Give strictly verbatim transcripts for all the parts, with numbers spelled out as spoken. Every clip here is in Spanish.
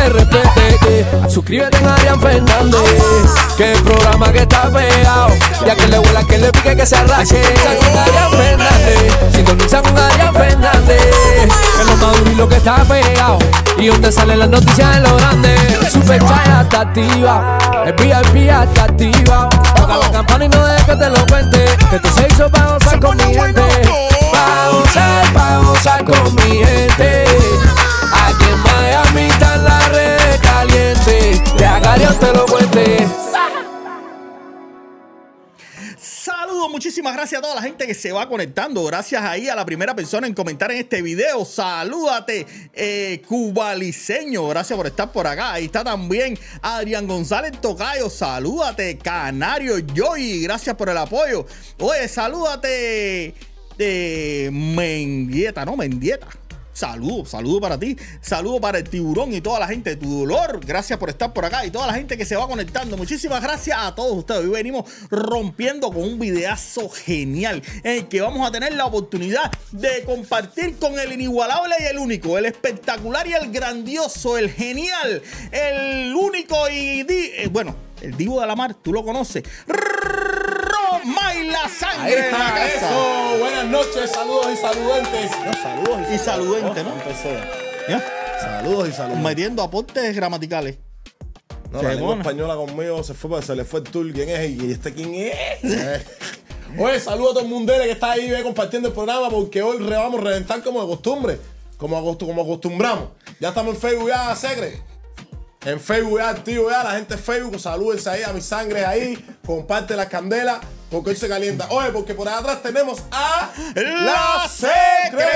se respete. Eh. Suscríbete en Adrián Fernández, que el programa que está pegado. Y a que le huela, que le pique, que se arranque. Sintoniza con Adrián Fernández, sintoniza con Adrián Fernández, que es lo más duro y lo que está pegado. Y donde salen las noticias en lo grande. Super Chaya está activa, el V I P está activa. Toca la campana y no dejes que te lo cuente, que esto se hizo pa' gozar con mi gente. Pa' gozar, pa' gozar con mi gente. Aquí en Miami están las redes calientes. De acá Dios te lo cuente. Saludos, muchísimas gracias a toda la gente que se va conectando. Gracias ahí a la primera persona en comentar en este video. Salúdate, eh, Cubaliceño. Gracias por estar por acá. Ahí está también Adrián González Tocayo. Salúdate, Canario Joy. Gracias por el apoyo. Oye, salúdate de Mendieta, ¿no? Mendieta. Saludos, saludos para ti, saludos para el Tiburón y toda la gente de Tu Dolor. Gracias por estar por acá y toda la gente que se va conectando. Muchísimas gracias a todos ustedes. Hoy venimos rompiendo con un videazo genial en el que vamos a tener la oportunidad de compartir con el inigualable y el único, el espectacular y el grandioso, el genial, el único y di eh, bueno, el divo de la mar, tú lo conoces. Romay La Sangre. Ahí está, eso. Buenas noches, saludos y saludentes. No, saludos y, y saludentes, ¿no? Empecé. ¿Ya? Saludos y saludentes. Metiendo aportes gramaticales. No, la lengua española conmigo se fue, se le fue el tour. ¿Quién es? ¿Y este quién es? Oye, saludos a todo el mundere que está ahí ve, compartiendo el programa, porque hoy re, vamos a reventar como de costumbre, como, acostu como acostumbramos. Ya estamos en Facebook ya, Segre. En Facebook ya, activo ya, la gente de Facebook, salúdense ahí a mi sangre ahí, comparte las candelas, porque hoy se calienta. Oye, porque por allá atrás tenemos a La Segre.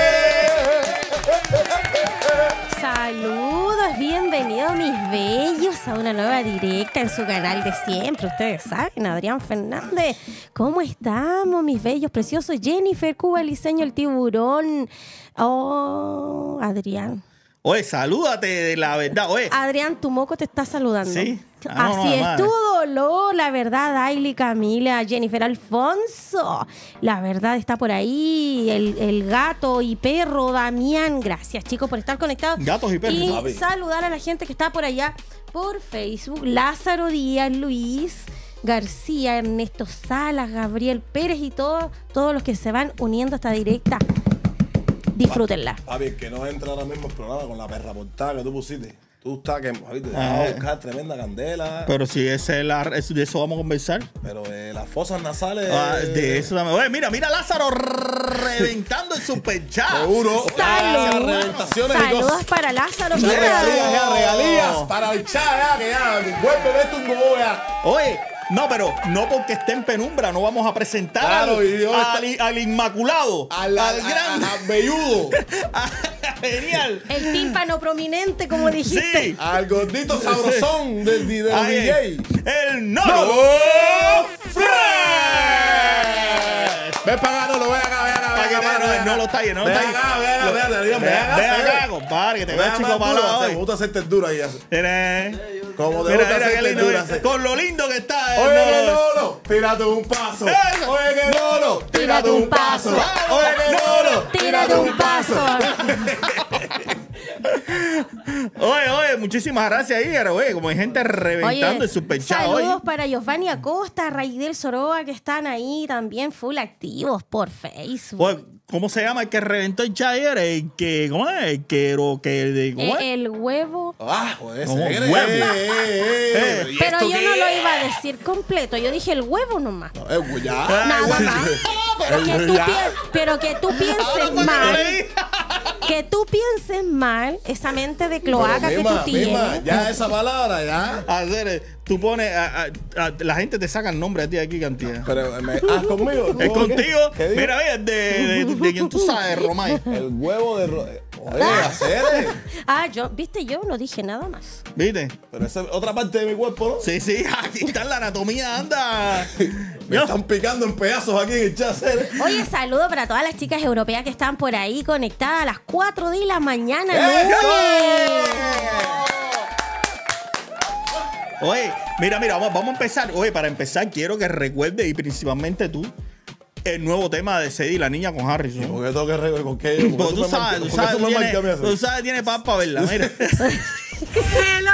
Saludos, bienvenidos mis bellos a una nueva directa en su canal de siempre. Ustedes saben, Adrián Fernández. ¿Cómo estamos, mis bellos preciosos? Jennifer, Cubaliceño, el Tiburón. Oh, Adrián. Oye, salúdate de la verdad, oye. Adrián, tu moco te está saludando. Sí. Ah, Así no, es, madre. tu dolor, la verdad, Ailey, Camila, Jennifer Alfonso. La verdad está por ahí, el, el gato y perro Damián. Gracias, chicos, por estar conectados. Gatos y perros, Y papi. saludar a la gente que está por allá por Facebook. Lázaro Díaz, Luis García, Ernesto Salas, Gabriel Pérez y todos, todos los que se van uniendo a esta directa. Disfrútenla. Javi, que no entra ahora mismo el programa con la perra portada que tú pusiste. Tú estás que, Javi, te vas Ah, a buscar tremenda candela. Pero si ese es la, es- de eso vamos a conversar. Pero de las fosas nasales. Ah, de eso también. Oye, mira, mira a Lázaro reventando el super chat. Seguro. Ah, Salud. reventaciones y Saludos cosas. para Lázaro. Ya Mira. regalías, ya regalías. Para el chat, ya, que ya. Vuelve, vete un bobo ya. Oye, no, pero no porque esté en penumbra, no vamos a presentar Claro, al, y yo al, está- al Inmaculado, Al, al, al, gran, al, al velludo. genial. El tímpano prominente, como dijiste. Sí. Al gordito sabrosón del, del Ahí, D J. el Nolo Fresh. Ven para acá, no lo ve acá, ve acá, Para ve que acá. no, no lo está ahí, no lo Ve está ahí. acá, ve acá, Lo- ve acá, ve acá, Ve ve acá, ve acá, ve. compadre, que te Ve veo acá, chico más para duro, la Me hoy. gusta hacerte dura y así. Mira, Como te mira, gusta mira, qué hacerte lindo dura es. así. Con lo lindo que está. el Oye, que Nolo. no, no, tírate un paso. Eso. Oye, que no, no, tírate un paso. Oye, que no, no, Tírate un paso. Oye, oye, muchísimas gracias ahí, pero, oye, como hay gente reventando Oye, el super chat hoy. saludos para Giovanni Acosta, Raidel Soroa, que están ahí también full activos por Facebook. Oye, ¿cómo se llama el que reventó el chat ayer? El que, ¿cómo es? El que, lo que, de- ¿cómo es? Eh, el huevo. Ah, joder, Como ese huevo. eh, eh, eh. Eh, ¿Y Pero esto yo qué no lo es? iba a decir completo. Yo dije el huevo nomás. No, eh, güey, ya. Nada sí, más. sí. Pero que, tú Ya. pi- pero que tú pienses mal. Que tú pienses mal esa mente de cloaca Pero, que Mima, tú Mima, tienes. ya esa palabra, ya. Hacer, eh, tú pones, a- a- a- la gente te saca el nombre a ti aquí, cantidad. Pero, eh, me, ah, conmigo. Es ¿Cómo que? contigo. ¿Qué digo? Mira, oye, de, de, de, de quien tú sabes, Romay. El huevo de... ro- eh, Oye, hacer. Ah, yo, viste, yo no dije nada más. ¿Viste? Pero esa es otra parte de mi cuerpo, ¿no? Sí, sí, aquí está la anatomía, anda. Me Yo- están picando en pedazos aquí en el chat, hacer. Oye, saludo para todas las chicas europeas que están por ahí conectadas a las cuatro de la mañana. ¡Eh! lunes. Oye, mira, mira, vamos, vamos a empezar. Oye, para empezar, quiero que recuerdes, y principalmente tú, el nuevo tema de Cedi, la niña con Harrison. ¿Por qué tengo que reír? ¿Por qué? ¿Por Pues qué tú me sabes, marcas- tú por qué sabes, tú me tiene, marcas a mí así? tú sabes, tiene papa, ¿verdad? Mira. Hello.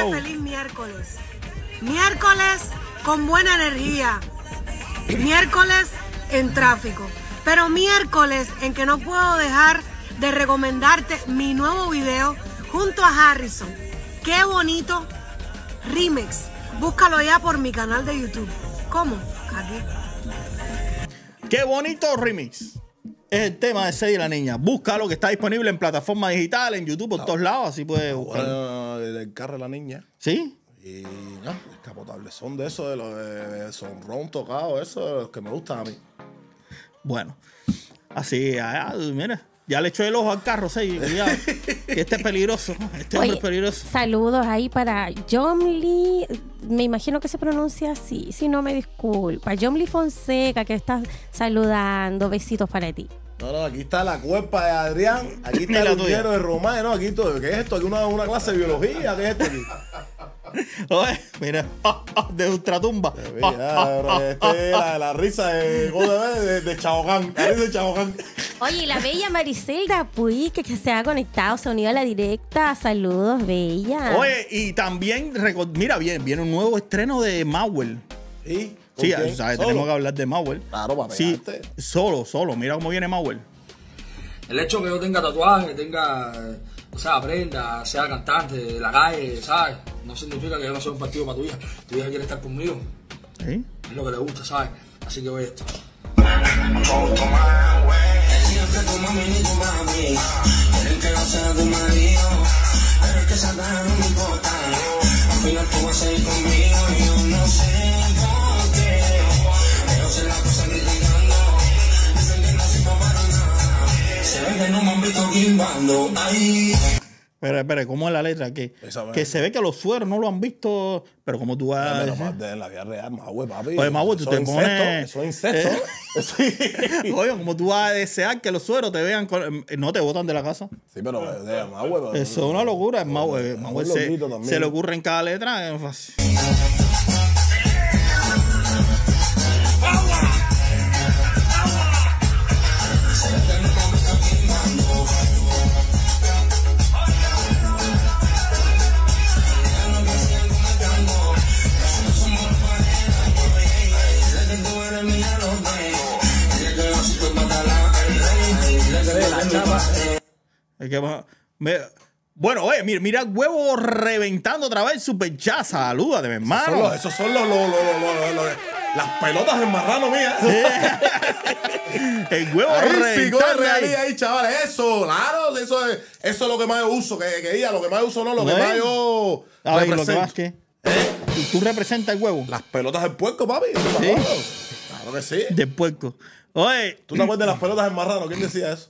Hello. feliz miércoles. Miércoles con buena energía. Miércoles en tráfico. Pero miércoles en que no puedo dejar de recomendarte mi nuevo video junto a Harrison. Qué bonito remix. Búscalo ya por mi canal de YouTube. ¿Cómo? Aquí. Qué bonito remix. Es el tema de Cedi y la niña. Búscalo, que está disponible en plataformas digitales, en YouTube, por todos lados. Así puedes buscarlo. Bueno, el carro de la niña. ¿Sí? Y no, descapotables. Son de esos, de los de son ron tocados, esos de los que me gustan a mí. Bueno, así, ah, mira. Ya le echó el ojo al carro, Cedi. Cuidado. Que este es peligroso. Este hombre Oye, es peligroso. saludos ahí para Jomly, me imagino que se pronuncia así, si no me disculpa. Jomly Fonseca, que está saludando. Besitos para ti. No, no, aquí está la cuerpa de Adrián, aquí está la el tuya. dinero de Román, no, aquí todo. ¿Qué es esto? Aquí una, una clase de biología, ¿qué es esto aquí? Oye, mira, de ultratumba. Mira, este es la, la risa de, de, de Chabogán, la risa de Chabogán. Oye, y la bella Mariselda Puig, que, que se ha conectado, se ha unido a la directa. Saludos, bella. Oye, y también, reco- mira bien, viene un nuevo estreno de Mauel. ¿Sí? Sí, ¿Con quién? ¿sabes? ¿Solo? Tenemos que hablar de Mauel. Claro, para Sí, pegarte. solo, solo. Mira cómo viene Mauel. El hecho que yo tenga tatuaje, tenga, eh, o sea, aprenda, sea cantante de la calle, ¿sabes? No significa que yo no sea un partido para tu hija. Tu hija quiere estar conmigo. ¿Sí? Es lo que le gusta, ¿sabes? Así que voy a esto. Espera, espera, ¿cómo es la letra? Que, Esa que se ve que los sueros no lo han visto, pero como tú vas a Pero decir- más de la vida real, Mahue, papi. Oye, Mahue, tú Eso te es pones- incesto, Eso es incesto. Sí. Oye, como tú vas a desear que los sueros te vean, con- no te botan de la casa. Sí, pero de Mahue. pero- Eso es una locura. Es Mauel, Mahue Mauel es se, loquito también. se le ocurre en cada letra. Es fácil. Es que va- me- bueno, oye, mira, mira el huevo reventando otra vez super chat. Salúdate, mi Son hermano. los- esos son los, los, los, los- los- los- las pelotas del marrano mías. El huevo Ahí sí, reventando coge ahí. realidad ahí, chavales. Eso, claro, eso es, eso es lo que más yo uso. Que, que diga, lo que más yo uso no, lo que ¿No más es? yo A ver, lo que represento. más que. ¿Tú, tú representas el huevo Las pelotas del puerco, papi. Eso Sí. claro. Claro que sí. del puerco. Oye, ¿Tú te acuerdas de las pelotas del marrano? ¿Quién decía eso?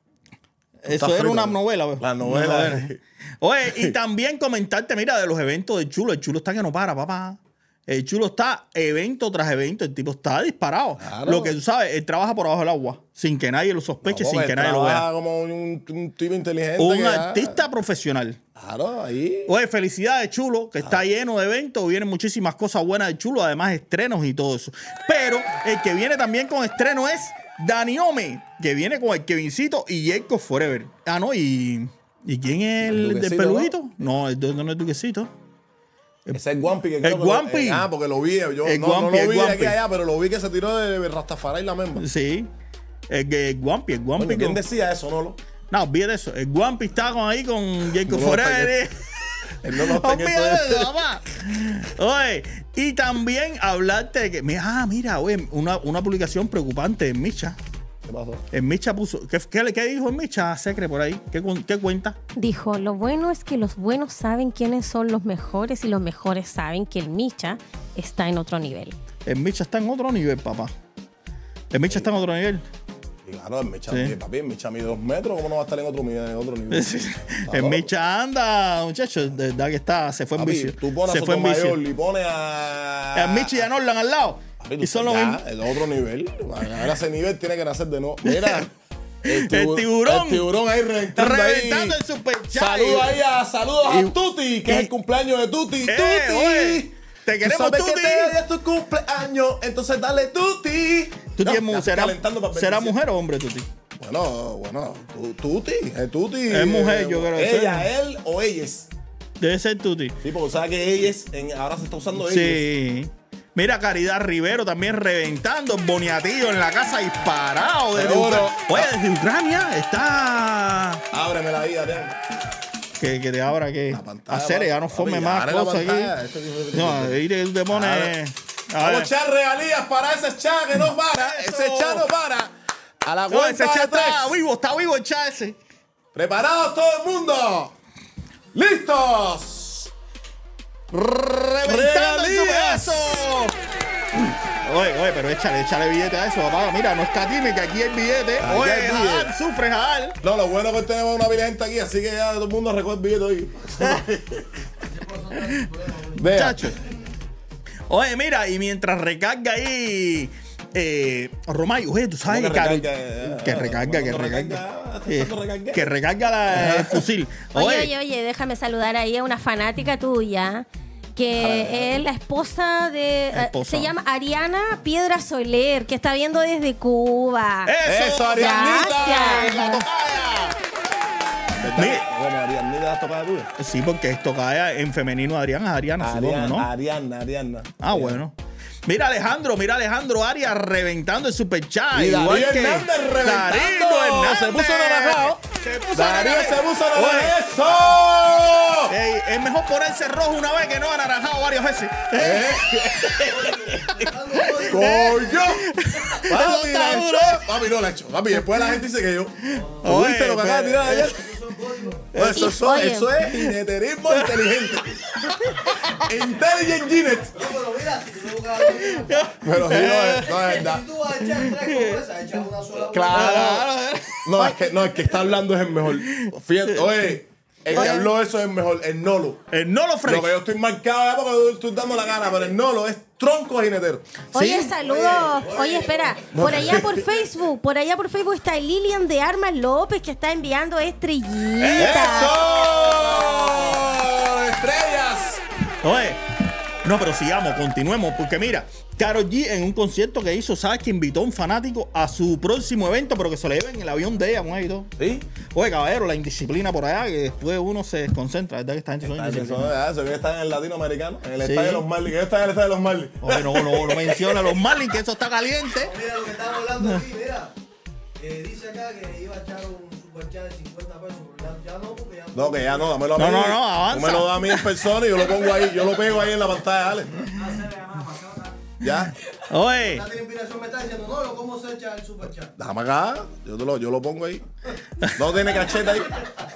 eso Está era frito, una ¿no? novela. pues. La Una novela. Oye, y también comentarte, mira, de los eventos del Chulo. El Chulo está que no para, papá. El Chulo está evento tras evento. El tipo está disparado. Claro. Lo que tú sabes, él trabaja por abajo del agua. Sin que nadie lo sospeche, No, sin porque que nadie lo trabaja vea. como un, un tipo inteligente. Un que ya- artista profesional. Claro, ahí. Oye, felicidades, Chulo, que está lleno de eventos, vienen muchísimas cosas buenas de Chulo, además estrenos y todo eso. Pero el que viene también con estreno es Dani Ome, que viene con el Kevincito y Jacob Forever. Ah, no, y... ¿Y quién es El el, del Duquecito, peludito? No, el no, no es el Duquecito. Ese es el Guampi. Que El creo que lo- Guampi. eh, ah, porque lo vi. Yo El no, Guampi, no lo el vi de Guampi. aquí a allá, pero lo vi que se tiró de Rastafari la memba. Sí. El, el Guampi, el Guampi. Coño, ¿quién con- decía eso, no? No, olvídate eso. El Guampi está con ahí con Jacob No, Forever. Él no lo está en Olvídate esto. de eso, papá. Oye, y también hablarte de que, mira, ah, mira, oye, una, una publicación preocupante en Micha. ¿Qué pasó? En Micha puso, ¿qué, qué, qué dijo en Micha, Secre, por ahí? ¿Qué, cu- qué cuenta? Dijo, lo bueno es que los buenos saben quiénes son los mejores y los mejores saben que el Micha está en otro nivel. En Micha está en otro nivel, papá. En Micha está en otro nivel. Y claro, en Micha, Sí. papi, en Micha mide dos metros, ¿cómo no va a estar en otro, en otro nivel? En Micha anda, muchachos, de verdad que está, se fue en Papi, vicio. tú pones Se a fue en vicio. Sotomayor y pones a... En Micha y a Norland al lado. Papi, tú Y son los ya, mismos. es otro nivel. Ahora ese nivel tiene que nacer de nuevo. Mira. El, tibu- tiburón. El tiburón ahí reventando, Reventando ahí. el super chat. Saludos ahí a, saludos Y- a Tuti, que y- es el cumpleaños de Tuti. Eh, Tuti. oye, te Tú queremos, sabes Tuti. que te es tu cumpleaños, entonces dale Tuti. ¿Tú No, tienes, ya será, calentando para el ¿Será veintisiete. mujer o hombre, Tuti? Bueno, bueno, tu- Tuti, es Tuti. Es mujer, yo creo que Ella, sí. él o ellas. Debe ser Tuti. Sí, porque sabes que ella es, en, ahora se está usando ella. Sí. Mira, Caridad Rivero también reventando. Boniatillo en la casa disparado. Desde Ucrania. Oye, desde Ucrania está... Ábreme la vida, Adrián. Que, que te abra que hacer, ya no forme más cosas aquí. No, ahí te, te pones. Vamos a echar regalías para ese chat que no para. Ese chat no para. A la no, cuenta ese chat de tres. está vivo, está vivo el chat ese. ¿Preparados todo el mundo? ¡Listos! ¡Reventando su pedazo! Oye, oye, pero échale, échale billete a eso, papá. Mira, no está tímido, que aquí hay billete. Aquí Oye, hay billete. Jal, sufre, Jal. No, lo bueno es que tenemos una pila de gente aquí, así que ya todo el mundo recoge el billete hoy. Vea. Chacho. Oye, mira, y mientras recarga ahí. Eh, Romay, oye, tú sabes que, que Caro- recarga, que recarga, que cuando recarga, recarga, eh, cuando recarga. que recarga la- el fusil. Oye, oye, oye, déjame saludar ahí a una fanática tuya. Que es la esposa de. La esposa. Se llama Ariana Piedra Soler, que está viendo desde Cuba. Eso, Eso, Arianita. Gracias. La tocaya. Mira. ¿Cómo Arianita la tocada tuya? Sí, porque esto cae en femenino Adrián, es Ariana, supongo, Ariana, ¿no? Ariana, Ariana. Ah, bueno. Mira Alejandro, mira Alejandro Arias reventando el super chat. Y igual Darío que Hernández reventando. Darino Hernández. Se puso naranjado. Se puso Darío naranjado. se puso Oye, naranjado. ¡Eso! ey, es mejor ponerse rojo una vez que no anaranjado varias veces. ¡Coño! Papi, está la duro. echó. Papi, no la echó. Papi, después la gente dice que yo. Oye, ¿Viste lo que acaba de tirar pero- ayer? Eso, eso, Oye. eso es jineterismo inteligente. Intelligent Ginet. Pero mira, si tú no buscas la Pero sí, no es, no es verdad. si tú vas a echar tres cosas, echas una sola. Claro. No, es que, no, el que está hablando es el mejor. Fíjate, oye, el que habló eso es el mejor, el Nolo. El no lo Lo fresh. que yo estoy marcado ya porque estoy dando la gana, pero el Nolo es tronco jinetero. Oye, ¿Sí? saludos. Oye, espera. Por allá por Facebook, por allá por Facebook está Lilian de Armas López que está enviando estrellitas. ¡Eso! ¡Estrellas! Oye, no, pero sigamos, continuemos, porque mira, Karol G en un concierto que hizo, ¿sabes? Que invitó a un fanático a su próximo evento, pero que se lo lleva en el avión de ella, mujer y todo. ¿Sí? Oye, caballero, la indisciplina por allá, que después uno se desconcentra, ¿verdad? Que esta gente son Ah, eso, indisciplinados. eso que están en el latinoamericano, en el Sí. estadio de los Marlins, que ellos están en el estadio de los Marlins. Oye, no, no, no menciona a los Marlins, que eso está caliente. Mira lo que estamos hablando aquí, mira. Eh, dice acá que iba a echar un superchat de cincuenta pesos, pero ya, ya no, porque ya No, que ya no, dámelo a mí. No, no, no, avanza. Tú me lo das a mí en persona y yo lo pongo ahí, yo lo pego ahí en la pantalla, dale. Ya. Oye, la inspiración me está diciendo, no, no, ¿cómo se echa el superchat? Déjame acá, yo, te lo, yo lo pongo ahí. No tiene cacheta ahí.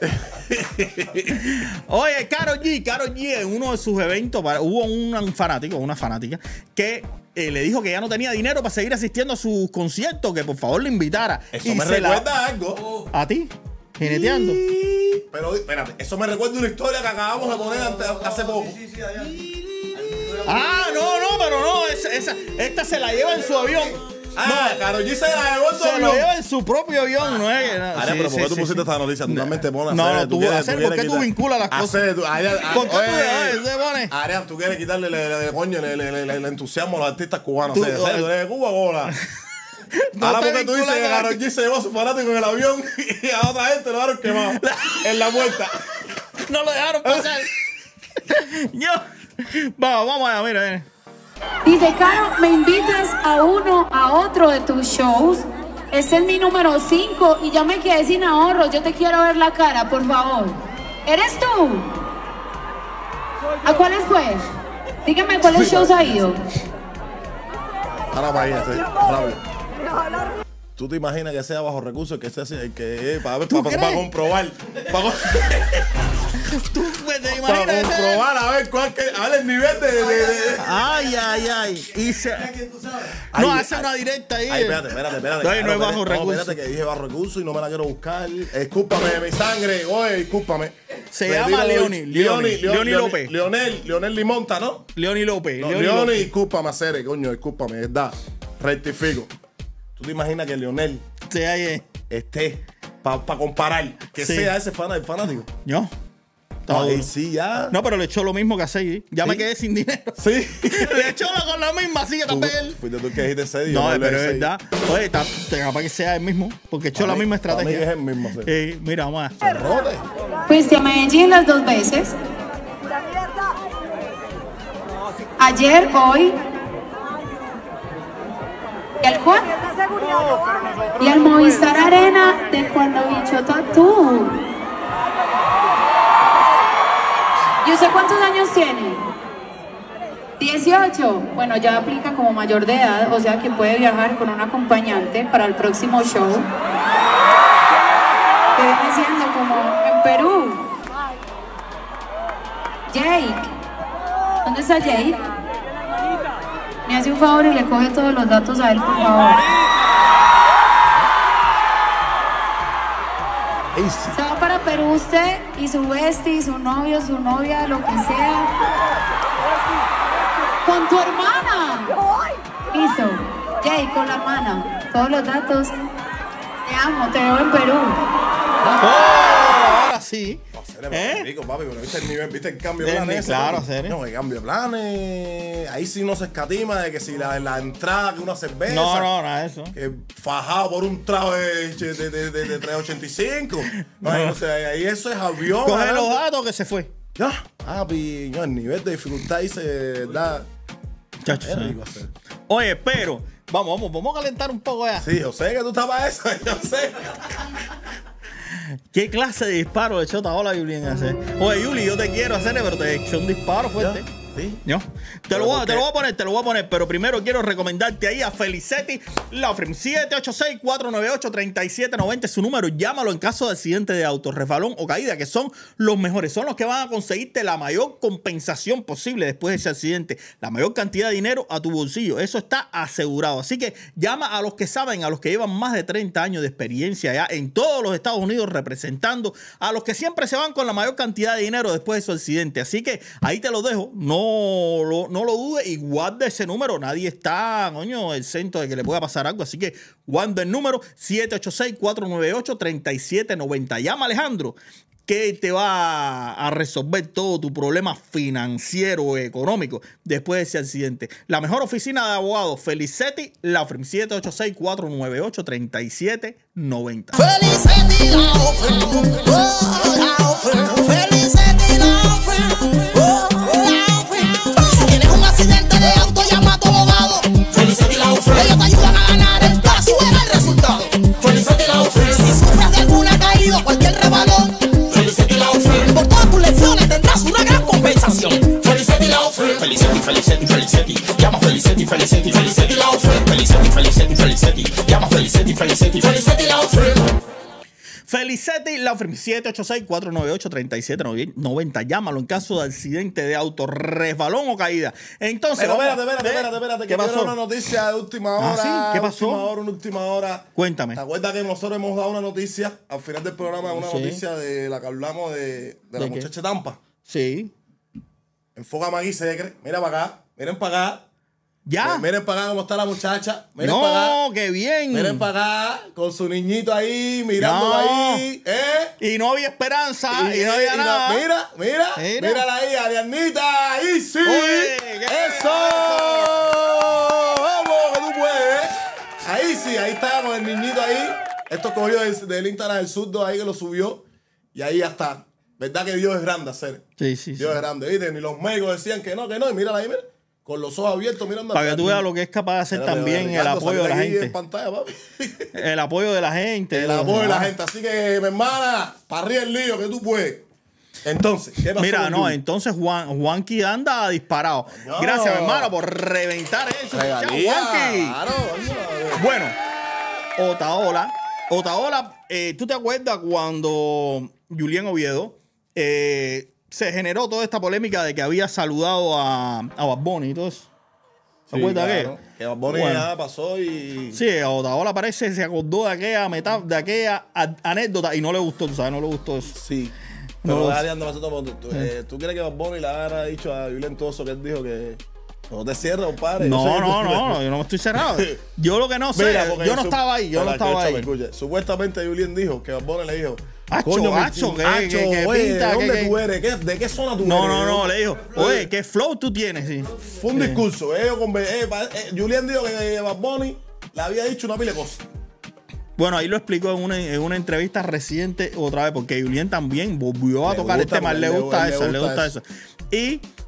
oye, Karol G, Karol G en uno de sus eventos, para- hubo un fanático, una fanática, que eh, le dijo que ya no tenía dinero para seguir asistiendo a sus conciertos, que por favor le invitara. Eso Y me se la- recuerda algo. ¿A ti? ¿Jineteando? Pero espérate, eso me recuerda una historia que acabamos de poner ante- hace poco. Sí, sí, allá. Ah, no, no, pero no, esa, esa- esta se la lleva en su avión. Ah, Karol G se la llevó en su Se lo avión. lleva en su propio avión, ¿no es? No, Ariel, sí, pero ¿por sí, qué tú sí, pusiste sí. esta noticia? Tú también te pones No, a hacer. no, tú, quieres- hacer, quieres ¿por qué tú quitar- vinculas las cosas? Hacer, tú- Ariel, ah, ¿Por qué tú oye, le- se pone? Ariel, tú quieres quitarle le, le, le- coño, le, le, le- le- el entusiasmo a los artistas cubanos. Tú- Tú, tú eres de Cuba, bola. No Ahora te porque tú dices que vinculas Karol G se llevó a su fanático en el avión y a otra gente lo dejaron quemado en la puerta. No lo dejaron pasar. Yo. Vamos, vamos allá, mira, mira. Dice, Caro, me invitas a uno, a otro de tus shows. Este es mi número cinco y ya me quedé sin ahorro. Yo te quiero ver la cara, por favor. ¿Eres tú? ¿A cuáles fue? Dígame cuáles shows ha ido. Ahora para allá, sí, rápido. ¿Tú te imaginas que sea bajo recursos, que sea así, el que para, ver, para, para comprobar? Para, Tú pues, te para imaginas ese- comprobar, a ver cuál que, a ver el nivel de. de, de- Ay, ay, ay. Y se... ¿Quién tú sabes? No, Ay, hace ay, una directa ahí. Ay, espérate, espérate, espérate. No, no es Claro, bajo espérate, recursos. espérate que dije bajo recursos y no me la quiero buscar. Discúlpame, mi sangre. Oye, discúlpame. Se Retiro llama lo Leoni, dicho. Leoni, Leoni, Leoni Leoni López. Leonel, Leonel Limonta, ¿no? Leoni López. No, Leoni Leoni, López. discúlpame, Cere, coño, discúlpame, es verdad. Rectifico. ¿Tú te imaginas que Leonel Sí, ahí es. esté para pa comparar que Sí. sea ese fan, el fanático? Yo. Está No, duro. y sí, ya. No, pero le echó lo mismo que hace ahí. Ya me ¿Sí? quedé sin dinero. Sí. Le echó con la misma, así que Tú, también él. fuiste tú que dijiste ese día. No, hablé pero de es ese verdad. Oye, está, te- capaz que sea el mismo, porque echó la Para mí- misma para mí estrategia. es el mismo, sí. Eh, mira, vamos a... día. Rote. Fuiste a Medellín las dos veces. ayer, hoy y al cual y al Movistar Arena de cuando bicho Tatú. ¿Y usted cuántos años tiene? dieciocho. Bueno, ya aplica como mayor de edad, o sea que puede viajar con un acompañante para el próximo show. Que viene siendo como en Perú. Jake. ¿Dónde está Jake? Me hace un favor y le coge todos los datos a él, por favor. Se va para Perú usted y su bestie, su novio, su novia, lo que sea. Con tu hermana. Listo. Jay, con la hermana. Todos los datos. Te amo, te veo en Perú. Oh, ahora sí. ¿Eh? Rico, papi, pero viste el nivel, viste el cambio de planes. Claro, serio. No, el cambio de planes. Ahí sí no se escatima de que si la, la entrada que una cerveza. No, no, nada de eso. Que fajado por un trago de, de, de, de, de, de tres ochenta y cinco. No. O sea, ahí eso es avión. Coge los datos que se fue. Ya, papi, no, el nivel de dificultad ahí se da. Chacho, es rico hacer. Oye, pero, vamos, vamos, vamos a calentar un poco ya. Sí, yo sé que tú estás para eso, yo sé. ¿Qué clase de disparo de chota hola Julián hace? Oye, Juli, yo te quiero hacer, pero te he hecho un disparo fuerte. ¿Ya? ¿Sí? ¿No? Te lo, voy a, te lo voy a poner, te lo voy a poner, pero primero quiero recomendarte ahí a Felicetti Laufrem. siete ocho seis, cuatro nueve ocho, tres siete nueve cero, su número. Llámalo en caso de accidente de auto, resbalón o caída, que son los mejores. Son los que van a conseguirte la mayor compensación posible después de ese accidente. La mayor cantidad de dinero a tu bolsillo. Eso está asegurado. Así que llama a los que saben, a los que llevan más de treinta años de experiencia ya en todos los Estados Unidos representando, a los que siempre se van con la mayor cantidad de dinero después de su accidente. Así que ahí te lo dejo. No No lo, no lo dude y guarda ese número. Nadie está, coño, exento de que le pueda pasar algo. Así que guarda el número siete ocho seis, cuatro nueve ocho, tres siete nueve cero. Llama a Alejandro, que te va a resolver todo tu problema financiero o económico después de ese accidente. La mejor oficina de abogados, Felicetti Laufrem. siete ocho seis, cuatro nueve ocho, tres siete nueve cero. Felicetti Laufrem. Oh, Laufrem. Felicetti Laufrem. Oh, de auto, llama a tu abogado. Felicetti Laufrem. Ellos te ayudan a ganar el caso y ver el resultado. Felicetti Laufrem. Si sufres de alguna caída o cualquier rebalón, Felicetti Laufrem. Por todas tus lecciones tendrás una gran compensación. Felicetti Laufrem. Felicetti, Felicetti, Felicetti. Llama Felicetti, Felicetti, Felicetti Laufrem. Felicetti, Felicetti, Felicetti. Llama Felicetti, Felicetti, Felicetti Laufrem. Felicetti Laufrem, siete ocho seis, cuatro nueve ocho, tres siete nueve cero. Llámalo en caso de accidente de auto, resbalón o caída. Entonces, pero vamos, espérate, espérate, espérate, espérate. ¿Qué pasó? Una noticia de última hora. ¿Ah, sí? ¿Qué pasó? Última hora, una última hora. Cuéntame. ¿Te acuerdas que nosotros hemos dado una noticia al final del programa? Una Sí. noticia de la que hablamos de, de la ¿De qué? muchacha de Tampa. Sí. Enfócame aquí, Secre. Mira para acá. Miren para acá. ¿Ya? Miren para acá cómo está la muchacha. Miren No, para acá. qué bien. Miren para acá, con su niñito ahí, mirándolo No. ahí. ¿Eh? Y no había esperanza, y, no había y nada. mira, mira, Mira. mírala ahí, Arianita. Ahí sí. Oye, ¿qué ¡Eso! ¡Vamos, que tú puedes! Ahí sí, ahí está con el niñito ahí. Esto cogió del, del Instagram del Zurdo ahí que lo subió. Y ahí ya está. ¿Verdad que Dios es grande, hacer? Sí, sí, Dios sí. es grande, ¿viste? Ni los médicos decían que no, que no. Y mírala ahí, mira. Con los ojos abiertos mirando. Para que tú veas lo que es capaz de hacer Espérate, también Ricardo, el apoyo de la salí aquí gente. en pantalla, papi. El apoyo de la gente. El apoyo de la Ah. gente. Así que, mi hermana, para arriba el lío que tú puedes. Entonces, ¿qué pasó? Mira, con no, Juli? entonces Juan, Juanqui anda disparado. Coño. Gracias, mi hermano, por reventar eso. Regalía, Chao, Juanqui. claro, coño. Bueno, Otaola. Otaola, eh, ¿tú te acuerdas cuando Julián Oviedo eh, se generó toda esta polémica de que había saludado a, a Bad Bunny y todo eso? ¿Te Sí, acuerdas claro. que? Que Bad Bunny Bueno. ya pasó y... Sí, Otaola parece se acordó de aquella meta, de aquella a- anécdota y no le gustó, tú sabes, no le gustó eso. Sí. No Pero lo- dale, anda, pasando por- tú, eh, ¿tú quieres que Bad Bunny le haga dicho a Julián todo eso que él dijo que no te cierres, compadre? Yo sé No, que no, tú- no, yo no me estoy cerrado. Yo lo que no sé, Mira, porque yo no su- estaba ahí, yo no Espera, estaba ahí. escúchame, escucha. Supuestamente Julián dijo que Bad Bunny le dijo... Acho, "Coño, mi- acho, que- acho, que- que oye, pinta, ¿de dónde que- tú eres? ¿Qué- ¿De qué zona tú No, eres? no, no, le dijo, oye, ¿qué flow tú tienes? Sí. Fue un discurso. Ellos con, eh, pa- eh, Julián dijo que Bad Bunny le había dicho una pila de cosas. Bueno, ahí lo explicó en una, en una entrevista reciente otra vez, porque Julián también volvió a Le tocar el gusta, tema, porque le le- gusta le eso, le gusta gusta eso. Y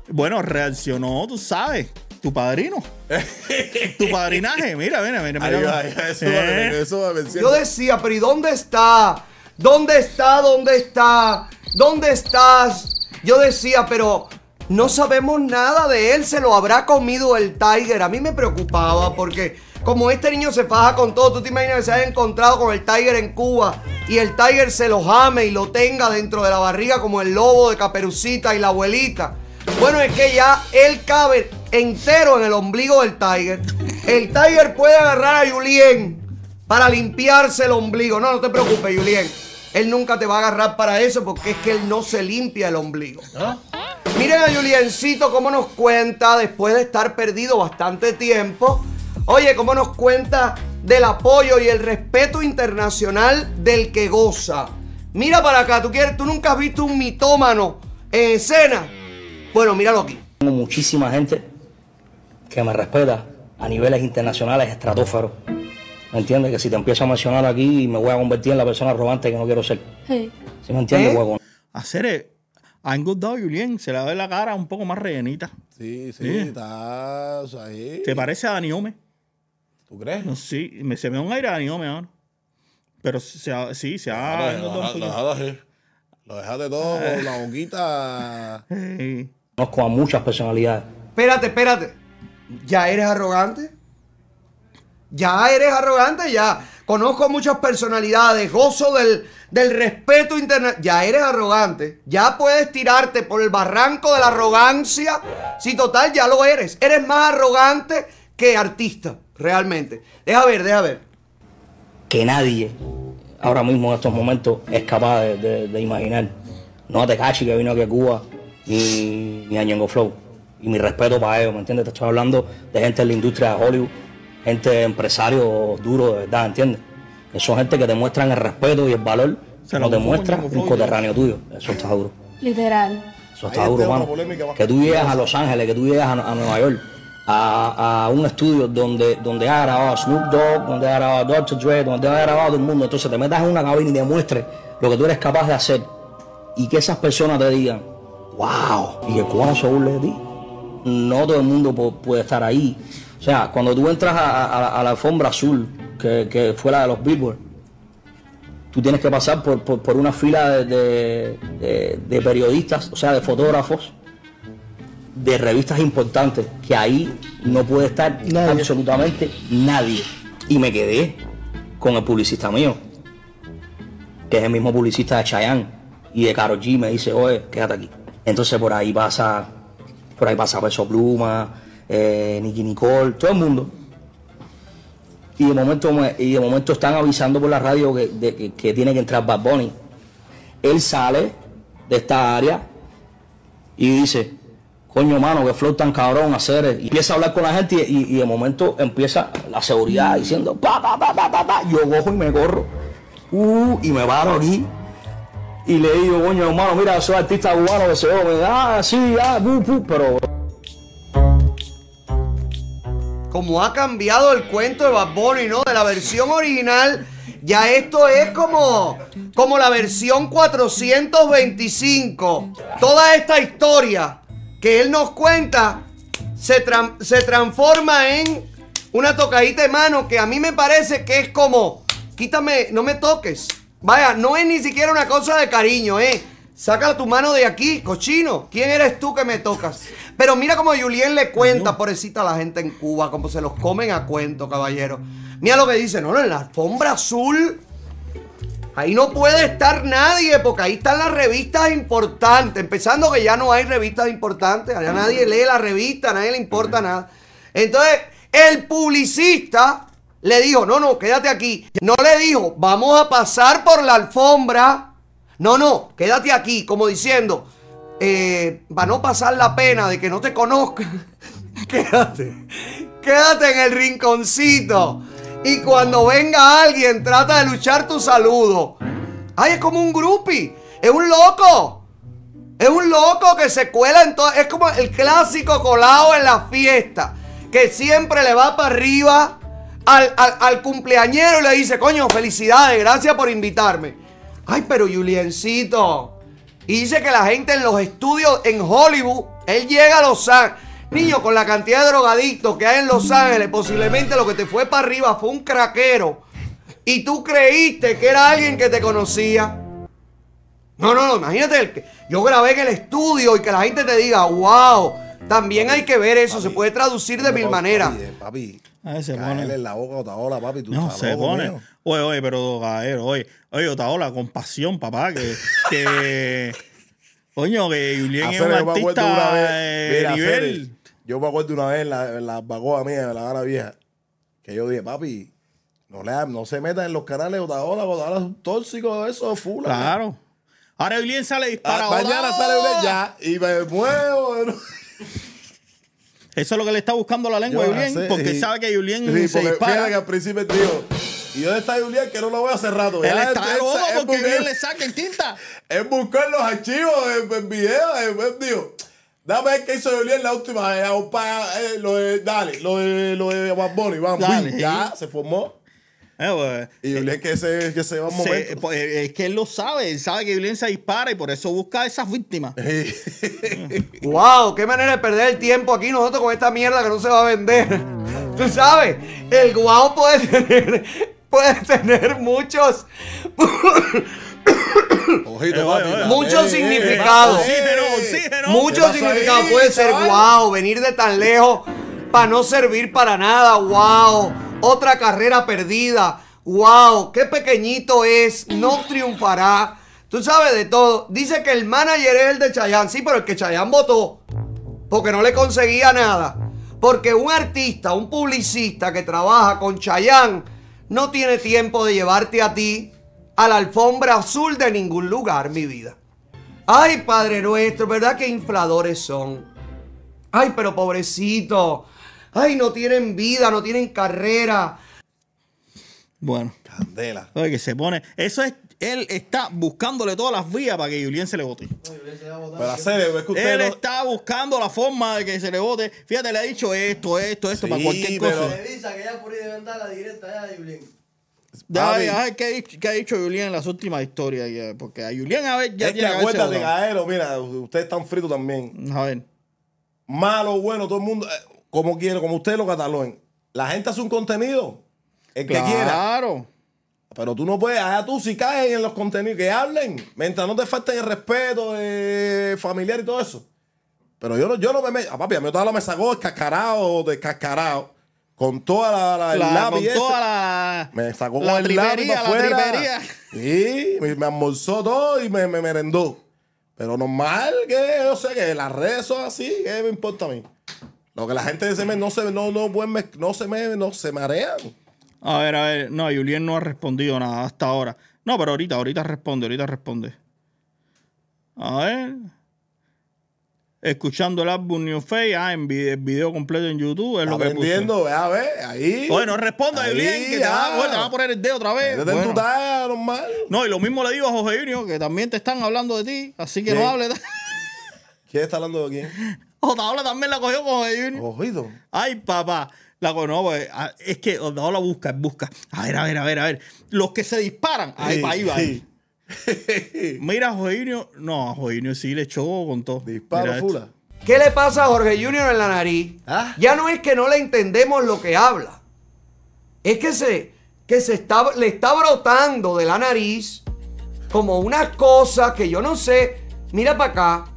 Bueno, reaccionó, tú sabes, tu padrino. Tu padrinaje, mira, mira, mira. mira. Ahí va, ahí va, eso, Eh. va, eso va, me siento. Yo decía, pero ¿y dónde está? ¿Dónde está? ¿Dónde está? ¿Dónde estás? Yo decía, pero no sabemos nada de él, se lo habrá comido el Tiger. A mí me preocupaba porque como este niño se faja con todo, tú te imaginas que se haya encontrado con el Tiger en Cuba y el Tiger se lo jame y lo tenga dentro de la barriga como el lobo de Caperucita y la abuelita. Bueno, es que ya él cabe entero en el ombligo del Tiger. El Tiger puede agarrar a Julien para limpiarse el ombligo. No, no te preocupes, Julien. Él nunca te va a agarrar para eso porque es que él no se limpia el ombligo. ¿No? Miren a Juliencito cómo nos cuenta, después de estar perdido bastante tiempo, oye, cómo nos cuenta del apoyo y el respeto internacional del que goza. Mira para acá, ¿tú, quieres, tú nunca has visto un mitómano en escena? Bueno, míralo aquí. Tengo muchísima gente que me respeta a niveles internacionales estratosferos. ¿Me entiendes? Que si te empiezo a mencionar aquí me voy a convertir en la persona arrogante que no quiero ser. Sí. ¿Sí me entiendes, ¿Eh? huevón? Hacer ha engordado Julien, se le ve la cara un poco más rellenita. Sí, sí, Sí. estás ahí. ¿Te parece a Dani Ome? ¿Tú crees? No, sí, me, se me da un aire a Dani Ome ahora. Pero se ha- sí, se ha Lo engordado un dejaste, poquito. lo dejaste, lo dejaste todo con la boquita. Sí. Conozco a muchas personalidades. Espérate, espérate. ¿Ya eres arrogante? Ya eres arrogante, ya. Conozco muchas personalidades, gozo del, del respeto internacional. Ya eres arrogante. Ya puedes tirarte por el barranco de la arrogancia. Sí, total, ya lo eres. Eres más arrogante que artista, realmente. Deja ver, deja ver. Que nadie ahora mismo en estos momentos es capaz de, de- de imaginar. No a Tekashi que vino aquí a Cuba, ni, ni a Ñengo Flow. Y mi respeto para ellos, ¿me entiendes? Te estoy hablando de gente de la industria de Hollywood, gente empresarios duros de verdad, ¿entiendes? Que son gente que te muestran el respeto y el valor, Se no lo te pongo, muestra Ñengo un Flow, coterráneo tuyo. Eso está duro. Literal. Eso Ahí está está duro, otra mano. polémica más. Que tú llegas a Los Ángeles, que tú llegas a, a Nueva York, a, a un estudio donde, donde ha grabado Snoop Dogg, donde ha grabado doctor Dre, donde ha grabado todo el mundo. Entonces te metas en una cabina y demuestres lo que tú eres capaz de hacer. Y que esas personas te digan, wow, y que el cubano se burle de ti. No todo el mundo pu- puede estar ahí. O sea, cuando tú entras a, a- a la alfombra azul, que, que fue la de los Billboard, tú tienes que pasar por, por, por una fila de, de- de- de periodistas, o sea, de fotógrafos, de revistas importantes, que ahí no puede estar absolutamente nadie. Y me quedé con el publicista mío, que es el mismo publicista de Chayanne y de Karol G. Me dice, oye, quédate aquí. Entonces por ahí pasa, por ahí pasa Peso Pluma, eh, Nicki Nicole, todo el mundo. Y de momento, me- y de momento están avisando por la radio que, de- que, que tiene que entrar Bad Bunny. Él sale de esta área y dice, coño, mano, que flow tan cabrón hacer. Y empieza a hablar con la gente y, y de momento empieza la seguridad diciendo, pa, pa, pa, pa, pa, pa. Yo cojo y me corro. Uh, y me paro aquí. Y le digo, coño, hermano, mira, soy artista cubano que se ve. Me da, ah, sí, ah, bu, bu, pero... Como ha cambiado el cuento de Bad Bunny, ¿no? De la versión original, ya esto es como, como la versión cuatrocientos veinticinco. Toda esta historia que él nos cuenta se, tran- se transforma en una tocadita de mano que a mí me parece que es como, quítame, no me toques. Vaya, no es ni siquiera una cosa de cariño, ¿eh? Saca tu mano de aquí, cochino. ¿Quién eres tú que me tocas? Pero mira como Julien le cuenta, pobrecita, a la gente en Cuba, como se los comen a cuento, caballero. Mira lo que dice, no, no, en la alfombra azul, ahí no puede estar nadie, porque ahí están las revistas importantes. Empezando que ya no hay revistas importantes, ya nadie lee la revista, a nadie le importa nada. Entonces, el publicista le dijo, no, no, quédate aquí. No le dijo, vamos a pasar por la alfombra. No, no, quédate aquí, como diciendo, eh, para no pasar la pena de que no te conozcan, quédate, quédate en el rinconcito. Y cuando venga alguien, trata de luchar tu saludo. Ay, es como un groupie, es un loco. Es un loco que se cuela en todo. Es como el clásico colado en la fiesta, que siempre le va para arriba al, al, al cumpleañero y le dice, coño, felicidades, gracias por invitarme. Ay, pero Juliencito, Y dice que la gente en los estudios en Hollywood, él llega a Los Ángeles. Niño, con la cantidad de drogadictos que hay en Los Ángeles, posiblemente lo que te fue para arriba fue un craquero. Y tú creíste que era alguien que te conocía. No, no, no, imagínate. El que yo grabé en el estudio y que la gente te diga, wow. También hay que ver eso. Papi, se puede traducir de mil maneras. Papi, papi se pone en la boca Otaola, papi. Tú no, se loco, pone. Mío. Oye, oye, pero Gaero, oye, oye, Otaola, con pasión, papá, que... que coño, que Julián es un artista de nivel. Serio, yo me acuerdo una vez en la, en la bagoa mía, en la Habana Vieja, que yo dije, papi, no, le, no se metan en los canales de Otaola, Otaola es un tóxico, eso es full. Claro. ¿No? Ahora Julián sale disparado. Ah, mañana sale Julián ya y me muevo. ¿No? Eso es lo que le está buscando la lengua a Julián, sé, porque y, sabe que Julián sí, se dispara. Fíjate que al principio dijo, ¿y dónde está Julián? Que no lo veo hace rato. Él ya, está loco porque Julián le saca en tinta. Él buscó en los archivos, en, en videos, él dijo, dame ver qué hizo Julián la última, eh, eh, lo de, dale, lo de, lo de Bad Bunny, vamos, dale, ya, sí. Se formó. Eh, pues, y Julián que se, que se va un momento. Se, pues, es que él lo sabe, él sabe que Julián se dispara y por eso busca a esas víctimas. Wow, qué manera de perder el tiempo aquí nosotros con esta mierda que no se va a vender. Tú sabes, el guau puede tener, puede tener muchos, Ojito, eh, papi, eh, muchos eh, significados. Oxígeno, oxígeno. Muchos significados. Puede ser wow, venir de tan lejos para no servir para nada. Wow. Otra carrera perdida. Wow, qué pequeñito es. No triunfará. Tú sabes de todo. Dice que el manager es el de Chayanne. Sí, pero el que Chayanne votó. Porque no le conseguía nada. Porque un artista, un publicista que trabaja con Chayanne no tiene tiempo de llevarte a ti a la alfombra azul de ningún lugar, mi vida. Ay, Padre nuestro, ¿verdad que infladores son? Ay, pero pobrecito. Ay, no tienen vida, no tienen carrera. Bueno. Candela. Oye, que se pone... Eso es... Él está buscándole todas las vías para que Julián se le vote. Pero hacer, es que usted Él no... está buscando la forma de que se le vote. Fíjate, le ha dicho esto, esto, esto, sí, para cualquier pero... cosa. Revisa que ya por ahí deben dar la directa ya de Julián. Ya, ya, ¿qué, ¿qué ha dicho Julián en las últimas historias? Ya, porque a Julián, a ver, ya es tiene que acuérdate, Gaero, mira, ustedes están fritos también. A ver. Malo, bueno, todo el mundo, como quiere, como ustedes lo catalogan. La gente hace un contenido, el que claro. quiera. Claro. Pero tú no puedes, allá tú si caes en los contenidos, que hablen, mientras no te falten el respeto de familiar y todo eso. Pero yo no, yo no me meto, papi, a mí toda la me sacó descascarado, descascarado. Con toda la, la, la el lápiz con toda la me sacó la con el lápiz tripería, para la afuera. Sí, me, me almorzó todo y me, me merendó. Pero normal que yo sé que las redes son así, ¿qué me importa a mí? Lo que la gente se me, no se no, no, pueden, no se me no se marean. A ver, a ver, no, Julián no ha respondido nada hasta ahora. No, pero ahorita, ahorita responde, ahorita responde. A ver. Escuchando el álbum New Face, ah, en video, el video completo en YouTube, es Está lo que vendiendo, puso. A ver, ahí. Bueno, responda ahí, bien, que te va, bueno, te va a poner el dedo otra vez. Bueno. Bueno. Tu talla, normal. No, y lo mismo le digo a José Junior, que también te están hablando de ti, así que ¿quién? No hable. ¿Quién está hablando de quién? Otaola también la cogió con José Junior. Ojito. Ay, papá. La no, pues, es que Otaola busca, busca. A ver, a ver, a ver, a ver. Los que se disparan, ahí, sí, para ahí va. Sí. Mira, José Junior, no, a José Junior sí le echó con todo. Disparo, fula. ¿Qué le pasa a Jorge Junior en la nariz? ¿Ah? Ya no es que no le entendemos lo que habla. Es que se, que se está, le está brotando de la nariz como unas cosas que yo no sé. Mira para acá.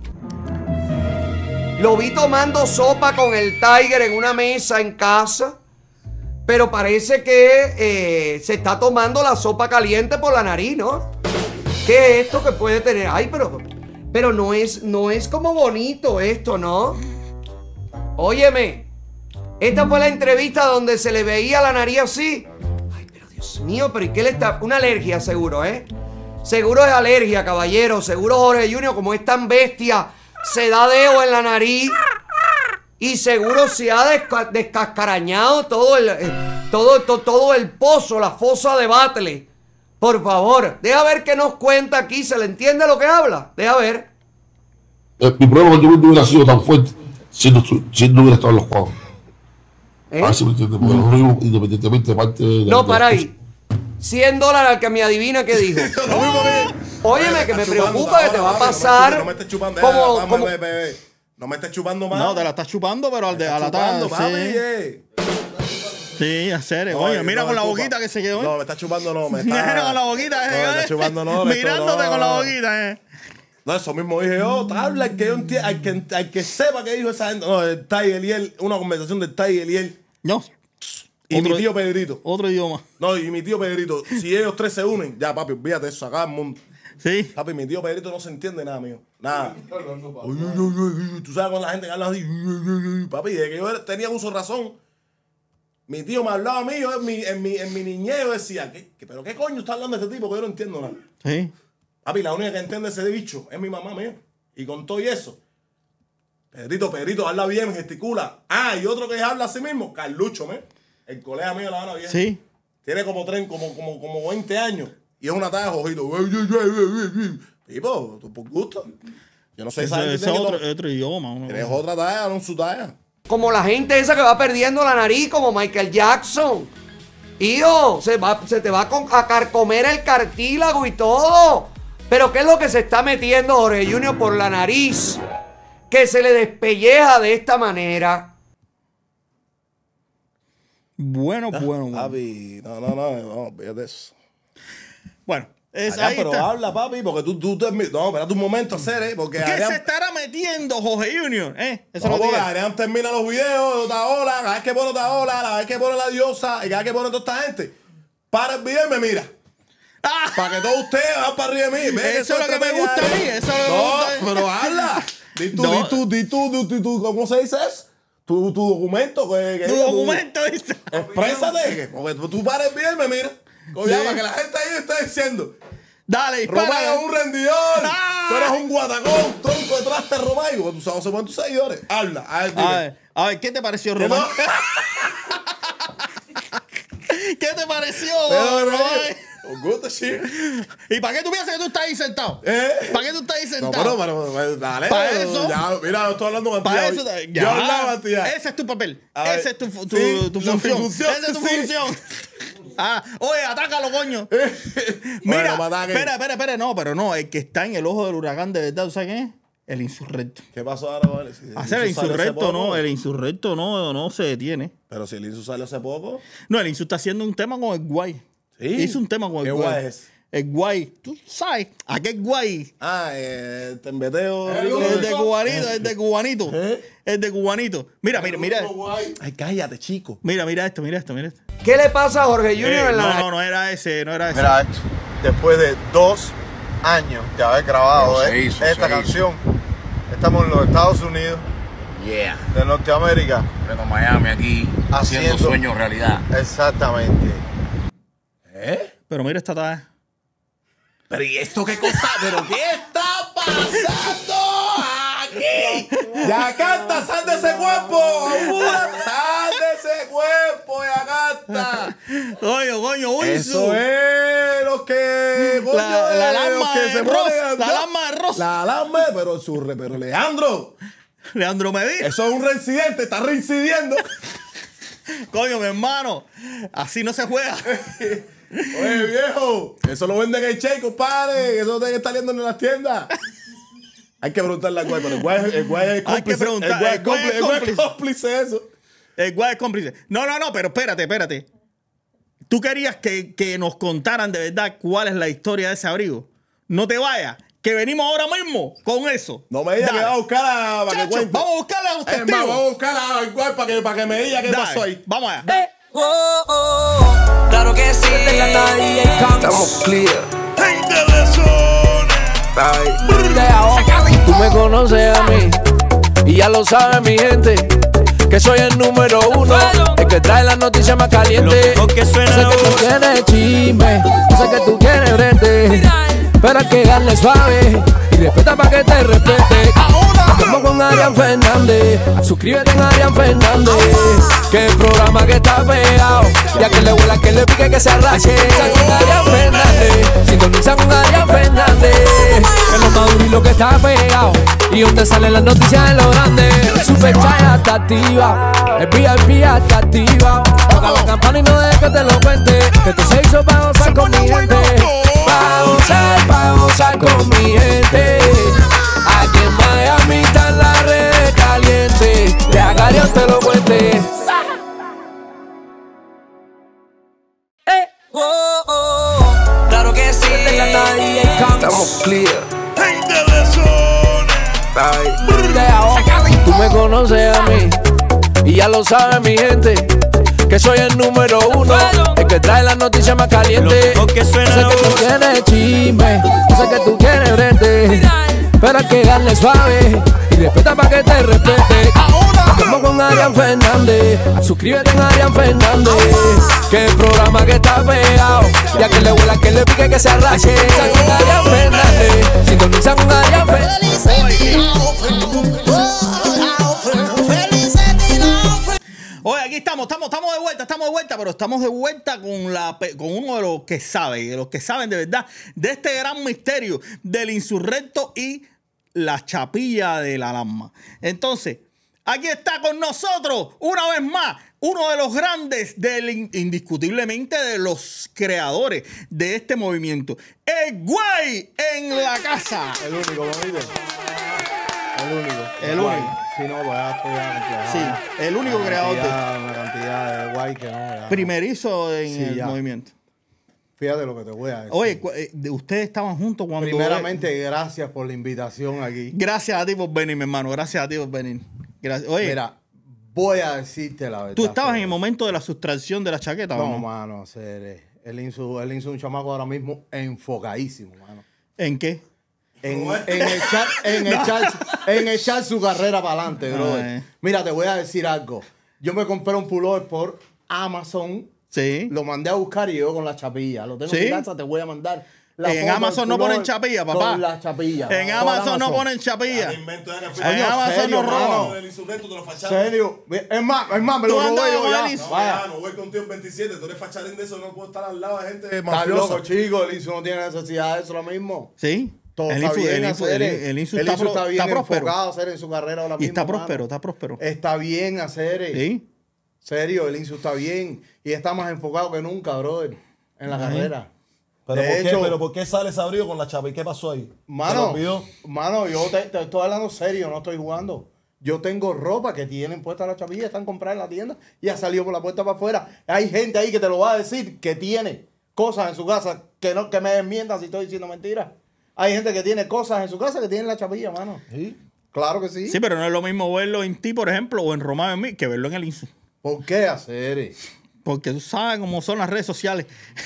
Lo vi tomando sopa con el Tiger en una mesa en casa. Pero parece que eh, se está tomando la sopa caliente por la nariz, ¿no? ¿Qué es esto que puede tener? Ay, pero... Pero no es, no es como bonito esto, ¿no? Óyeme, esta fue la entrevista donde se le veía la nariz así. Ay, pero Dios mío, pero ¿y qué le está? Una alergia seguro, ¿eh? Seguro es alergia, caballero. Seguro Jorge Junior, como es tan bestia, se da dedo en la nariz. Y seguro se ha desca descascarañado todo el, eh, todo, to todo el pozo, la fosa de Batle. Por favor, deja ver qué nos cuenta aquí. ¿Se le entiende lo que habla? Deja ver. Eh, mi problema con Juventus hubiera sido tan fuerte si no, si no hubiera estado en los juegos. ¿Eh? A ver si me entiende. Porque nosotros, independientemente de parte de... No, para ahí. cien dólares al que me adivina qué dijo. Lo mismo que... Óyeme, que me preocupa que te va a pasar. No me estés chupando. como, como... No me estés chupando más. No, te la estás chupando, pero al de a la tarde. Sí. Sí, a serio. Oye, mira con la boquita que se quedó. No, me está chupando, no. Me está... Mira con la boquita. No, me está chupando, no. Mirándote con la boquita, eh. No, eso mismo dije yo, habla el que yo entienda, al que, al que sepa que dijo esa gente. No, el Tai Eliel, una conversación del Tai Eliel. No. Y Otro- mi tío Pedrito. Otro idioma. No, y mi tío Pedrito. Si ellos tres se unen, ya, papi, olvídate de eso, acá el mundo. Sí. Papi, mi tío Pedrito no se entiende nada, mío. Nada. Uy, uy, uy, uy, tú sabes con la gente que habla así. Uy, uy, uy, uy. Papi, desde que yo era- tenía uso de razón, mi tío me hablaba a mí, yo en mi, en mi, en mi niñez yo decía, ¿qué, qué, ¿pero qué coño está hablando este tipo que yo no entiendo nada? Sí. Papi, la única que entiende ese bicho es mi mamá mío. Y con todo y eso, Pedrito, Pedrito, habla bien, gesticula. Ah, y otro que habla así mismo, Carlucho, ¿me? El colega mío la habla bien. Sí. Tiene como, tren, como, como, como veinte años. Y es una talla de ojito. Tipo, tú por gusto. Yo no sé Ese, esa gente ese tiene es que otro, tomar- otro idioma. uno- Tienes otra talla, no su talla. Como la gente esa que va perdiendo la nariz, como Michael Jackson. Hijo, se, va, se te va a, con- a carcomer el cartílago y todo. Pero ¿qué es lo que se está metiendo Jorge Junior por la nariz? Que se le despelleja de esta manera. Bueno, bueno, bueno. Papi, no, no, no, no, olvídate de eso. Bueno, es, Acá, ahí pero está. habla, papi, porque tú, tú te... No, espérate un momento, hacer, ¿eh? Porque ¿Qué Adrián- se estará metiendo Jorge Junior? ¿Eh? Eso No, es lo que porque diga. Adrián termina los videos de Otaola, cada vez que pone Otaola, cada vez que pone la diosa, y cada vez que pone toda esta gente, para el video y me mira. Ah. Para que todos ustedes vayan para arriba de mí. Ve Eso es lo que me estrategia gusta a mí, es. eso es lo que me No, gusta a mí. pero habla. Di tú, No. di tú, di tú, di tú, di tú, ¿cómo se dice eso? Tu, tu documento. Que, que Tu diga, documento, dice. Exprésate, que- porque tú pares bien y me mira. Coño, Sí. para que la gente ahí esté diciendo. Dale, dispara. Román es un rendidor. Ah. Tú eres un guatacón, tronco de traste, Román. Y cuando tú sabes, se ponen tus seguidores. Habla. A ver, dime. A ver, a ver, ¿qué te pareció, Que Román? no- ¿Qué te pareció, Pero, Román? Con gusto, sí. ¿Y para qué tú piensas que tú estás ahí sentado? ¿Eh? ¿Para qué tú estás ahí No, sentado? pero, pero, pero, dale. ¿Para pero, eso? Ya, mira, yo estoy hablando con Para Tía eso, hoy. ya. Yo hablaba, tía. Ese es tu papel. A ver, Esa es tu, fu- tu, sí, tu la función. función, Esa es tu sí. función. Ah, oye, atácalo, coño. Bueno, Mira, me ataque. espera, espera, espera. No, pero no, el que está en el ojo del huracán de verdad, ¿tú sabes quién es? El insurrecto. ¿Qué pasó ahora con él? Si Hacer el Insu salió hace insurrecto, poco. no, el insurrecto no, no se detiene. Pero si el Insu salió hace poco. No, el Insu está haciendo un tema con el guay. Sí. Hizo un tema con el ¿Qué guay. guay es? El guay. Tú sabes, aquel guay. Ah, eh, el tembeteo. El de cubanito, el de cubanito. ¿Eh? El de cubanito. Mira, mira, mira. Ay, cállate, chico. Mira, mira esto, mira esto, mira esto. ¿Qué le pasa a Jorge Junior Eh, en la no, nariz? no, no era ese, no era ese. Mira esto. Después de dos años de haber grabado Pero se eh, hizo, esta se canción, estamos en los Estados Unidos Yeah. de Norteamérica. Pero Miami aquí, haciendo Haciendo- sueños realidad. Exactamente. ¿Eh? Pero mira esta talla. Pero ¿y esto qué cosa? ¿Pero qué está pasando aquí? Yacarta, sal de ese cuerpo. Apúrate, sal de ese cuerpo, Yacarta. Coño, coño, uy, Eso es lo que. Coño, La- la eh, alarma los que de se Ross, ponen- la alarma de Ross. La alarma, pero su re- pero Leandro. Leandro Medina. Eso es un reincidente, está reincidiendo. Coño, mi hermano. Así no se juega. Oye, viejo, eso lo venden en el Che, compadre. Eso tiene que estar saliendo en las tiendas. Hay que preguntarle al guay, pero el guay, el guay es Hay cómplice. que preguntar, el guay es el guay cómplice, es el guay es cómplice. cómplice de eso. El guay es cómplice. No, no, no, pero espérate, espérate. ¿Tú querías que, que nos contaran de verdad cuál es la historia de ese abrigo? No te vayas, que venimos ahora mismo con eso. No me digas que Dale. va a buscar a, para que Chacho, cuente. vamos a buscarle a los Es más, testigos. vamos a buscar al guay para que, para que me diga qué Dale, pasó ahí. Vamos allá. Oh, oh, claro que sí. Estamos clear. Tú me conoces a mí y ya lo sabe mi gente, que soy el número uno, el que trae las noticias más calientes. que suena Sé que tú quieres chisme, yo sé que tú quieres verte, pero hay que darle suave y respeta para que te respete. Estamos con Adrián Arián Fernández. Suscríbete en Arián Fernández, que el programa que está pegado. Ya que le huela, que le pique, que se arrache. Con Arián Fernández, sintoniza con Arián Fernández, que es lo maduro y lo que está pegado. Y donde salen las noticias en lo grande. Super Chat hasta activa, el V I P hasta activa. Toca la campana y no dejes que te lo cuente, que esto se hizo pa' gozar con mi gente. Pa' gozar, pa' gozar con mi gente. Aquí en Miami están las redes calientes. De Agarión te lo cuente. Eh, oh, oh. Claro que sí. Estamos clear. Tú me conoces a mí y ya lo sabe mi gente, que soy el número uno, el que trae las noticias más calientes. Yo sé que tú quieres chisme, yo sé que tú quieres frente, pero hay que darle suave y respeta pa' que te respete. Estamos con Arián Fernández, suscríbete en Arián Fernández, que el programa que está pegado. Ya que le huela, que le pique, que se arrache. Con Arián Fernández, sintoniza con Arián Fernández. Oye, aquí estamos, estamos, estamos de vuelta, estamos de vuelta, pero estamos de vuelta con, la, con uno de los que sabe, de los que saben de verdad, de este gran misterio del insurrecto y la chapilla de la alarma. Entonces, aquí está con nosotros, una vez más, uno de los grandes, del, indiscutiblemente de los creadores de este movimiento, el Guay en la casa. El único, ¿no? El único. El único. Si no, pues ya estoy ya complejado. Sí, el único creador de Una cantidad de guay que no. Ya. Primerizo en Sí, el ya. movimiento. Fíjate lo que te voy a decir. Oye, ustedes estaban juntos cuando... Primeramente, gracias por la invitación aquí. Gracias a ti por venir, mi hermano. Gracias a ti por venir. Gracias. Oye, mira, voy a decirte la verdad. ¿tú estabas en el momento de la sustracción de la chaqueta no, o no? mano, ser, el Insu, el Insu es un chamaco ahora mismo enfocadísimo, mano. ¿En qué? En, en, echar, en, echar, en echar su carrera para adelante, bro. Ay. Mira, te voy a decir algo. Yo me compré un pullover por Amazon. Sí. Lo mandé a buscar y yo con la chapilla. Lo tengo ¿Sí? en mi casa, te voy a mandar. La En foto Amazon del no ponen pullover chapilla, papá. Con la chapilla. En Por Amazon no ponen chapilla. En Coño, Amazon serio, no mano. roban. ¿En serio? Es más, es más, me ¿Tú lo robé andabas yo con ya. el Insu? Vaya. No voy contigo en veintisiete, tú eres facharín de eso, no puedo estar al lado de gente Estás mafiosa. loco, chico. El Insu no tiene necesidad de eso lo mismo. Sí. Todo El está Insu- bien, el Insu- hacer, el- el Insu el está Insu pro- está bien está próspero. enfocado a hacer en su carrera ahora Y mismo. está mano. próspero, está próspero. Está bien hacer. Sí. Serio, el Insu está bien. Y está más enfocado que nunca, brother. En la Ay. carrera. ¿Pero, De por qué, hecho- ¿Pero por qué sale ese abrigo con la chapa? ¿Y qué pasó ahí? ¿Se lo Mano, olvidó? mano, yo te, te estoy hablando serio, no estoy jugando. Yo tengo ropa que tienen puesta la chapilla, están compradas en la tienda y ha salido por la puerta para afuera. Hay gente ahí que te lo va a decir que tiene cosas en su casa que no que me desmientan si estoy diciendo mentiras. Hay gente que tiene cosas en su casa que tienen la chapilla, mano. ¿Sí? Claro que sí. Sí, pero no es lo mismo verlo en ti, por ejemplo, o en Román en mí, que verlo en el Insu. ¿Por qué hacer? Porque tú sabes cómo son las redes sociales.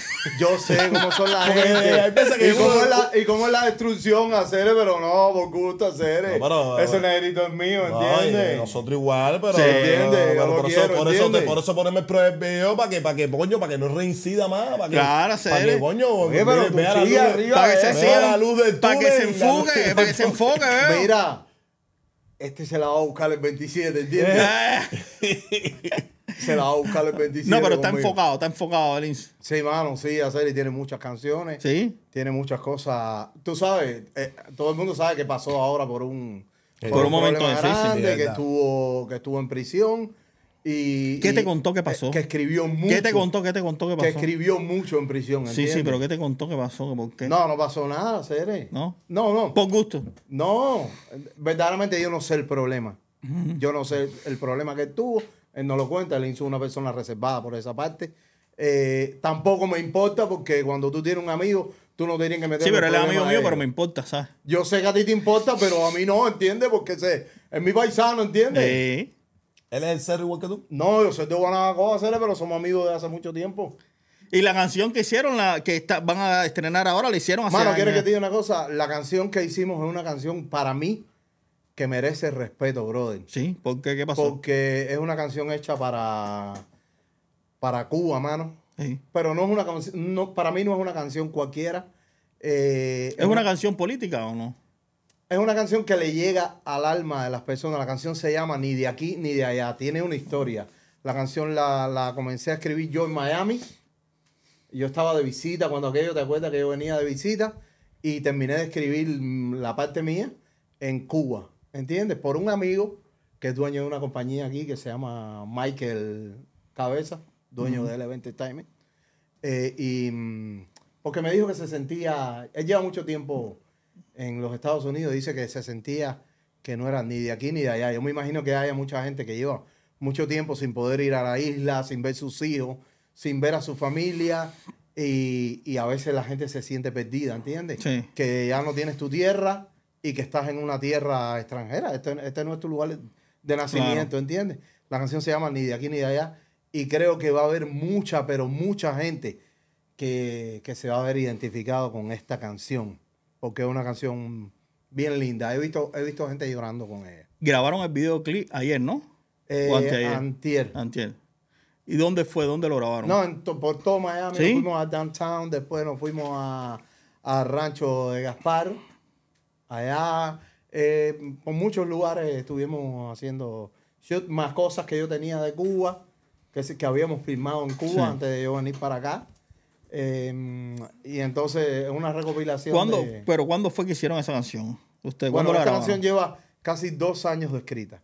Yo sé cómo son las Porque gente. hay veces que y, cómo uno- es la, y cómo es la destrucción hacer, pero no, por gusto hacer. No, pero- Ese negrito es mío, No, ¿entiendes? y nosotros igual, pero. Se entiende, pero yo lo por, quiero, eso, por, eso, entiende. por eso ponemos el pro- el video para que, para que, coño, para que no reincida más. Para que, Claro, para serio. que, coño, Oye, pero tú vea la sigue luz, arriba Para que de se eso. vea siga, la luz del para que se túnel, la luz enfoque, del- para que se enfoque, ¿eh? Mira, este se la va a buscar el veintisiete, ¿entiendes? Se la va a buscar el veintisiete. No, pero está conmigo. enfocado, está enfocado el Insu. Sí, mano, sí, hacer y tiene muchas canciones. Sí. Tiene muchas cosas. Tú sabes, eh, todo el mundo sabe que pasó ahora por un, Por un momento problema difícil, grande, de que verdad. estuvo, que estuvo en prisión. Y, ¿Qué y- te contó que pasó? Que escribió mucho. ¿Qué te contó? ¿Qué te contó que Que pasó? escribió mucho en prisión. Sí, sí, ¿entiendes? pero ¿qué te contó que pasó? ¿Por qué? No, no pasó nada, Cere. ¿No? No, no. Por gusto. No, verdaderamente yo no sé el problema. Yo no sé el problema que él tuvo. Él no lo cuenta, él hizo una persona reservada por esa parte. Eh, tampoco me importa porque cuando tú tienes un amigo, tú no tienes que meter Sí, en pero el él es problema amigo de mío, ellos. pero me importa, ¿sabes? Yo sé que a ti te importa, pero a mí no, ¿entiendes? Porque sé, es mi paisano, ¿entiendes? Sí. ¿Él es el cerro igual que tú? No, yo soy de Guanabacoa, Cere, pero somos amigos de hace mucho tiempo. Y la canción que hicieron, la que está, van a estrenar ahora, la hicieron hace Mano, ¿quieres que años. te diga una cosa? La canción que hicimos es una canción para mí que merece respeto, brother. Sí, ¿por qué? ¿Qué pasó? Porque es una canción hecha para, para Cuba, mano. Sí. Pero no es una canción, no, para mí no es una canción cualquiera. Eh, ¿Es una canción política o no? es una canción que le llega al alma de las personas. La canción se llama Ni de aquí ni de allá. Tiene una historia. La canción la, la comencé a escribir yo en Miami. Yo estaba de visita cuando aquello, ¿te acuerdas que yo venía de visita? Y terminé de escribir la parte mía en Cuba, ¿entiendes? Por un amigo que es dueño de una compañía aquí que se llama Michael Cabeza, dueño uh-huh. de L V Entertainment. Eh, y porque me dijo que se sentía, él lleva mucho tiempo en los Estados Unidos, dice que se sentía que no era ni de aquí ni de allá. Yo me imagino que haya mucha gente que lleva mucho tiempo sin poder ir a la isla, sin ver sus hijos, sin ver a su familia, y, y a veces la gente se siente perdida, ¿entiendes? Sí. Que ya no tienes tu tierra y que estás en una tierra extranjera. Este, este no es tu lugar de nacimiento, claro. ¿Entiendes? La canción se llama Ni de aquí ni de allá, y creo que va a haber mucha, pero mucha gente que, que se va a ver identificado con esta canción, porque es una canción bien linda. He visto, he visto gente llorando con ella. Grabaron el videoclip ayer, ¿no? Eh, ¿O anteayer? Antier. Antier. ¿Y dónde fue? ¿Dónde lo grabaron? No, en to, por todo Miami. ¿Sí? Nos fuimos a Downtown, después nos fuimos a, a Rancho de Gaspar. Allá, eh, por muchos lugares estuvimos haciendo shoot, más cosas que yo tenía de Cuba, que, que habíamos filmado en Cuba sí. antes de yo venir para acá. Eh, y entonces es una recopilación. ¿Cuándo, de, ¿Pero cuándo fue que hicieron esa canción? ¿Usted, bueno, ¿cuándo la esta grabaron? canción lleva casi dos años de escrita.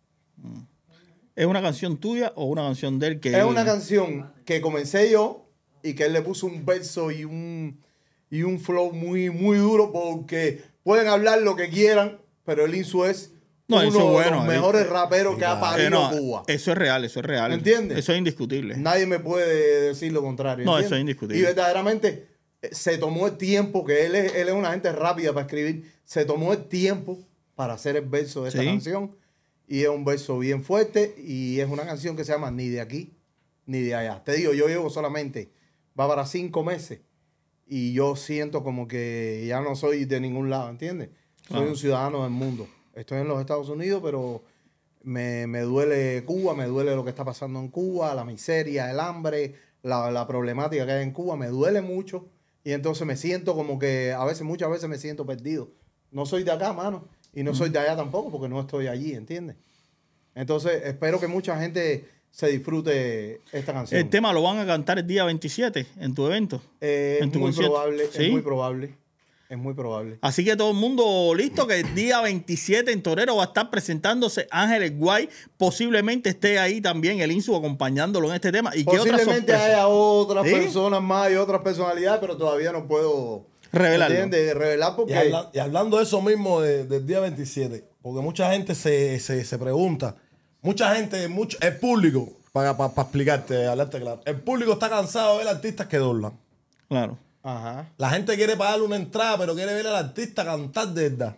¿Es una canción tuya o una canción de él? Que es él... una canción que comencé yo y que él le puso un verso y un, y un flow muy, muy duro, porque pueden hablar lo que quieran, pero el Insu es no, uno eso es bueno, de los eh, mejores eh, raperos eh, que ha parido eh, no, Cuba. Eso es real, eso es real. ¿Entiendes? Eso es indiscutible. Nadie me puede decir lo contrario. No, ¿entiendes? eso es indiscutible. Y verdaderamente se tomó el tiempo, que él es, él es una gente rápida para escribir, se tomó el tiempo para hacer el verso de esta ¿sí? canción. Y es un verso bien fuerte y es una canción que se llama Ni de aquí ni de allá. Te digo, yo llevo solamente, va para cinco meses y yo siento como que ya no soy de ningún lado, ¿entiendes? Soy ah. un ciudadano del mundo. Estoy en los Estados Unidos, pero me, me duele Cuba, me duele lo que está pasando en Cuba, la miseria, el hambre, la, la problemática que hay en Cuba, me duele mucho. Y entonces me siento como que a veces, muchas veces me siento perdido. No soy de acá, mano. Y no soy de allá tampoco porque no estoy allí, ¿entiendes? Entonces, espero que mucha gente se disfrute esta canción. ¿El tema lo van a cantar el día veintisiete en tu evento? Eh, ¿En es tu muy concierto? probable, ¿Sí? es muy probable. Es muy probable. Así que todo el mundo listo, que el día veintisiete en Torero va a estar presentándose Ángeles Guay. Posiblemente esté ahí también el Insu acompañándolo en este tema. ¿Y posiblemente haya otras ¿sí? personas más y otras personalidades, pero todavía no puedo... Revelarlo. De revelar porque... Y, habla, y hablando de eso mismo de, del día veintisiete, porque mucha gente se, se, se pregunta, mucha gente, mucho, el público, para, para, para explicarte, hablarte claro, el público está cansado de ver artistas que doblan. Claro. Ajá. La gente quiere pagarle una entrada, pero quiere ver al artista cantar de verdad.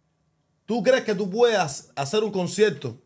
¿Tú crees que tú puedas hacer un concierto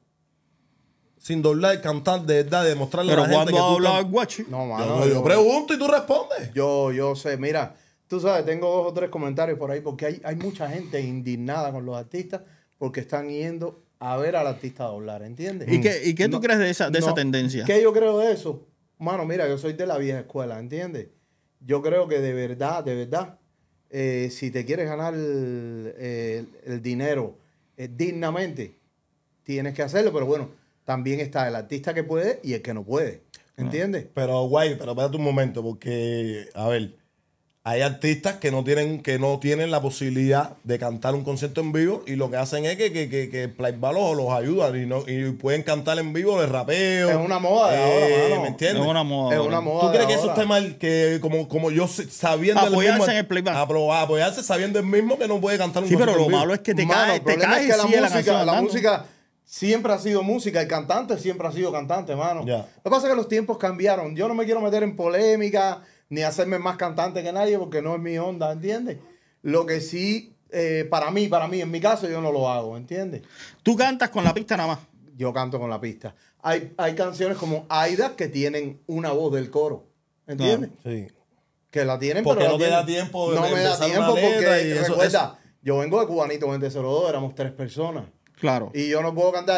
sin doblar y cantar de verdad, de demostrarle a la gente que tú... ¿Pero cuándo Guachi? No, mano. Yo, yo, yo pregunto y tú respondes. Yo, yo sé, mira... Tú sabes, tengo dos o tres comentarios por ahí porque hay, hay mucha gente indignada con los artistas porque están yendo a ver al artista doblar, ¿entiendes? ¿Y qué, y qué tú no, crees de esa, de no, esa tendencia? ¿Qué yo creo de eso? Mano, mira, yo soy de la vieja escuela, ¿entiendes? Yo creo que de verdad, de verdad, eh, si te quieres ganar el, el, el dinero eh, dignamente, tienes que hacerlo, pero bueno, también está el artista que puede y el que no puede, ¿entiendes? Pero, guay, pero espérate un momento porque, a ver... Hay artistas que no tienen que no tienen la posibilidad de cantar un concierto en vivo y lo que hacen es que, que, que, que Playback los, los ayuda y, no, y pueden cantar en vivo de rapeo. Es una moda de eh, ahora, mano. ¿Me entiendes? Es una moda. Es una moda. ¿Tú crees de que ahora. eso está mal? Que como, como yo sabiendo apoyarse el mismo, en el playback. Aprobar, apoyarse sabiendo el mismo que no puede cantar un sí, concierto pero lo en vivo. malo es que te Mano, cae, el te problema cae es que la sí, música, la, la música siempre ha sido música, el cantante siempre ha sido cantante, mano. Ya. Lo que pasa es que los tiempos cambiaron. Yo no me quiero meter en polémica ni hacerme más cantante que nadie porque no es mi onda, ¿entiendes? Lo que sí, eh, para mí, para mí, en mi caso, yo no lo hago, ¿entiendes? Tú cantas con la pista nada más. Yo canto con la pista. Hay, hay canciones como Aida que tienen una voz del coro, ¿entiendes? Claro, sí. Que la tienen, porque pero no la te tienen. da tiempo de No me da empezar tiempo una letra porque, y eso- recuerda, yo vengo de Cubanito veinte cero dos, éramos tres personas. Claro. Y yo no puedo cantar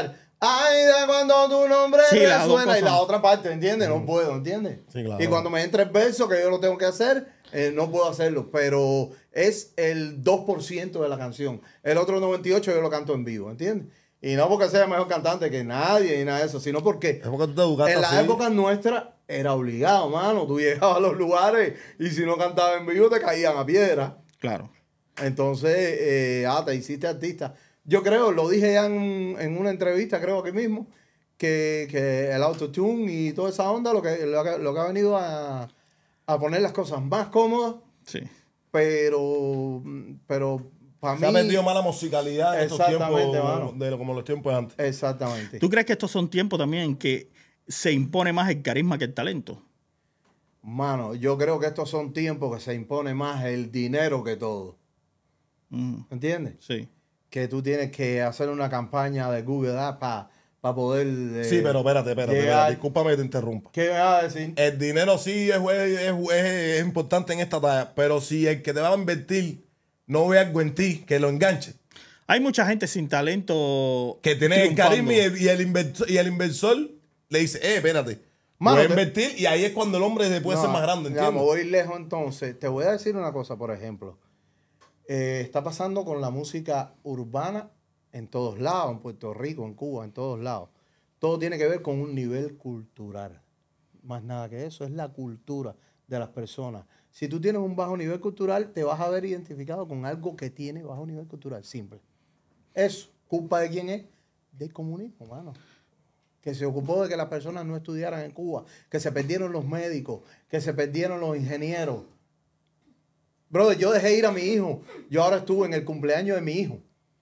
Ay, de cuando tu nombre Sí, las dos resuena. Y la cosas. otra parte, ¿entiendes? No puedo, ¿entiendes? Sí, claro. Y cuando me entra el verso que yo lo tengo que hacer, eh, no puedo hacerlo. Pero es el dos por ciento de la canción. El otro noventa y ocho por ciento yo lo canto en vivo, ¿entiendes? Y no porque sea mejor cantante que nadie y nada de eso, sino porque Es porque tú te educaste en la así. época nuestra era obligado, mano. Tú llegabas a los lugares y si no cantabas en vivo te caían a piedra. Claro. Entonces, eh, ah, te hiciste artista. Yo creo, lo dije ya en, en una entrevista, creo aquí mismo, que, que el autotune y toda esa onda lo que, lo que, lo que ha venido a, a poner las cosas más cómodas. Sí. Pero, pero para mí... Se ha perdido más la musicalidad en estos Exactamente, tiempos mano. de lo- como los tiempos de antes. Exactamente. ¿Tú crees que estos son tiempos también en que se impone más el carisma que el talento? Mano, yo creo que estos son tiempos que se impone más el dinero que todo. Mm, ¿Entiendes? sí. Que tú tienes que hacer una campaña de Google Ads para poder... eh, Sí, pero espérate, espérate, llegar- espérate. Discúlpame que te interrumpa. ¿Qué me vas a decir? El dinero sí es, es, es- es- es importante en esta talla, pero si el que te va a invertir no ve algo en ti que lo enganche, Hay mucha gente sin talento que tiene el triunfando. carisma y el, y el inversor, y el inversor le dice, eh, espérate, Mano, voy a te- invertir y ahí es cuando el hombre puede No, ser más grande, ya, ¿entiendes? me voy lejos entonces. Te voy a decir una cosa, por ejemplo. Eh, está pasando con la música urbana en todos lados, en Puerto Rico, en Cuba, en todos lados. Todo tiene que ver con un nivel cultural. Más nada que eso, es la cultura de las personas. Si tú tienes un bajo nivel cultural, te vas a ver identificado con algo que tiene bajo nivel cultural. Simple. Eso, ¿culpa de quién es? Del comunismo, mano. Que se ocupó de que las personas no estudiaran en Cuba, que se perdieron los médicos, que se perdieron los ingenieros. Brother, yo dejé ir a mi hijo. Yo ahora estuve en el cumpleaños de mi hijo.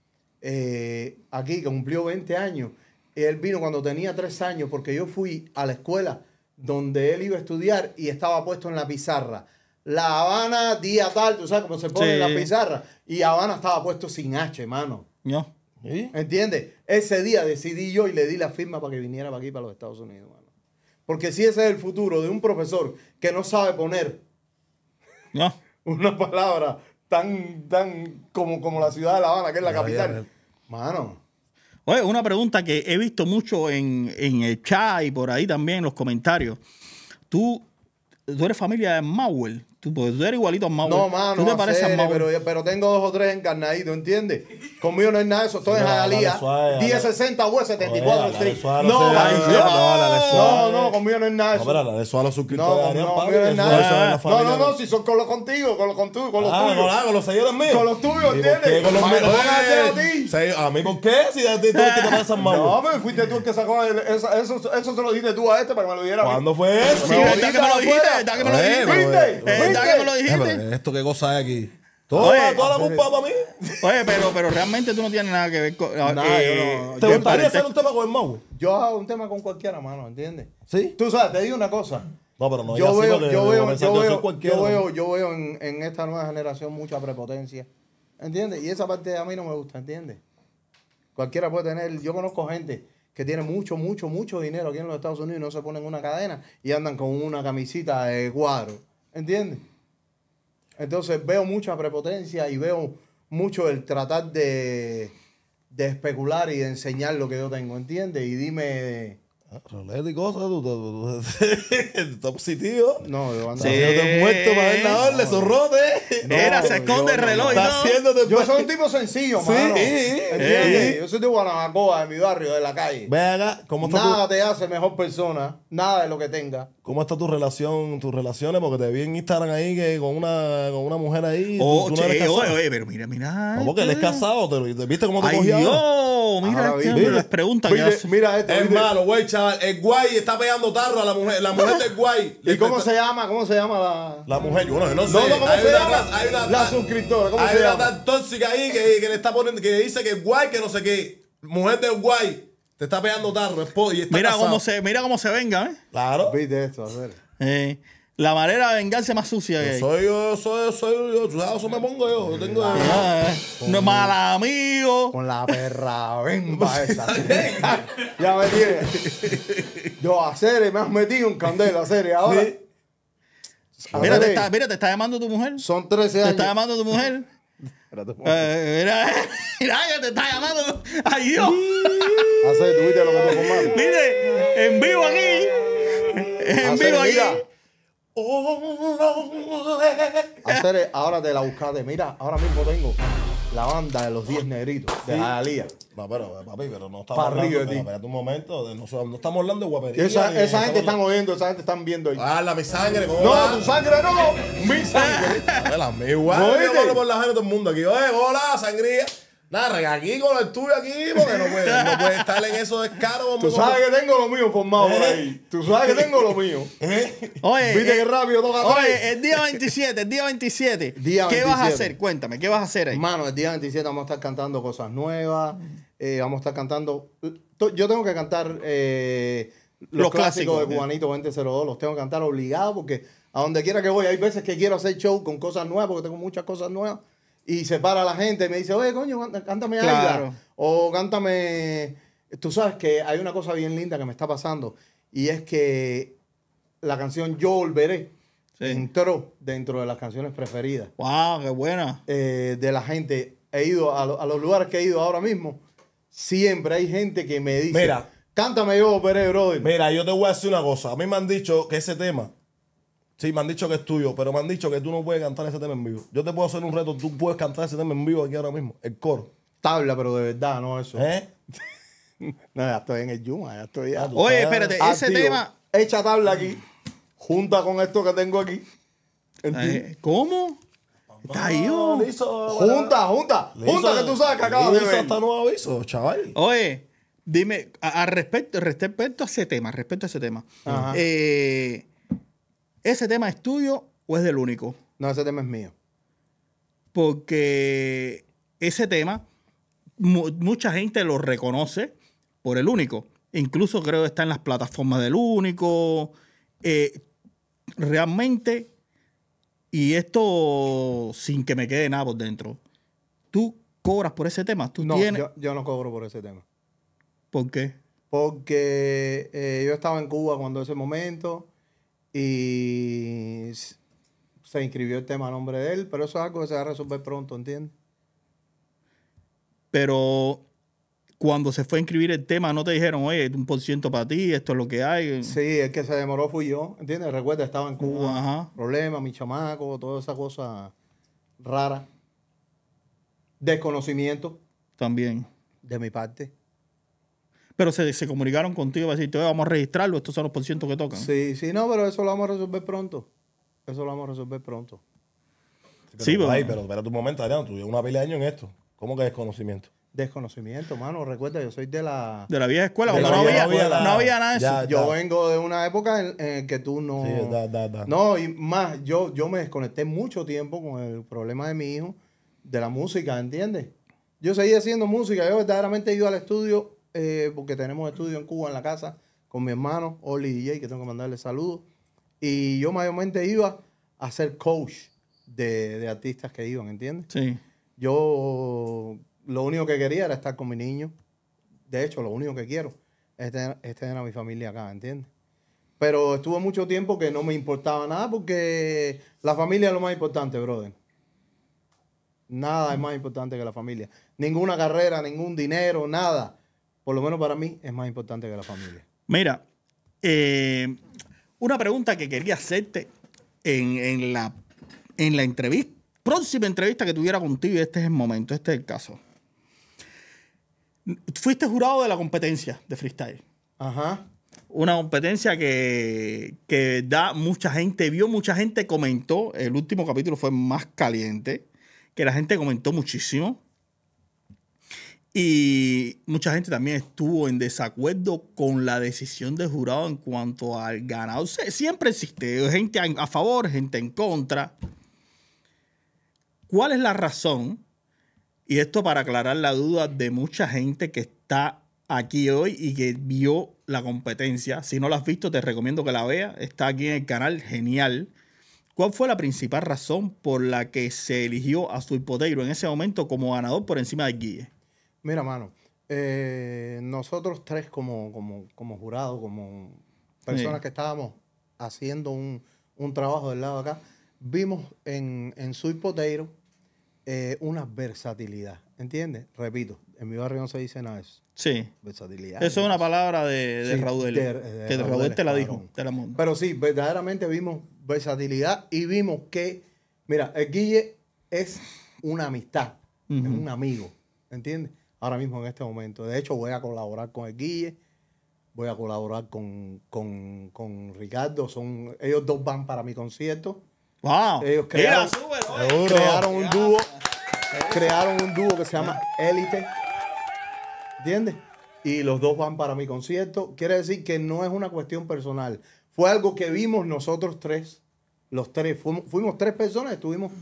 Eh, aquí, que cumplió veinte años. Él vino cuando tenía tres años porque yo fui a la escuela donde él iba a estudiar y estaba puesto en la pizarra. La Habana, día tal, tú sabes cómo se pone Sí. en la pizarra. Y Habana estaba puesto sin H, mano. No. ¿Entiendes? Ese día decidí yo y le di la firma para que viniera para aquí, para los Estados Unidos, mano. Porque si ese es el futuro de un profesor que no sabe poner No. una palabra tan, tan como, como la ciudad de La Habana, que es la Ya, capital. ya. Mano. Oye, una pregunta que he visto mucho en, en el chat y por ahí también en los comentarios. Tú, tú eres familia de Mauer. Tú, porque tú eres igualito a Mauer. No, mano, ¿Tú te pareces a hacer, Mauer? pero, pero tengo dos o tres encarnaditos, ¿entiendes? Conmigo no hay nada de eso. Estoy en No, dale Jalía, suave, dale. diez sesenta U setenta y cuatro Oye, dale Street. suave, No, no sé, ay, dale, Dios. no, dale no, suave. no, conmigo no hay nada de No, eso. pero la de eso a los No, suscriptores. no, Daniel, no, papi, conmigo no hay eso- nada. eso es la No, familia. no, no, si son con los contigo, con los contigo, con los Ah, tuyos. con, ah, con los seguidores míos. Con los tuyos, ¿Y por ¿entiendes? qué con los Vale, míos? no me hagas a Oye, ti. se- ¿A mí por qué? Si a ti tú eres que te pasa más. No, pero fuiste tú el que sacó el- eso, eso, eso se lo dijiste tú a este para que me lo diera a mí. ¿Cuándo fue eso? Sí, Me lo ¿verdad dijiste que me lo dijiste? afuera. ¿Verdad que me lo Eh, dijiste? pero, ¿Viste? eh, ¿Verdad que me lo Eh, dijiste? pero ¿esto qué cosa hay aquí? Toda, Oye, toda la culpa para mí. Oye, pero, pero realmente tú no tienes nada que ver con... Nada, eh, yo no- ¿Te yo gustaría parece- hacer un tema con el Mau? Yo hago un tema con cualquiera, mano, ¿entiendes? ¿Sí? Tú sabes, te digo una cosa. No, pero no yo, ya sí, veo, porque yo, voy a veo, pensar yo, que soy veo, cualquiera, yo ¿no? veo, yo veo en, en esta nueva generación mucha prepotencia, ¿entiendes? Y esa parte a mí no me gusta, ¿entiendes? Cualquiera puede tener, yo conozco gente que tiene mucho, mucho, mucho dinero aquí en los Estados Unidos y no se ponen una cadena y andan con una camisita de cuadro, ¿entiendes? Entonces veo mucha prepotencia y veo mucho el tratar de, de especular y de enseñar lo que yo tengo, ¿entiendes? Y dime... Roleta y cosas, tú, tú, tú, tú estás positivo. No, yo ando... Estás haciéndote muerto para ver la orden, zorrote. Era, se esconde el reloj y Estás no. haciéndote Yo soy un tipo sencillo, Sí, mano. sí, ¿Entiendes? sí. Yo soy de Guanabacoa, de mi barrio, de la calle. Ve acá, ¿cómo está, Nada tu, te hace mejor persona, nada de lo que tenga. ¿cómo está tu relación, tus relaciones? Porque te vi en Instagram ahí que con una, con una mujer ahí. tú- Oh, tú no eres che, casado. oye, oye, pero mira, mira. No, porque él es casado. Te, te- ¿Viste cómo te Ay, cogía? Dios, mira, Ahora este vi, hombre, mira. las preguntas que Mira, hace. mira esto. Es ¿viste? malo, güey, chaval. El guay está pegando tarro a la mujer. La mujer del guay. ¿Y cómo se llama? ¿Cómo se llama la...? La mujer, yo, bueno, yo no sé. No, no, ¿cómo Hay se una llama? clase- hay una- La suscriptora, ¿cómo hay se una llama? tan tóxica ahí que, que le está poniendo, que dice que es guay, que no sé qué. Mujer del guay. Te está pegando tarro, esposo, y está Mira casado. cómo, se, mira cómo se venga, ¿eh? Claro. ¿Viste esto? A ver. Eh, la manera de vengarse más sucia que Yo hay. soy yo, soy, soy yo. Tú sabes, eso me pongo yo. Yo tengo... Ah, eh. No es mal amigo. Con la perra bemba esa. Ya me tiene. Yo a serie me has metido en candela, a serie. Ahora. Sí. A Mira te, serie, está, mira, te está llamando tu mujer. Son trece Te años. está llamando tu mujer. Eh, mira, mira, que te está llamando. ¡Ay, Dios! Hace, ¿tú viste lo que te formaron? Mire, en vivo aquí. En Hacer, vivo aquí. mira. Hacer, ahora te la buscaste. Mira, ahora mismo tengo la banda de los diez negritos de Sí. Jalía. No, pero, papi, pero no estamos Pa' hablando, arriba de pero, ti. espérate un momento, de- no, no estamos hablando de guapería. Esa, ni- esa gente estamos están oyendo, esa gente están viendo ahí. Habla mi sangre, ¿cómo No, va? tu sangre no, mi sangre. A ver, a mí igual, ¿No yo oíste? hablo por la gente de todo el mundo aquí. Oye, hola, sangría. Nada, rega aquí con el tuyo aquí, porque no puede, no puede estar en esos descaros. Tú sabes que tengo lo mío formado por ¿Eh? ahí. Tú sabes que tengo lo mío. Oye, ¿Viste eh, qué rápido toca atrás? Oye, el día veintisiete, el día veintisiete. Día ¿Qué vas a veintisiete. hacer? Cuéntame, ¿qué vas a hacer ahí? Mano, el día veintisiete vamos a estar cantando cosas nuevas. eh, vamos a estar cantando. to- Yo tengo que cantar eh, los, Los clásicos, clásicos, de eh. Juanito veinte cero dos. Los tengo que cantar obligado porque a donde quiera que voy, hay veces que quiero hacer show con cosas nuevas porque tengo muchas cosas nuevas. Y se para la gente y me dice, oye, coño, canta- cántame Claro. algo. O cántame. Tú sabes que hay una cosa bien linda que me está pasando. Y es que la canción Yo Volveré entró dentro de las canciones preferidas. ¡Wow! ¡Qué buena! eh, de la gente. He ido a, lo- a los lugares que he ido ahora mismo. Siempre hay gente que me dice, Mira. cántame Yo Volveré, brother. Mira, yo te voy a decir una cosa. A mí me han dicho que ese tema, sí, me han dicho que es tuyo, pero me han dicho que tú no puedes cantar ese tema en vivo. Yo te puedo hacer un reto, tú puedes cantar ese tema en vivo aquí ahora mismo, el coro. Tabla, pero de verdad, no eso. ¿Eh? No, ya estoy en el Yuma, ya estoy ya. Oye, espérate, ese Activo. tema- Echa tabla aquí, junta con esto que tengo aquí. ¿Entiendes? Eh, ¿Cómo? Está ahí, oh. Le hizo- Junta, junta, le junta hizo- que tú sabes que acabas le de hizo ver. hasta nuevo aviso, chaval. Oye, dime, a, a respecto, respecto a ese tema, respecto a ese tema. Ajá. eh, ¿Ese tema es tuyo o es del único? No, ese tema es mío. Porque ese tema, mu- mucha gente lo reconoce por el único. Incluso creo que está en las plataformas del único. Eh, realmente, y esto sin que me quede nada por dentro, ¿tú cobras por ese tema? ¿Tú No, tienes? yo, yo no cobro por ese tema. ¿Por qué? Porque eh, yo estaba en Cuba cuando ese momento y s- se inscribió el tema a nombre de él, pero eso es algo que se va a resolver pronto, ¿entiendes? Pero cuando se fue a inscribir el tema, no te dijeron, oye, un por ciento para ti, esto es lo que hay. Sí, el que se demoró fui yo, ¿entiendes? Recuerda, estaba en Cuba, Ajá. problemas, mi chamaco, toda esa cosa rara. Desconocimiento También. de mi parte. Pero se, se comunicaron contigo para decirte, oye, vamos a registrarlo, estos son los por ciento que tocan. Sí, sí, no, pero eso lo vamos a resolver pronto. Eso lo vamos a resolver pronto. Sí, pero, pero- ay, pero espérate un momento, Adrián, tú llevas una pila de años en esto. ¿Cómo que desconocimiento? Desconocimiento, mano. Recuerda, yo soy de la... De la vieja escuela, de cuando la no vieja había, escuela. no había nada de eso. Ya, Yo ya. vengo de una época en, en que tú no... Sí, da, da, da. No, y más, yo, yo me desconecté mucho tiempo con el problema de mi hijo, de la música, ¿entiendes? Yo seguí haciendo música, yo verdaderamente he ido al estudio, eh, porque tenemos estudio en Cuba, en la casa, con mi hermano, Oli D J, que tengo que mandarle saludos. Y yo mayormente iba a ser coach de, de artistas que iban, ¿entiendes? Sí. Yo lo único que quería era estar con mi niño. De hecho, lo único que quiero es tener, es tener a mi familia acá, ¿entiendes? Pero estuve mucho tiempo que no me importaba nada porque la familia es lo más importante, brother. Nada es más importante que la familia. Ninguna carrera, ningún dinero, nada. Por lo menos para mí es más importante que la familia. Mira, eh, una pregunta que quería hacerte en, en la, en la entrevista, próxima entrevista que tuviera contigo, y este es el momento, este es el caso. Fuiste jurado de la competencia de freestyle. Ajá. Una competencia que, que da mucha gente, vio, mucha gente comentó. El último capítulo fue más caliente, que la gente comentó muchísimo. Y mucha gente también estuvo en desacuerdo con la decisión del jurado en cuanto al ganado. Se- Siempre existe gente a, a favor, gente en contra. ¿Cuál es la razón? Y esto para aclarar la duda de mucha gente que está aquí hoy y que vio la competencia. Si no la has visto, te recomiendo que la veas. Está aquí en el canal, genial. ¿Cuál fue la principal razón por la que se eligió a Sweet Potato en ese momento como ganador por encima de Guille? Mira, mano, eh, nosotros tres como, como, como jurado, como personas Sí. que estábamos haciendo un, un trabajo del lado de acá, vimos en, en Sweet Potato eh, una versatilidad, ¿entiendes? Repito, en mi barrio no se dice nada de eso. Sí. Versatilidad. Eso es una palabra de, de Sí, Raudel. de- de que Raudel, Raudel te la claro. dijo. Te la mandó. Pero sí, verdaderamente vimos versatilidad y vimos que, mira, el Guille es una amistad, es Ujú. un amigo, ¿entiendes? Ahora mismo en este momento. De hecho, voy a colaborar con el Guille, voy a colaborar con, con, con Ricardo. Son, ellos dos van para mi concierto. Wow. Ellos Mira, crearon, súbelo, Seguro. crearon un dúo, crearon un dúo que se llama Élite, ¿entiendes? Y los dos van para mi concierto. Quiere decir que no es una cuestión personal. Fue algo que vimos nosotros tres, los tres. Fuimos, fuimos tres personas, estuvimos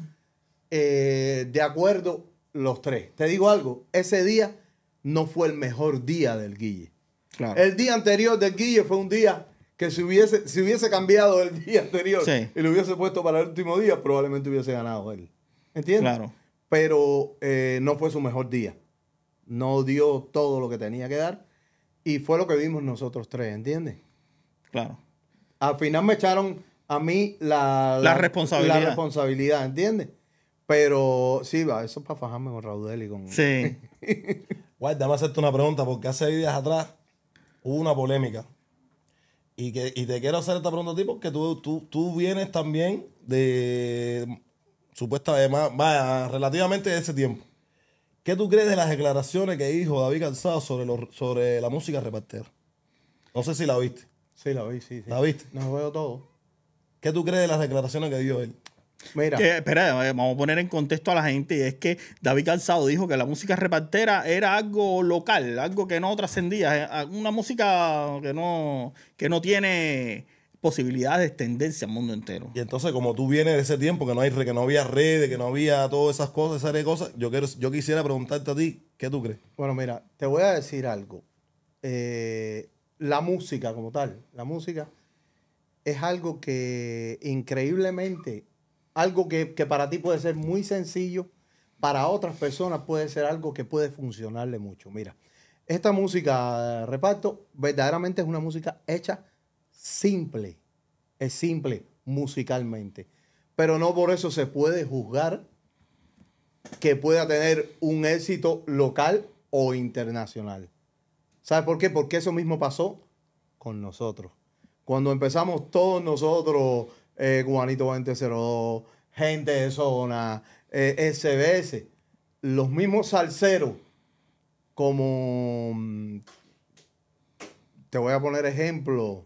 eh, de acuerdo los tres. Te digo algo, ese día no fue el mejor día del Guille. Claro. El día anterior del Guille fue un día que si hubiese, si hubiese cambiado el día anterior Sí. y lo hubiese puesto para el último día, probablemente hubiese ganado él. ¿Entiendes? Claro. Pero eh, no fue su mejor día. No dio todo lo que tenía que dar. Y fue lo que vimos nosotros tres, ¿entiendes? Claro. Al final me echaron a mí la, La responsabilidad. la responsabilidad, ¿entiendes? Pero sí, va, eso es para fajarme con Raudel y con... Sí. Guarda, déjame hacerte una pregunta, porque hace días atrás hubo una polémica. Y, que, y te quiero hacer esta pregunta a ti, porque tú, tú, tú vienes también de, supuestamente, más- vaya, relativamente de ese tiempo. ¿Qué tú crees de las declaraciones que dijo David Calzado sobre, los, sobre la música repartera? No sé si la viste. Sí, la vi, sí, sí. ¿La viste? No veo todo. ¿Qué tú crees de las declaraciones que dio él? Mira. Que, espera, eh, vamos a poner en contexto a la gente. Y es que David Calzado dijo que la música repartera era algo local, algo que no trascendía, eh, una música que no, que no tiene posibilidades de extenderse al mundo entero. Y entonces, como tú vienes de ese tiempo, que no hay re- que no había redes, que no había todas esas cosas, esa serie de cosas, yo, quiero, yo quisiera preguntarte a ti, ¿qué tú crees? Bueno, mira, te voy a decir algo. Eh, la música como tal, la música es algo que increíblemente, algo que, que para ti puede ser muy sencillo, para otras personas puede ser algo que puede funcionarle mucho. Mira, esta música, eh, reparto, verdaderamente es una música hecha simple, es simple musicalmente, pero no por eso se puede juzgar que pueda tener un éxito local o internacional. ¿Sabes por qué? Porque eso mismo pasó con nosotros. Cuando empezamos todos nosotros, eh, Juanito veinte cero dos, Gente de Zona, eh, S B S, los mismos salseros, como, mm, te voy a poner ejemplo,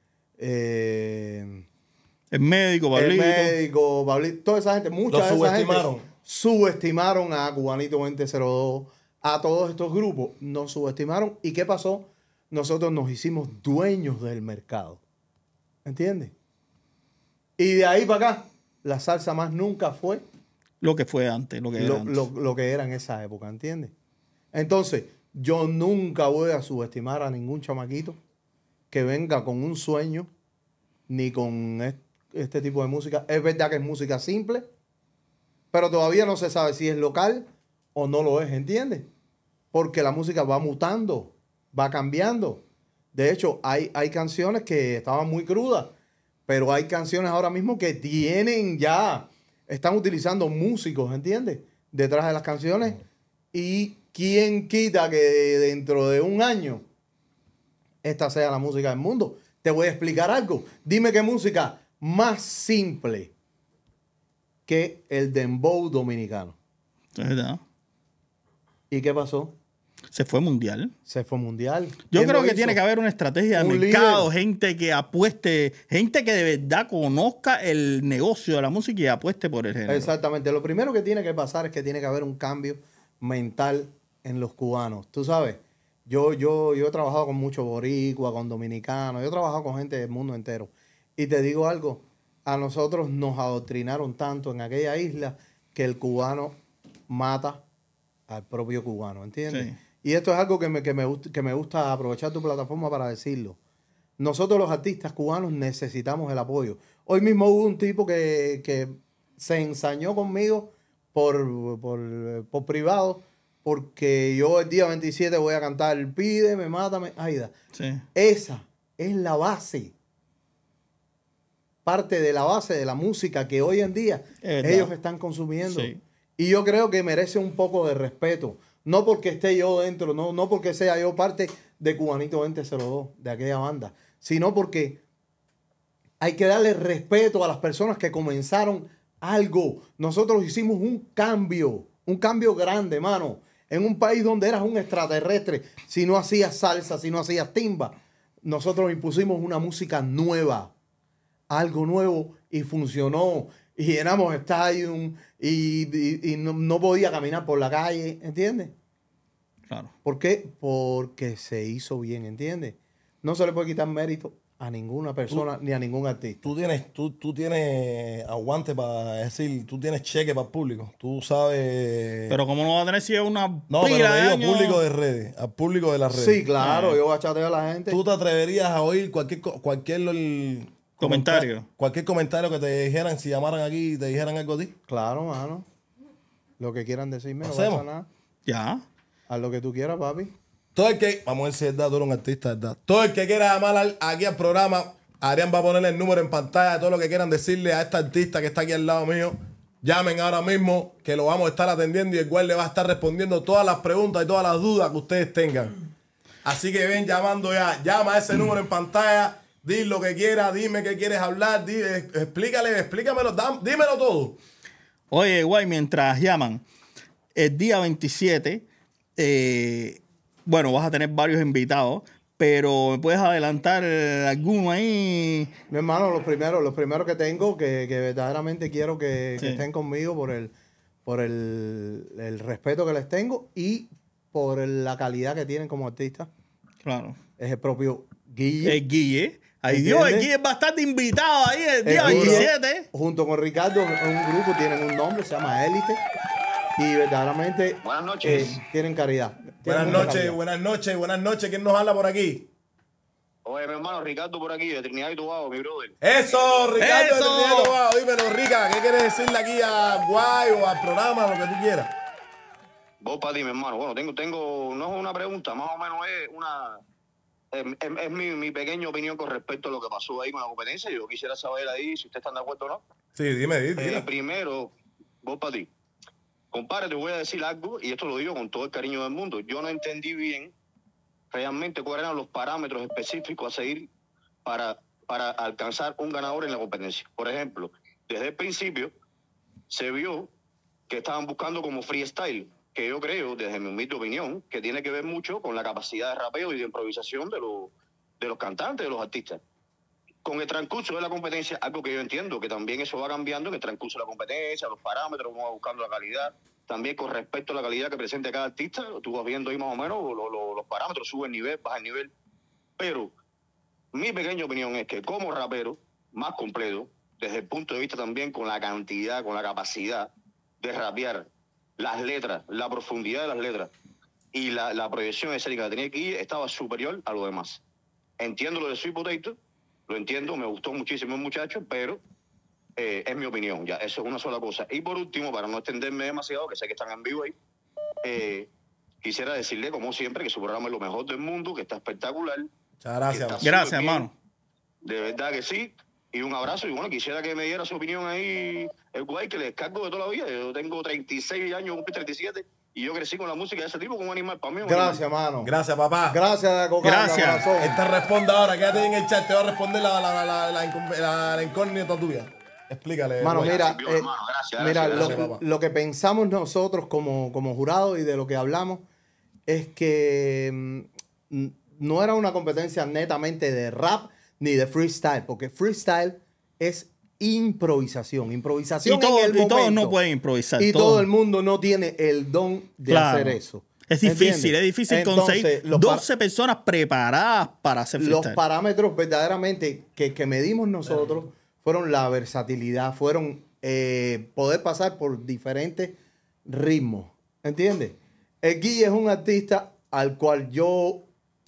eh, El médico, el Pablito. médico, Pablito, toda esa gente, mucha Los de esa subestimaron. gente subestimaron a Cubanito veinte cero dos, a todos estos grupos, nos subestimaron. ¿Y qué pasó? Nosotros nos hicimos dueños del mercado. ¿Entiendes? Y de ahí para acá, la salsa más nunca fue Lo que fue antes, lo que era lo, antes. lo- lo que era en esa época, ¿entiendes? Entonces, yo nunca voy a subestimar a ningún chamaquito que venga con un sueño, ni con est- este tipo de música. Es verdad que es música simple, pero todavía no se sabe si es local o no lo es, ¿entiendes? Porque la música va mutando, va cambiando. De hecho, hay, hay canciones que estaban muy crudas, pero hay canciones ahora mismo que tienen ya, están utilizando músicos, ¿entiendes? Detrás de las canciones. Y quién quita que dentro de un año esta sea la música del mundo. Te voy a explicar algo. Dime qué música más simple que el dembow dominicano. Es verdad. ¿Y qué pasó? Se fue mundial. Se fue mundial. Yo ¿Quién creo lo que hizo? tiene que haber una estrategia de Un mercado, líder. gente que apueste, gente que de verdad conozca el negocio de la música y apueste por el género. Exactamente. Lo primero que tiene que pasar es que tiene que haber un cambio mental en los cubanos. Tú sabes, yo, yo, yo he trabajado con muchos boricuas, con dominicanos, yo he trabajado con gente del mundo entero. Y te digo algo, a nosotros nos adoctrinaron tanto en aquella isla que el cubano mata al propio cubano, ¿entiendes? Sí. Y esto es algo que me, que, me, gust- que me gusta aprovechar tu plataforma para decirlo. Nosotros los artistas cubanos necesitamos el apoyo. Hoy mismo hubo un tipo que, que se ensañó conmigo por, por, por privado porque yo el día veintisiete voy a cantar Pídeme, Mátame, Aida. Sí. Esa es la base. Parte de la base de la música que hoy en día Es verdad. ellos están consumiendo. Sí. Y yo creo que merece un poco de respeto. No porque esté yo dentro, no, no porque sea yo parte de Cubanito veinte cero dos, de aquella banda, sino porque hay que darle respeto a las personas que comenzaron algo. Nosotros hicimos un cambio, un cambio grande, mano. En un país donde eras un extraterrestre, si no hacías salsa, si no hacías timba, nosotros impusimos una música nueva, algo nuevo, y funcionó. Y llenamos estadium y, y, y no, no podía caminar por la calle, ¿entiendes? Claro. ¿Por qué? Porque se hizo bien, ¿entiendes? No se le puede quitar mérito a ninguna persona Tú- ni a ningún artista. Tú tienes, tú, tú tienes aguante para decir, tú tienes cheque para el público. Tú sabes. Pero ¿cómo no va a tener si es una No, pero pila te de digo años? público de redes, al público de las redes. Sí, claro, yo bachateo a la gente. ¿Tú te atreverías a oír cualquier, co- cualquier el- Comentario. comenta- cualquier comentario que te dijeran, si llamaran aquí y te dijeran algo a ti? Claro, mano. Lo que quieran decirme, no ¿Hacemos? pasa nada. Ya. Haz lo que tú quieras, papi. Todo el que, vamos a ver si es verdad, tú eres un artista, ¿verdad? Todo el que quiera llamar al- aquí al programa, Adrián va a ponerle el número en pantalla, todo lo que quieran decirle a este artista que está aquí al lado mío. Llamen ahora mismo, que lo vamos a estar atendiendo y el cual le va a estar respondiendo todas las preguntas y todas las dudas que ustedes tengan. Así que ven llamando ya, llama a ese número en pantalla, di lo que quieras, dime qué quieres hablar, di, eh, explícale, explícamelo, dam- dímelo todo. Oye, guay, mientras llaman, el día veintisiete, eh, bueno, vas a tener varios invitados, pero ¿me puedes adelantar eh, alguno ahí? Mi hermano, los primeros, los primeros que tengo, que, que verdaderamente quiero que, que Sí. estén conmigo por el, por el, el respeto que les tengo y por el- la calidad que tienen como artistas. Claro. Es el propio Guille. El Guille. Ay Dios, el Guille va a estar de invitado ahí el día El Guille, veintisiete. junto con Ricardo, un grupo, tienen un nombre, se llama Élite. Y verdaderamente Buenas noches. eh, tienen caridad. Buenas Tienen mucha noches, calidad. buenas noches, buenas noches. ¿Quién nos habla por aquí? Oye, mi hermano Ricardo por aquí, de Trinidad y Tobago, mi brother. Eso, Ricardo de ¡Eso! Trinidad y Tobago. Dímelo, Rica, ¿qué quieres decirle aquí a Guay o al programa, lo que tú quieras? Vos para ti, mi hermano. Bueno, tengo, tengo, no es una pregunta, más o menos es una, es, es- es mi, mi pequeña opinión con respecto a lo que pasó ahí con la competencia. Yo quisiera saber ahí si ustedes están de acuerdo o no. Sí, dime, dime. Eh, dime. primero, vos para ti. Compadre, te voy a decir algo, y esto lo digo con todo el cariño del mundo. Yo no entendí bien realmente cuáles eran los parámetros específicos a seguir para, para alcanzar un ganador en la competencia. Por ejemplo, desde el principio se vio que estaban buscando como freestyle, que yo creo, desde mi humilde opinión, que tiene que ver mucho con la capacidad de rapeo y de improvisación de los, de los cantantes, de los artistas. Con el transcurso de la competencia, algo que yo entiendo, que también eso va cambiando en el transcurso de la competencia, los parámetros, vamos buscando la calidad. También con respecto a la calidad que presente cada artista, tú vas viendo ahí más o menos lo- lo- los parámetros, sube el nivel, baja el nivel. Pero mi pequeña opinión es que como rapero más completo, desde el punto de vista también con la cantidad, con la capacidad de rapear, las letras, la profundidad de las letras y la, la proyección escénica que tenía que ir, estaba superior a lo demás. Entiendo lo de Sweet Potato, lo entiendo, me gustó muchísimo el muchacho, pero eh, es mi opinión, ya, eso es una sola cosa. Y por último, para no extenderme demasiado, que sé que están en vivo ahí, eh, quisiera decirle, como siempre, que su programa es lo mejor del mundo, que está espectacular. Muchas gracias. que está man. súper Gracias, bien. hermano. De verdad que sí. Y un abrazo. Y bueno, quisiera que me diera su opinión ahí, el guay, que le descargo de toda la vida. Yo tengo treinta y seis años, cumplí treinta y siete, y yo crecí con la música de ese tipo como un animal para mí. un Gracias, animal. mano. Gracias, papá. Gracias, Cocanda, Gracias. corazón. Él te responde ahora, quédate en el chat, te va a responder la, la, la, la, incom- la- la incógnita tuya. Explícale. Mano, güey. mira, Gracias, eh, hermano, gracias, mira gracias, lo, gracias, papá. lo que pensamos nosotros como, como jurado y de lo que hablamos es que mm, no era una competencia netamente de rap ni de freestyle, porque freestyle es improvisación, improvisación Y, todo- en el y todos momento. no pueden improvisar. Y todos. todo el mundo no tiene el don de Claro. hacer eso. Es difícil, ¿Entiendes? es difícil Entonces, conseguir los pa- doce personas preparadas para hacer los freestyle. parámetros verdaderamente que, que medimos nosotros fueron la versatilidad, fueron eh, poder pasar por diferentes ritmos. ¿Entiendes? El Guille es un artista al cual yo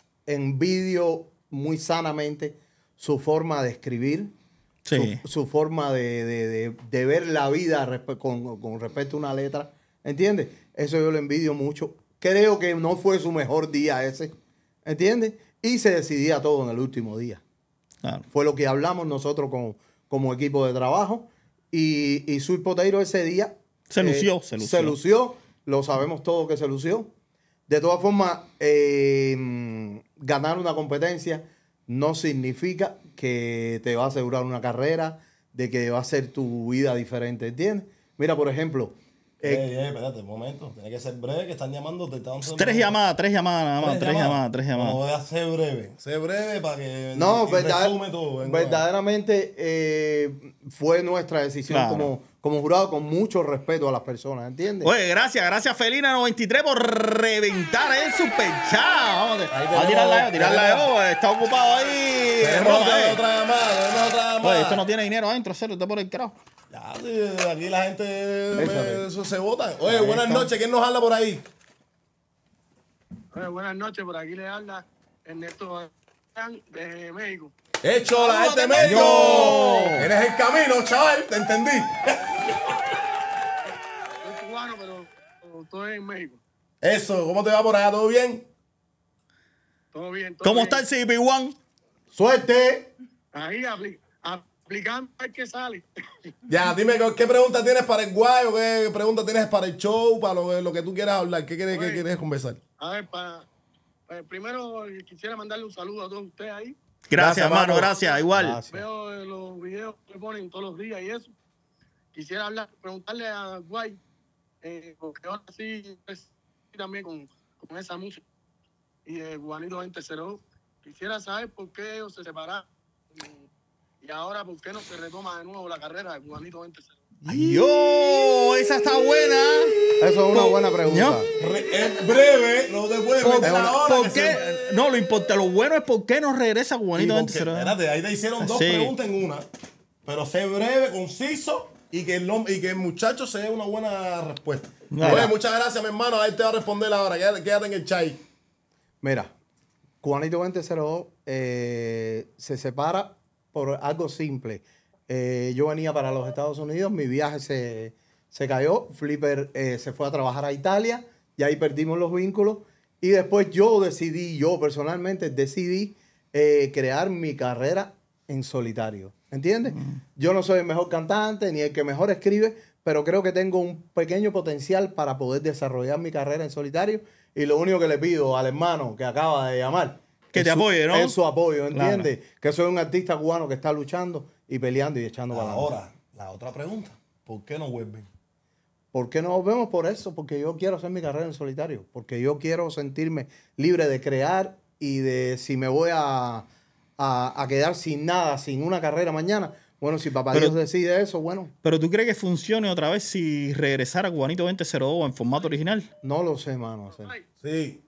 envidio muy sanamente su forma de escribir, Sí. su, su forma de, de- de- de ver la vida respe- con, con respecto a una letra. ¿Entiendes? Eso yo lo envidio mucho. Creo que no fue su mejor día ese. ¿Entiendes? Y se decidía todo en el último día. Claro. Fue lo que hablamos nosotros con, como equipo de trabajo. Y, y Sweet Potato ese día Se lució, eh, se lució. Se lució, lo sabemos todos que se lució. De todas formas, eh, ganar una competencia no significa que te va a asegurar una carrera, de que va a ser tu vida diferente, ¿entiendes? Mira, por ejemplo... Eh, eh, eh, espérate un momento, tiene que ser breve, que están llamando, te están Tres llamadas, tres llamadas nada más, tres llamadas, tres llamadas. No voy a ser breve, ser breve para que no, y verdad, resume todo. Venga. verdaderamente eh, fue nuestra decisión Claro. como, como jurado, con mucho respeto a las personas, ¿entiendes? Oye, gracias, gracias Felina noventa y tres por reventar el super chat. Vamos a, tenemos- a tirarla yo, tirarla tenemos- yo. Está ocupado ahí. Tenemos Roma, otra, eh. otra llamada, tenemos otra llamada. Oye, esto no tiene dinero adentro, cero, está por el carajo. Ya, sí, aquí la gente Échale. eso se vota. Oye, Ahí buenas está. noches, ¿quién nos habla por ahí? Oye, buenas noches, por aquí le habla Ernesto de México. Hecho, la gente de México! México. Eres el camino, chaval, te entendí. Soy cubano, pero pero estoy en México. Eso, ¿cómo te va por allá? ¿Todo bien? Todo bien. Todo ¿Cómo bien. está el C P uno? ¡Suerte! Ahí apli- aplicando a ver qué sale. Ya, dime, ¿qué pregunta tienes para el guayo? ¿Qué pregunta tienes para el show? Para lo, lo que tú quieras hablar. ¿Qué quieres, qué Oye. quieres conversar? A ver, para, pues, primero quisiera mandarle un saludo a todos ustedes ahí. Gracias, Gracias, hermano, mano. gracias, igual. Gracias. Veo eh, los videos que ponen todos los días y eso. Quisiera hablar, preguntarle a Guay, eh, porque ahora sí, pues, también con, con esa música y de Juanito veinte cero dos. Quisiera saber por qué ellos se separaron y, y ahora por qué no se retoma de nuevo la carrera de Juanito veinte cero dos. Ay, yo, esa está buena. Eso es una buena pregunta. Re- es breve, no te puedes ¿Por, meter ahora. por que qué? se- No, lo importante, lo bueno es por qué no regresa Sí, Juanito porque, veinte cero dos. espérate, ahí te hicieron dos Sí. preguntas en una. Pero sé breve, conciso y que el, hom- y que el muchacho se dé una buena respuesta. Nada. Oye, muchas gracias, mi hermano. Ahí te va a responder ahora. Quédate, quédate en el chat. Mira, Juanito veinte cero dos eh, se separa por algo simple. Eh, yo venía para los Estados Unidos, mi viaje se, se cayó, Flipper eh, se fue a trabajar a Italia y ahí perdimos los vínculos. Y después yo decidí, yo personalmente decidí eh, crear mi carrera en solitario. ¿Entiendes? Yo no soy el mejor cantante ni el que mejor escribe, pero creo que tengo un pequeño potencial para poder desarrollar mi carrera en solitario. Y lo único que le pido al hermano que acaba de llamar Que es te su- apoye, ¿no? Es su apoyo, ¿entiendes? Que soy un artista cubano que está luchando y peleando y echando para adelante. Ahora, la otra pregunta. ¿Por qué no vuelven? ¿Por qué no nos vemos por eso? Porque yo quiero hacer mi carrera en solitario. Porque yo quiero sentirme libre de crear y de si me voy a, a, a quedar sin nada, sin una carrera mañana. Bueno, si papá Pero- Dios decide eso, bueno, Pero ¿tú crees que funcione otra vez si regresara Juanito veinte cero dos en formato original? no lo sé, mano. o sea. Sí.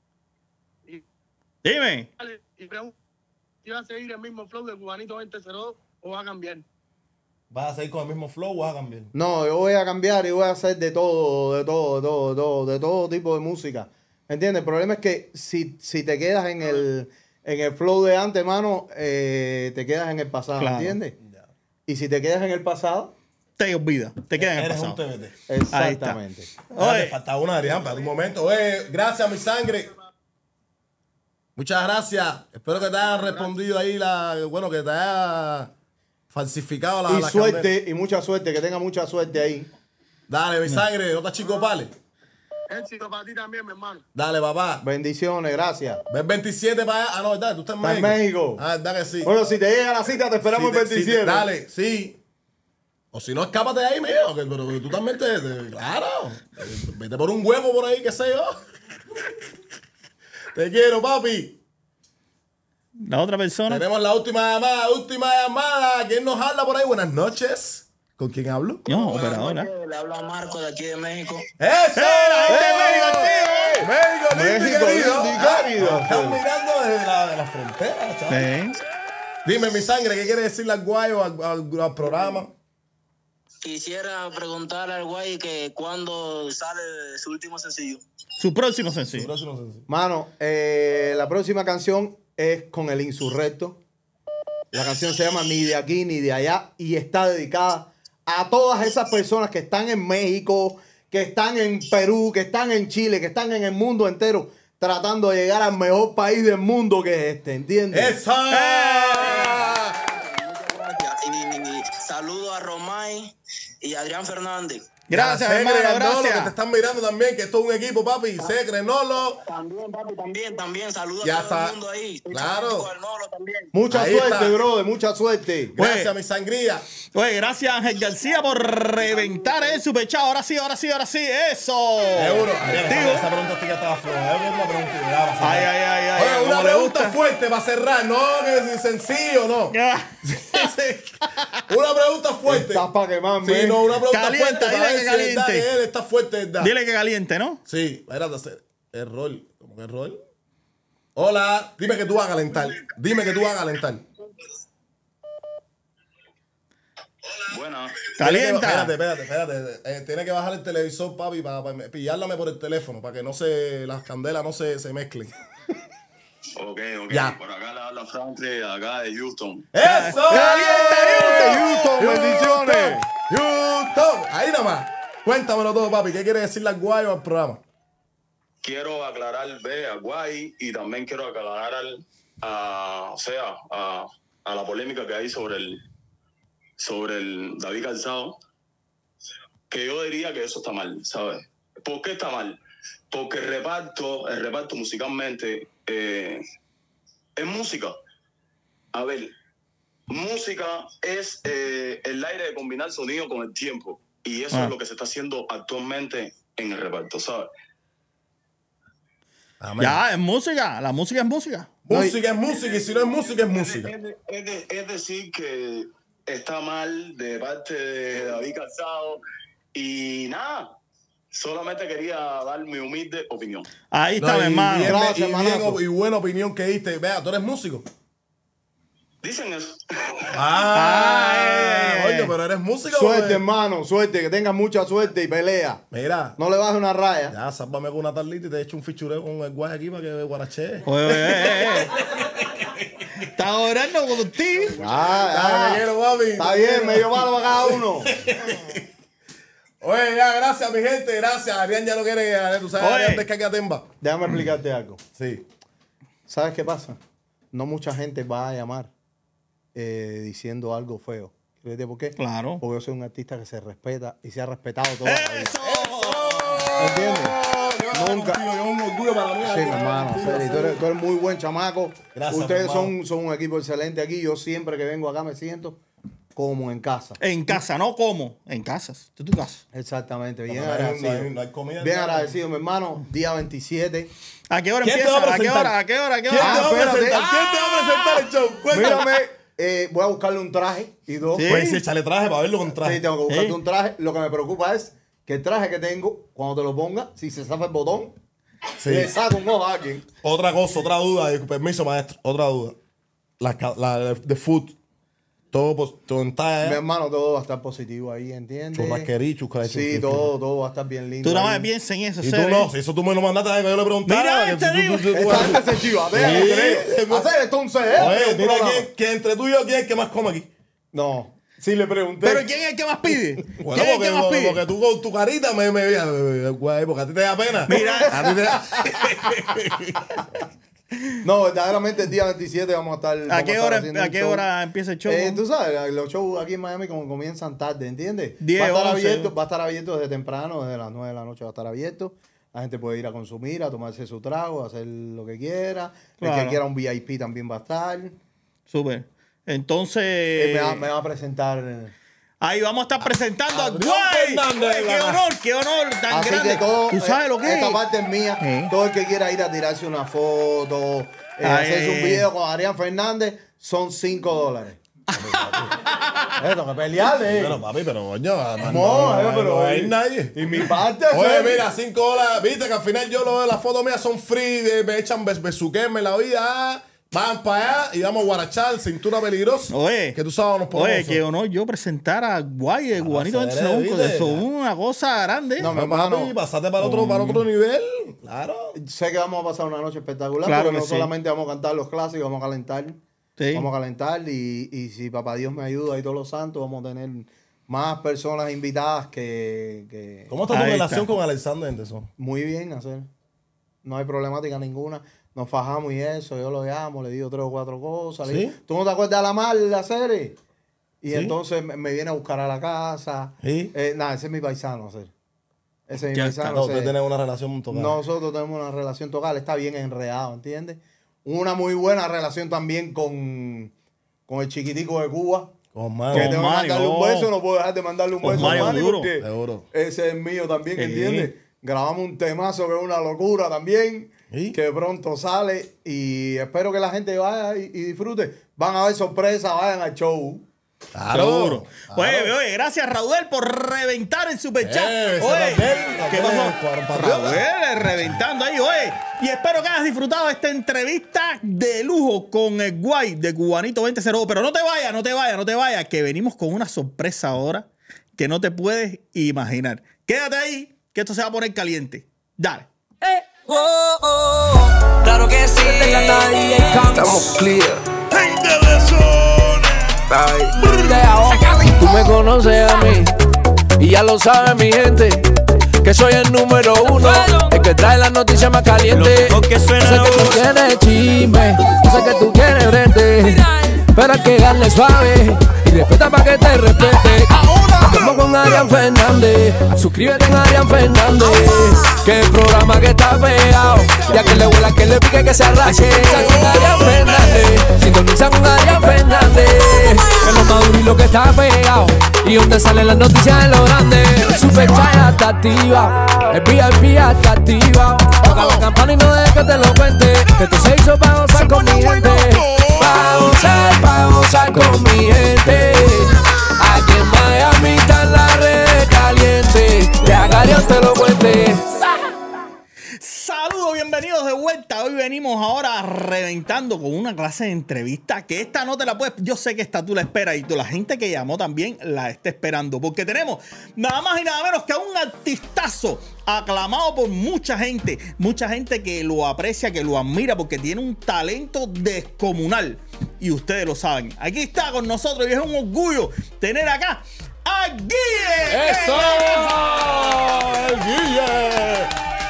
Dime. Dale, y pregunto, ¿si va a seguir el mismo flow de Juanito veinte cero dos o va a cambiar? ¿Vas a seguir con el mismo flow o vas a cambiar? No, yo voy a cambiar y voy a hacer de todo, de todo, de todo, de todo, de todo tipo de música. ¿Entiendes? El problema es que si, si te quedas en el, en el flow de antes, mano, eh, te quedas en el pasado, Claro. ¿entiendes? Y si te quedas en el pasado, te olvida, te queda en el Eres un pasado. T V T. exactamente. Oye, falta una, Adrián, para un momento. Oye, gracias, mi sangre. Muchas gracias. Espero que te hayan respondido ahí la. Bueno, que te haya falsificado la. Y la suerte, candela. y mucha suerte, que tenga mucha suerte ahí. Dale, mi sangre, no te chico pale. Éxito para ti también, mi hermano. Dale, papá. Bendiciones, gracias. Ves veintisiete para allá. Ah, no, ¿verdad? Tú estás en Está en México. México. Ah, ¿verdad que sí? Bueno, si te llega la cita, te esperamos Si el te- si te- veintisiete. dale, sí. O si no, escápate de ahí, mío. Que, pero que tú también te, te- Claro. Vete por un huevo por ahí, qué sé yo. Te quiero, papi. La otra persona. Tenemos la última llamada, última llamada. ¿Quién nos habla por ahí? Buenas noches. ¿Con quién hablo? No, operadora. Le habla Marco de aquí de México. ¡Eso! ¡Eh! México, lindo y México, querido. lindo y Ah, querido. nos Están mirando desde la, de la frontera, chaval. Sí. Dime, mi sangre, ¿qué quiere decirle al guayo, al, al- al programa? Quisiera preguntar al güey que cuándo sale su último sencillo. Su próximo sencillo. Próximo sencillo. Mano, eh, la próxima canción es con el Insurrecto. La canción se llama Ni de aquí ni de allá y está dedicada a todas esas personas que están en México, que están en Perú, que están en Chile, que están en el mundo entero tratando de llegar al mejor país del mundo que es este, ¿entiendes? ¡Esa! Y, y saludo a Romay y Adrián Fernández. Gracias, Ya, hermano, Secre, Nolo, gracias. que te están mirando también, que esto es un equipo, papi. Secre, Nolo. También, papi, también, también. Saludos Ya a todo está. el mundo ahí. Soy Claro. fanático del Nolo también. Mucha Ahí suerte, está. brother, mucha suerte. Gracias, mi sangría. Oye, gracias Ángel García por reventar el superchat. Ahora sí, ahora sí, ahora sí. Eso. Seguro. Digo. Esa pregunta sí que estaba floja. Es una pregunta que ya va a ser. Ay, ay, ay, ay. Oye, ¿cómo una le pregunta gusta? fuerte para cerrar, no que es sencillo, no. Una pregunta fuerte. Estás para quemarme. Sí, no, una pregunta Calienta, fuerte para dile ver que si es verdad caliente. que él está fuerte, de ¿verdad? Dile que caliente, ¿no? Sí, espérate, hacer error. ¿Cómo que error? Hola, dime que tú vas a calentar. Dime que tú vas a calentar. Buena. Calienta. Espérate, espérate, espérate. Eh, tiene que bajar el televisor, papi, para, para pillarlame por el teléfono, para que no se, las candelas no se, se mezclen. Ok, ok. Ya. Por acá le habla Franklin, acá de Houston. ¡Eso! ¡Caliente, Houston! ¡Bendiciones! Houston. Ahí nada más. Cuéntamelo todo, papi. ¿Qué quiere decirle al guayo al programa? Quiero aclarar ve, a Guay y también quiero aclarar al, a, o sea, a, a la polémica que hay sobre el sobre el David Calzado, que yo diría que eso está mal, ¿sabes? ¿Por qué está mal? Porque el reparto, el reparto musicalmente eh, es música. A ver, música es eh, el aire de combinar sonido con el tiempo. Y eso Ah. es lo que se está haciendo actualmente en el reparto, ¿sabes? Amén. Ya, es música. La música es música. Música es música y si no es música es música. Es, de- es de- es decir que está mal de parte de David Calzado y nada, solamente quería dar mi humilde opinión. Ahí está, No, mi y hermano. bien- Gracias, y, bien, hermanazo. y buena opinión que diste. Vea, tú eres músico. Dicen eso. Ah, Ay. oye, pero eres músico. Suerte, güey. hermano, suerte, que tengas mucha suerte y pelea. Mira, No le bajes una raya. ya, sálvame con una tarlita y te echo un fichureo con el guay aquí para que guarache. Oye, oye, eh, eh. Está orando contigo. Ah, te quiero, papi. Está te bien, quiero. medio malo para cada uno. Oye, ya, gracias, mi gente, gracias. Adrián ya no quiere que tú sabes, Oye. Adrián descarga Temba. Déjame explicarte algo. Sí. ¿Sabes qué pasa? No mucha gente va a llamar eh, diciendo algo feo. ¿Sabes por qué? Claro. Porque yo soy un artista que se respeta y se ha respetado toda la vida. ¡Eso! ¿Entiendes? Nunca. Es un orgullo para mí. Sí, mi hermano, serio, tú eres, tú eres muy buen chamaco. Gracias, Ustedes hermano. son, son un equipo excelente aquí. Yo siempre que vengo acá me siento como en casa. En casa, no como. En casa. Esta es tu casa. Exactamente, bien No, no hay- agradecido. no hay- no hay comida, Bien no. agradecido, mi hermano. Día veintisiete. ¿A qué hora ¿Quién te empieza? va a ¿A qué presentar? hora? ¿A qué hora? ¿A qué ¿Quién hora? te va a espérate. presentar? ¿Quién te va a presentar el show? Cuéntame. Mírame, eh, voy a buscarle un traje y dos. Sí. Pues sí, échale traje para verlo con traje. Sí, tengo que buscarte Sí. un traje. Lo que me preocupa es que el traje que tengo, cuando te lo ponga, si se zafa el botón, Sí. le saco un ojo a alguien. Otra cosa, otra duda, y permiso, maestro, otra duda. La, ca- la de, de food, todo, pues, todo en talla, Mi ¿eh? hermano, todo va a estar positivo ahí, ¿entiendes? Churrasquería, chusca, Sí, chusca. todo, todo va a estar bien lindo. Tú nada más ahí. piensa en eso, Y tú serio. no, si eso tú me lo mandaste a que yo le preguntara. Mira, que te tú- digo. tú- tú- Esta gente se chiva, déjame Sí. creer. Hacer entonces, ¿eh? Oye, Un dile programa. quién, que entre tú y yo, ¿quién es el que más come aquí? No, sí le pregunté. Pero ¿quién es el que más pide? Bueno, ¿Quién es el porque, que más porque, pide? porque tú con tu carita me, me, me, güey, porque a ti te da pena. Mira. a ti te da... No, verdaderamente el día veintisiete vamos a estar. vamos ¿A qué estar hora, haciendo ¿a un qué show. hora empieza el show? Eh, tú sabes, los shows aquí en Miami como comienzan tarde, ¿entiendes? diez, va a estar once. abierto, va a estar abierto desde temprano, desde las nueve de la noche va a estar abierto. La gente puede ir a consumir, a tomarse su trago, a hacer lo que quiera. El Claro. que quiera un V I P también va a estar. Súper. Entonces. Eh, me, va, me va a presentar. eh, Ahí vamos a estar presentando a Adrián Guay. Fernández, Oye, qué la- honor, qué honor tan Así grande. que todo, ¿Tú sabes eh, lo que es? esta parte es mía. Eh. Todo el que quiera ir a tirarse una foto, eh, Ay, hacerse ay, un video con Adrián Fernández, son cinco dólares. Esto que pelearle. Pero papi, pero coño, no, No, eh, no, pero- no hay nadie. Y mi parte. Oye, ¿sabes? mira, cinco dólares. Viste que al final yo lo de las fotos mías son free, de- me echan bes besuquenme la vida. ah, Van para allá y vamos a guarachar, cintura peligrosa. Oye, que tú sabes, nos ponemos. Oye, qué honor yo presentar a Guay, el Guanito se veinte ve, segundos. ¿viste? Eso es una cosa grande. No, mi No, hermano, papi, pasate para otro, para otro nivel. Claro. sé que vamos a pasar una noche espectacular, Claro pero que no sí. solamente vamos a cantar los clásicos, vamos a calentar. Sí. Vamos a calentar y, y si papá Dios me ayuda y todos los santos, vamos a tener más personas invitadas que... que- ¿Cómo está tu Ahí relación está. con Alexander Henderson? Muy bien, hacer. No hay problemática ninguna. Nos fajamos y eso. Yo lo llamo, le digo tres o cuatro cosas. le ¿Sí? digo, ¿tú no te acuerdas de la mal, la serie? Y ¿Sí? entonces me, me viene a buscar a la casa. ¿Sí? Eh, nada, ese es mi paisano, hacer. Ese es mi Ya paisano. está. Ustedes ese- tienen una relación total. Nosotros tenemos una relación total, está bien enredado, ¿entiendes? Una muy buena relación también con, con el chiquitico de Cuba. Con Que Mario. tengo que Con mandarle un Mario. beso, no puedo dejar de mandarle un Con beso a Mario Manny duro. porque Seguro. ese es mío también, Sí. ¿entiendes? Grabamos un temazo que es una locura también, que pronto sale y espero que la gente vaya y, y disfrute. Van a ver sorpresas, vayan al show. Seguro. Oye, oye, gracias Raudel por reventar el superchat. Eh, ese Oye, Raudel, ¿qué Raudel, pasó? para- Raudel reventando ahí, oye. Y espero que hayas disfrutado esta entrevista de lujo con el guay de Cubanito veinte cero dos. Pero no te vayas, no te vayas, no te vayas, que venimos con una sorpresa ahora que no te puedes imaginar. Quédate ahí, que esto se va a poner caliente. Dale. Oh, oh, claro que sí. Estamos clear. Tú me conoces a mí y ya lo sabe mi gente, que soy el número uno, el que trae las noticias más calientes. Yo sé que tú quieres chisme, yo sé que tú quieres frente, pero hay que darle suave y respeta para que te respete. Estamos con Adrián Fernández, suscríbete en Adrián Fernández, que el programa que está pegado, ya que le huela, que le pique, que se arrache. Sintoniza con Adrián Fernández, sintoniza con Adrián Fernández, que es lo más duro y lo que está pegado, y donde salen las noticias de lo grande. Super Chat hasta activa, el V I P hasta activa, toca la campana y no dejes que te lo cuente, que esto se hizo para gozar con mi gente, para gozar, para gozar con mi gente. Aquí en Miami están las redes calientes, que a Garión te lo cuente. Saludos, bienvenidos de vuelta. Hoy venimos ahora reventando con una clase de entrevista que esta no te la puedes. Yo sé que esta tú la esperas y la gente que llamó también la está esperando, porque tenemos nada más y nada menos que a un artistazo aclamado por mucha gente, mucha gente que lo aprecia, que lo admira, porque tiene un talento descomunal y ustedes lo saben. Aquí está con nosotros y es un orgullo tener acá a Guille. ¡Eso! ¡El Guille!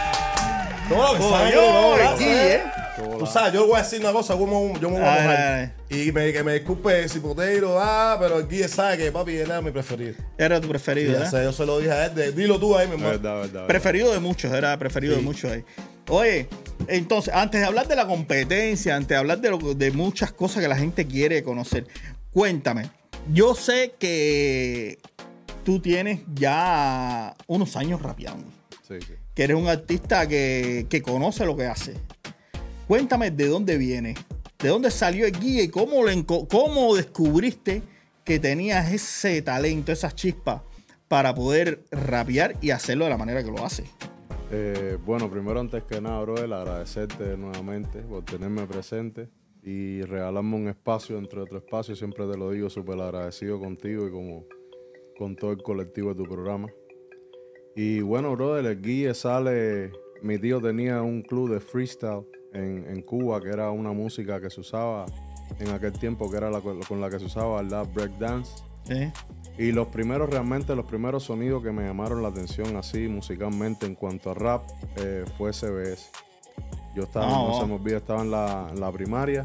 No, Oh, ¿sabes yo, qué? No, aquí, gracias. ¿eh? Tú sabes, yo voy a decir una cosa, yo me, yo me voy a Ay, mojar. ay, Y me, que me disculpe si potero, ah, pero el Guille sabe que papi era mi preferido. Era tu preferido, Sí, ya ¿verdad? sé, yo se lo dije a él. de- dilo tú ahí, mi hermano. Verdad, verdad, verdad. Preferido de muchos, era preferido Sí. de muchos ahí. Oye, entonces, antes de hablar de la competencia, antes de hablar de, lo- de muchas cosas que la gente quiere conocer, cuéntame. Yo sé que tú tienes ya unos años rapeando, Sí, sí. que eres un artista que, que conoce lo que hace. Cuéntame de dónde viene, de dónde salió el Guille y cómo, le enco- cómo descubriste que tenías ese talento, esas chispas para poder rapear y hacerlo de la manera que lo hace. Eh, bueno, primero antes que nada, brother, agradecerte nuevamente por tenerme presente y regalarme un espacio entre otro espacio. Siempre te lo digo, súper agradecido contigo y como con todo el colectivo de tu programa. Y bueno, brother, el Guille sale... Mi tío tenía un club de freestyle en, en Cuba, que era una música que se usaba en aquel tiempo, que era la con con la que se usaba el lap breakdance. ¿Sí? Y los primeros, realmente, los primeros sonidos que me llamaron la atención así musicalmente en cuanto a rap eh, fue S B S. Yo estaba, Ah, no wow. se me olvida, estaba en la, en la primaria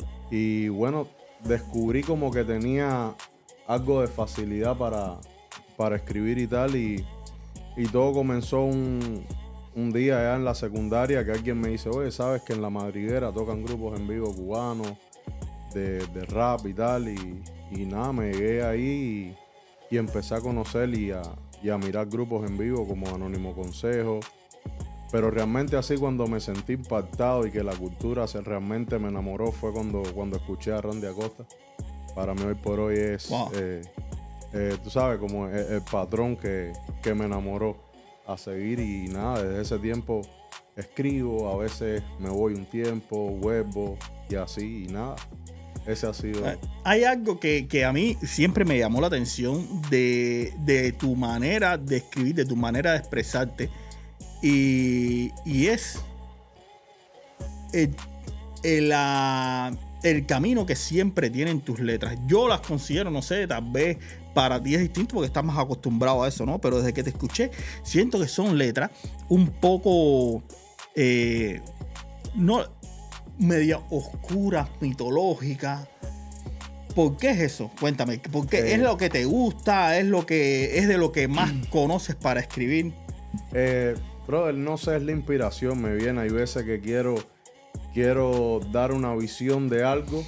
y bueno, descubrí como que tenía algo de facilidad para, para escribir y tal y, y todo comenzó un, un día allá en la secundaria que alguien me dice, oye, ¿sabes que en La Madriguera tocan grupos en vivo cubanos de, de rap y tal? Y, y nada, me llegué ahí y, y empecé a conocer y a, y a mirar grupos en vivo como Anónimo Consejo. Pero realmente así cuando me sentí impactado y que la cultura se, realmente me enamoró fue cuando, cuando escuché a Randy Acosta. Para mí hoy por hoy es, Wow. eh, eh, tú sabes, como el, el patrón que, que me enamoró a seguir y nada, desde ese tiempo escribo, a veces me voy un tiempo, vuelvo y así y nada. Ese ha sido... Hay algo que, que a mí siempre me llamó la atención de, de tu manera de escribir, de tu manera de expresarte. Y, y es el, el, la- el camino que siempre tienen tus letras. Yo las considero, no sé, tal vez para ti es distinto porque estás más acostumbrado a eso, ¿no? Pero desde que te escuché, siento que son letras un poco, eh, no, media oscuras, mitológicas. ¿Por qué es eso? Cuéntame, ¿por qué Eh, es lo que te gusta? ¿Es lo que es de lo que más conoces para escribir? Eh, brother, no sé, es la inspiración, me viene. Hay veces que quiero, quiero dar una visión de algo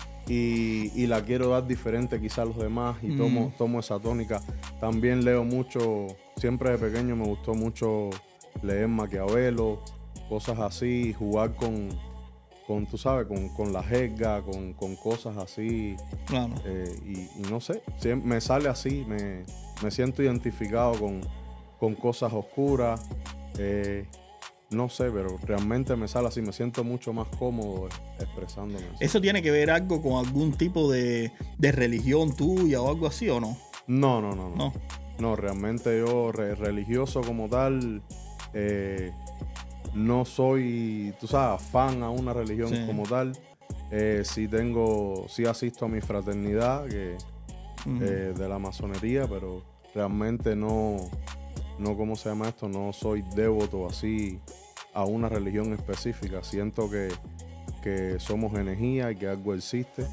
y, y la quiero dar diferente quizá a los demás y Mm. tomo, tomo esa tónica. También leo mucho, siempre de pequeño me gustó mucho leer Maquiavelo, cosas así, jugar con, con tú sabes, con, con la jerga, con, con cosas así. Claro. Eh, y, y no sé, siem- me sale así, me, me siento identificado con, con cosas oscuras. eh, no sé, pero realmente me sale así, me siento mucho más cómodo expresándome así. ¿Eso tiene que ver algo con algún tipo de, de religión tuya o algo así o no? No, no, no, no. No. No, realmente yo re- religioso como tal, eh, no soy, tú sabes, fan a una religión Sí. como tal. Eh, sí tengo, sí asisto a mi fraternidad que, Ujú. eh, de la masonería, pero realmente no, no, ¿cómo se llama esto? No soy devoto así a una religión específica. Siento que, que somos energía y que algo existe.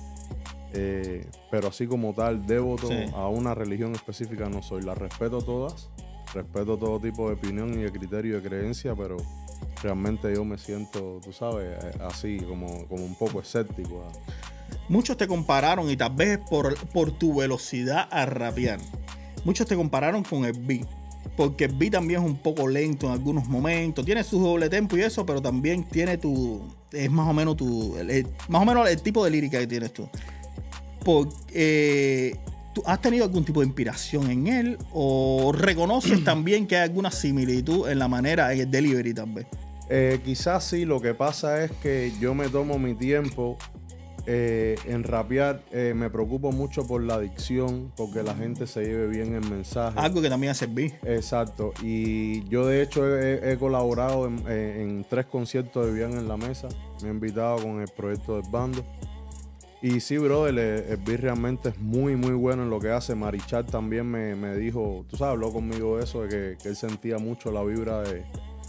Eh, pero así como tal, devoto Sí. a una religión específica no soy. Las respeto todas, respeto todo tipo de opinión y de criterio y de creencia, pero realmente yo me siento, tú sabes, eh, así como, como un poco escéptico. ah. Muchos te compararon, y tal vez por, por tu velocidad a rapear, muchos te compararon con el beat. Porque el beat también es un poco lento en algunos momentos. Tiene su doble tempo y eso, pero también tiene tu... Es más o menos tu... el- el- más o menos el tipo de lírica que tienes tú. Por, eh, ¿tú has tenido algún tipo de inspiración en él? ¿O reconoces también que hay alguna similitud en la manera, en el delivery también? Eh, quizás sí, lo que pasa es que yo me tomo mi tiempo eh, en rapear. Eh, me preocupo mucho por la dicción, porque la gente se lleve bien el mensaje. Algo que también hace el beat. Exacto. Y yo de hecho he, he colaborado en, eh, en tres conciertos de Vivian en la Mesa. Me he invitado con el proyecto del bando. Y sí, brother, el, el beat realmente es muy, muy bueno en lo que hace. Marichal también me, me dijo, tú sabes, habló conmigo de eso, de que, que él sentía mucho la vibra de,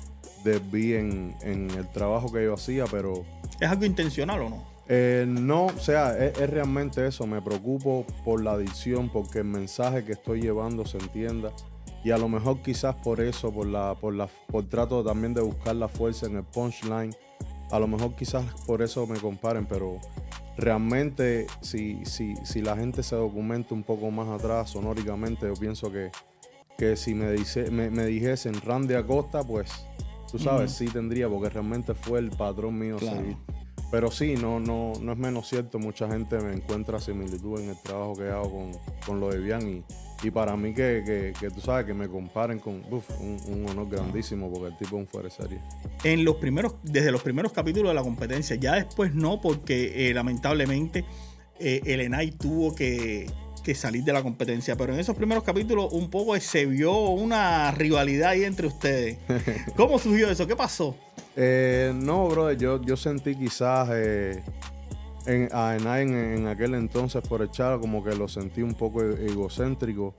de beat en, en el trabajo que yo hacía, pero... ¿Es algo intencional o no? Eh, no, o sea, es, es realmente eso. Me preocupo por la dicción, porque el mensaje que estoy llevando se entienda. Y a lo mejor quizás por eso, por la, por la, por trato también de buscar la fuerza en el punchline. A lo mejor quizás por eso me comparen, pero realmente si, si, si la gente se documenta un poco más atrás sonóricamente, yo pienso que, que si me, dice, me, me dijesen Randy Acosta, pues tú sabes, Ujú. sí tendría, porque realmente fue el patrón mío Claro. seguir. Pero sí, no, no, no es menos cierto, mucha gente me encuentra similitud en el trabajo que hago con, con lo de Bian y, y para mí que, que, que tú sabes, que me comparen con uf, un, un honor grandísimo, porque el tipo es un fuera de serie. En los primeros, desde los primeros capítulos de la competencia, ya después no, porque eh, lamentablemente eh, el Enay tuvo que, que salir de la competencia, pero en esos primeros capítulos un poco se vio una rivalidad ahí entre ustedes. ¿Cómo surgió eso? ¿Qué pasó? Eh, no, brother, yo, yo sentí quizás eh, en, a Enay en, en aquel entonces por el Charo como que lo sentí un poco e- egocéntrico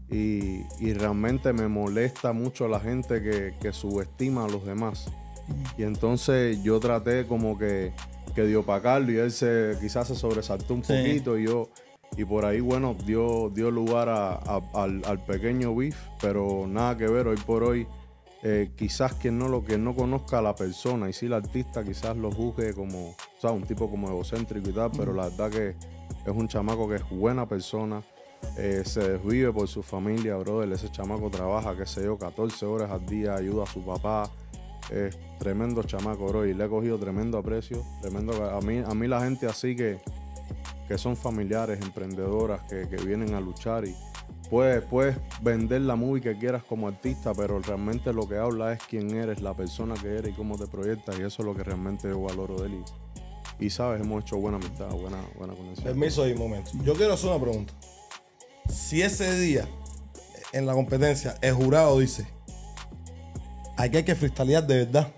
y, y realmente me molesta mucho la gente que, que subestima a los demás. Y entonces yo traté como que, que de opacarlo y él se, quizás se sobresaltó un Sí. poquito y yo... Y por ahí, bueno, dio, dio lugar a, a- al, al pequeño beef, pero nada que ver. Hoy por hoy, eh, quizás quien no lo que no conozca a la persona y sí el artista quizás lo juzgue como, o sea, un tipo como egocéntrico y tal, pero la verdad que es un chamaco que es buena persona, eh, se desvive por su familia, brother. Ese chamaco trabaja, qué sé yo, catorce horas al día, ayuda a su papá. Es tremendo chamaco, bro, y le he cogido tremendo aprecio, tremendo. A mí, a mí la gente así que que son familiares, emprendedoras, que, que vienen a luchar y puedes, puedes vender la movie que quieras como artista, pero realmente lo que habla es quién eres, la persona que eres y cómo te proyectas, y eso es lo que realmente yo valoro de él. Y, y sabes, hemos hecho buena amistad, buena, buena conexión. Permiso ahí, un momento. Yo quiero hacer una pregunta. Si ese día, en la competencia, el jurado dice, aquí hay que freestylear de verdad.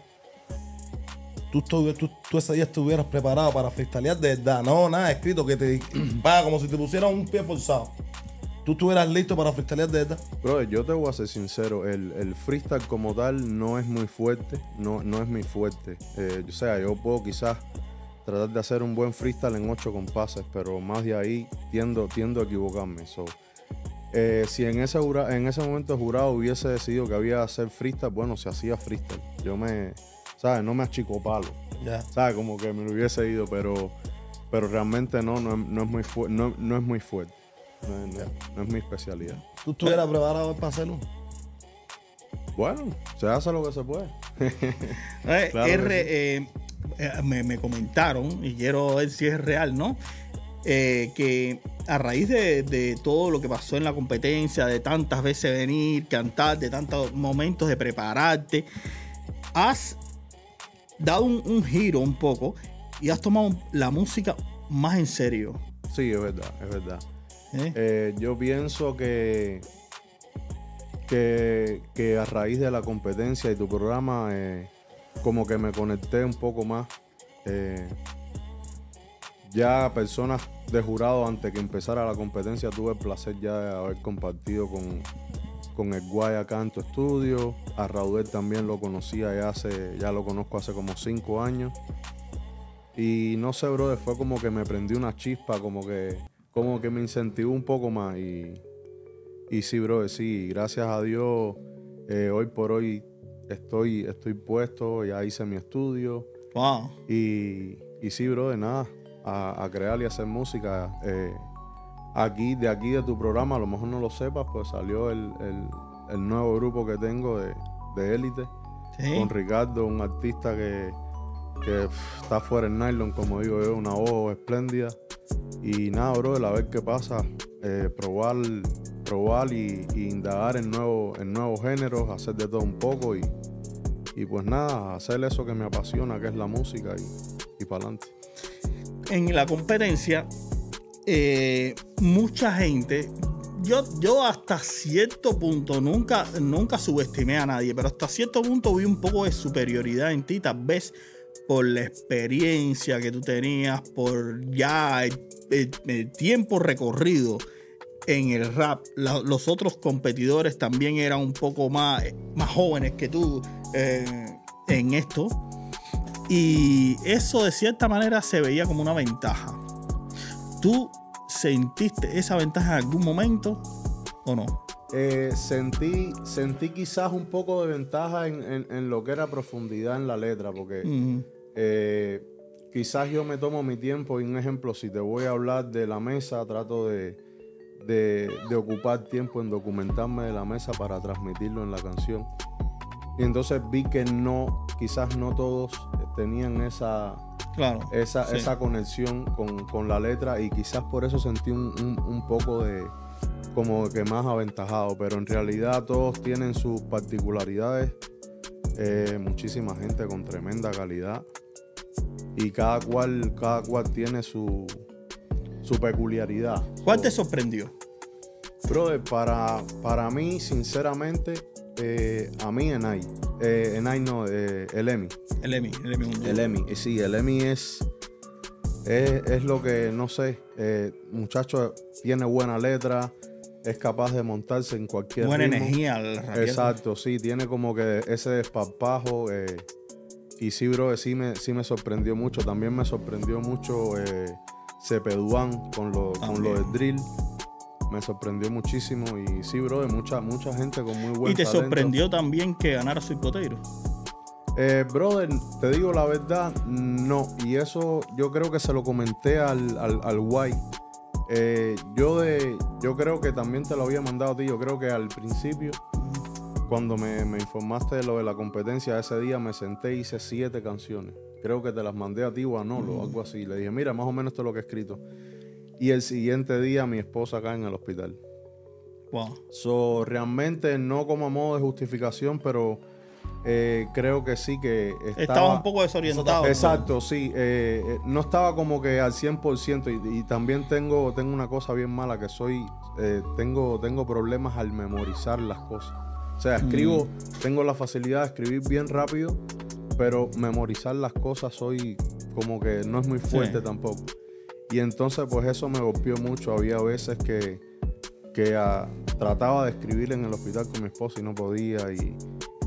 Tú, tú, tú, tú ese día estuvieras preparado para freestylear de verdad. No, nada escrito que te va como si te pusieran un pie forzado. ¿Tú estuvieras listo para freestylear de verdad? Bro, yo te voy a ser sincero, el, el freestyle como tal no es muy fuerte, no, no es mi fuerte. Eh, o sea, yo puedo quizás tratar de hacer un buen freestyle en ocho compases, pero más de ahí tiendo, tiendo a equivocarme. So, eh, si en ese, jura, en ese momento el jurado hubiese decidido que había que hacer freestyle, bueno, se hacía freestyle. Yo me, ¿sabes? No me achicopalo. Ya. ¿Sabes? Como que me lo hubiese ido, pero, pero realmente no, no, no, es muy fu- no, no es muy fuerte. No, es- no- no es mi especialidad. ¿Tú estuvieras preparado para hacerlo? Bueno, se hace lo que se puede. Eh, Claro que R, sí. eh, eh, me, me comentaron, y quiero ver si es real, ¿no? Eh, que a raíz de, de todo lo que pasó en la competencia, de tantas veces venir, cantar, de tantos momentos de prepararte, has dado un, un giro un poco y has tomado la música más en serio. Sí, es verdad, es verdad. Eh, yo pienso que, que, que a raíz de la competencia y tu programa, eh, como que me conecté un poco más. Eh, ya personas de jurado, antes que empezara la competencia, tuve el placer ya de haber compartido con, con el Guay acá en tu estudio. A Raudel también lo conocía ya hace, ya lo conozco hace como cinco años. Y no sé, brother, fue como que me prendió una chispa, como que, como que me incentivó un poco más. Y, y sí, brother, sí, gracias a Dios, eh, hoy por hoy estoy, estoy puesto, ya hice mi estudio. Wow. Y, y sí, brother, nada, a, a crear y hacer música. Eh, aquí, de aquí de tu programa, a lo mejor no lo sepas, pues salió el, el, el nuevo grupo que tengo de, de Élite. Sí. Con Ricardo, un artista que, que pff, está fuera en nylon, como digo yo, una voz espléndida. Y nada, brother, a ver qué pasa. Eh, probar probar y, y indagar en, nuevo, en nuevos géneros, hacer de todo un poco y, y pues nada, hacer eso que me apasiona, que es la música y, y para adelante. En la competencia, eh, mucha gente, yo, yo hasta cierto punto nunca, nunca subestimé a nadie, pero hasta cierto punto vi un poco de superioridad en ti, tal vez por la experiencia que tú tenías, por ya el, el- el tiempo recorrido en el rap. La- los otros competidores también eran un poco más, más jóvenes que tú eh, en esto. Y eso de cierta manera se veía como una ventaja. ¿Tú sentiste esa ventaja en algún momento o no? Eh, sentí, sentí quizás un poco de ventaja en, en- en lo que era profundidad en la letra, porque Ujú. eh, quizás yo me tomo mi tiempo y un ejemplo, si te voy a hablar de la mesa, trato de, de- de ocupar tiempo en documentarme de la mesa para transmitirlo en la canción. Y entonces vi que no, quizás no todos tenían esa, Claro, esa, sí. esa conexión con, con la letra y quizás por eso sentí un, un- un poco de como que más aventajado, pero en realidad todos tienen sus particularidades, eh, muchísima gente con tremenda calidad y cada cual, cada cual tiene su, su peculiaridad. ¿Cuál te sorprendió? Brother, para, para mí, sinceramente, eh, a mí Enay, eh, Enay no, eh, el Emi. El Emi, el Emi. un- El Emi, eh, sí, el Emi es, es, es lo que, no sé, eh, muchacho tiene buena letra, es capaz de montarse en cualquier Buena ritmo. energía al rapear. Exacto, sí, tiene como que ese desparpajo. eh, y sí, bro, sí me, sí me sorprendió mucho. También me sorprendió mucho eh, Cepeduán con lo, con lo del drill. Me sorprendió muchísimo. Y sí, bro, mucha, mucha gente con muy buen ¿Y te talento. sorprendió también que ganara Sweet Potato? Eh, brother, te digo la verdad, no. Y eso yo creo que se lo comenté al, al, al Guay. Eh, yo, de, yo creo que también te lo había mandado a ti. Yo creo que al principio, cuando me, me informaste de lo de la competencia, ese día me senté y hice siete canciones. Creo que te las mandé a ti o a Nolo, Mm. algo así. Le dije, mira, más o menos esto es lo que he escrito. Y el siguiente día mi esposa acá en el hospital. Wow. So, realmente no como a modo de justificación, pero eh, creo que sí que estaba... Estabas un poco desorientado. Exacto, sí. eh, eh, no estaba como que al cien por ciento y, y también tengo, tengo una cosa bien mala que soy... eh, tengo, tengo problemas al memorizar las cosas. O sea, escribo, tengo la facilidad de escribir bien rápido, pero memorizar las cosas soy como que no es muy fuerte Sí. tampoco. Y entonces pues eso me golpeó mucho. Había veces que, que ah, trataba de escribir en el hospital con mi esposa y no podía. Y,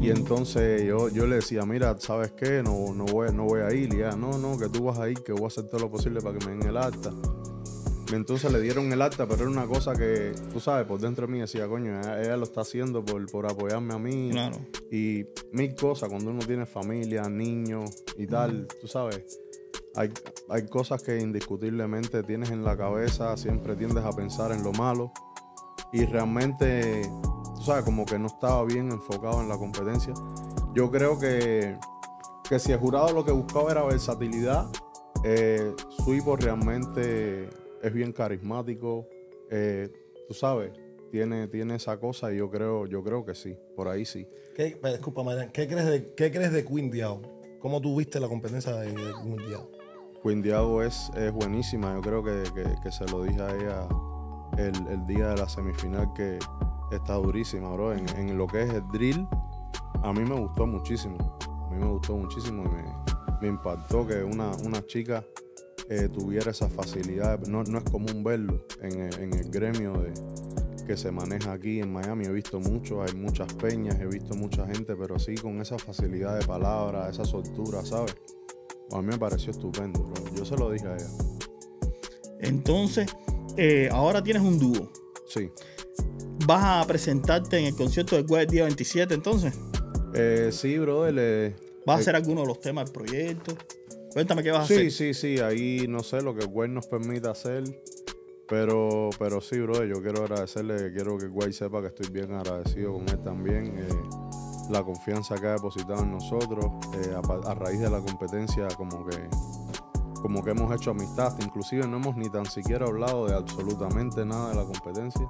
Y entonces yo, yo le decía, mira, ¿sabes qué? No, no, voy, no voy a ir. Y ella, no, no, que tú vas a ir, que voy a hacer todo lo posible para que me den el acta. Y entonces le dieron el acta, pero era una cosa que, tú sabes, por dentro de mí decía, coño, ella, ella lo está haciendo por, por apoyarme a mí. Claro. Y mil cosas, cuando uno tiene familia, niños y tal, tú sabes, hay, hay cosas que indiscutiblemente tienes en la cabeza, siempre tiendes a pensar en lo malo. Y realmente, tú sabes, como que no estaba bien enfocado en la competencia. Yo creo que, que si el jurado lo que buscaba era versatilidad, eh, Suipo realmente es bien carismático, eh, tú sabes, tiene, tiene esa cosa y yo creo, yo creo que sí, por ahí sí. ¿Qué, disculpa, Marian, ¿qué crees de, qué crees de Queen Diao? ¿Cómo tú viste la competencia de, de Queen Diao? Queen Diao es, es buenísima, yo creo que, que, que se lo dije a ella el, el día de la semifinal, que está durísima, bro. En, en lo que es el drill, a mí me gustó muchísimo, a mí me gustó muchísimo y me, me impactó que una, una chica eh, tuviera esa facilidad. No, no es común verlo en el, en el gremio de, que se maneja aquí en Miami. He visto mucho, hay muchas peñas, he visto mucha gente, pero sí con esa facilidad de palabra, esa soltura, ¿sabes? A mí me pareció estupendo, bro. Yo se lo dije a ella. Entonces, eh, ahora tienes un dúo. Sí. ¿Vas a presentarte en el concierto del Guay el día veintisiete entonces? Eh, sí, brother. Eh, ¿Vas a eh, hacer alguno de los temas del proyecto? Cuéntame qué vas sí, a hacer. Sí, sí, sí. Ahí no sé lo que el Guay nos permita hacer. Pero, pero sí, brother, yo quiero agradecerle, quiero que el Guay sepa que estoy bien agradecido con él también. Eh, la confianza que ha depositado en nosotros, eh, a, a raíz de la competencia, como que, como que hemos hecho amistad. Inclusive no hemos ni tan siquiera hablado de absolutamente nada de la competencia.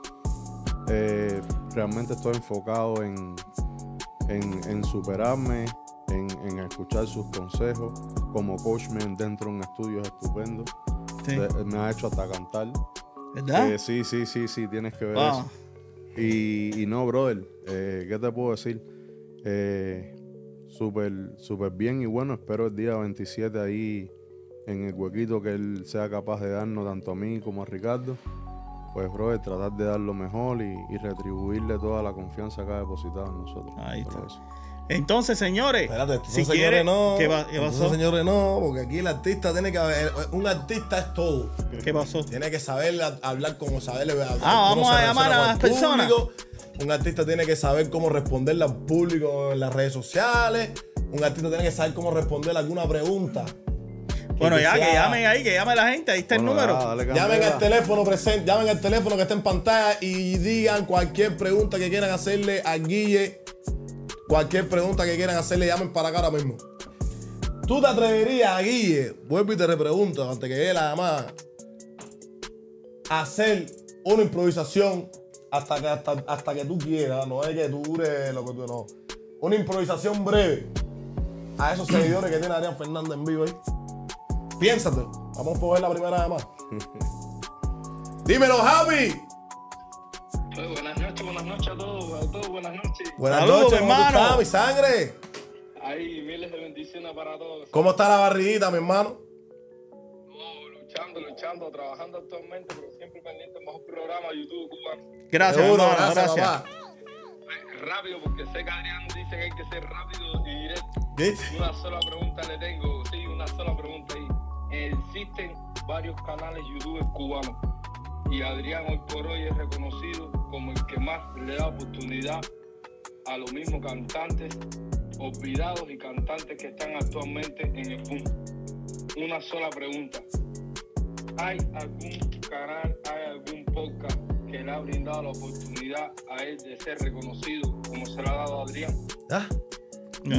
Eh, realmente estoy enfocado en, en, en superarme, en, en escuchar sus consejos. Como coachman dentro de un estudio es estupendo. Sí. De, me ha hecho hasta cantar. ¿Verdad? Eh, sí, sí, sí, sí, tienes que ver wow. eso. Y, y no, brother, eh, ¿qué te puedo decir? Eh, súper, súper bien y bueno, espero el día veintisiete ahí en el huequito que él sea capaz de darnos tanto a mí como a Ricardo. Pues, brother, tratar de dar lo mejor y, y retribuirle toda la confianza que ha depositado en nosotros. Ahí está. Eso. Entonces, señores, espérate, si señores quiere, no, ¿qué, va, ¿qué pasó? Señores no, porque aquí el artista tiene que haber, un artista es todo. ¿Qué pasó? Tiene que saber hablar como saber hablar. Ah, vamos a llamar a las personas. Un artista tiene que saber cómo responderle al público en las redes sociales. Un artista tiene que saber cómo responder alguna pregunta. Bueno, que ya, sea... que llamen ahí, que llame la gente, ahí está bueno, el número. Dale, llamen al teléfono presente, llamen al teléfono que está en pantalla y digan cualquier pregunta que quieran hacerle a Guille. Cualquier pregunta que quieran hacerle, llamen para acá ahora mismo. ¿Tú te atreverías, Guille? Vuelvo y te repregunto, antes que llegue la llamada, a hacer una improvisación hasta que, hasta, hasta que tú quieras, no es que tú dure lo que tú no. Una improvisación breve a esos seguidores que tiene Adrián Fernández en vivo ahí. Piénsate. Vamos a poner la primera llamada. Dímelo, Javi. Pues buenas noches, buenas noches a todos, a todos buenas noches. Buenas Saludos, noches, hermano. ¿Cómo estás, mi sangre? Ahí, miles de bendiciones para todos. ¿Cómo está la barriguita, mi hermano? Oh, luchando, luchando, trabajando actualmente, pero siempre pendiente del mejor programa de YouTube cubano. Gracias, Seguro, hermano, gracias, gracias. Papá. Rápido, porque sé que Adrián dice que hay que ser rápido y directo. ¿Viste? Una sola pregunta le tengo, sí, una sola pregunta ahí. Existen varios canales YouTube cubanos y Adrián hoy por hoy es reconocido como el que más le da oportunidad a los mismos cantantes olvidados y cantantes que están actualmente en el boom. Una sola pregunta. ¿Hay algún canal, hay algún podcast que le ha brindado la oportunidad a él de ser reconocido como se lo ha dado a Adrián? ¿Ah? No.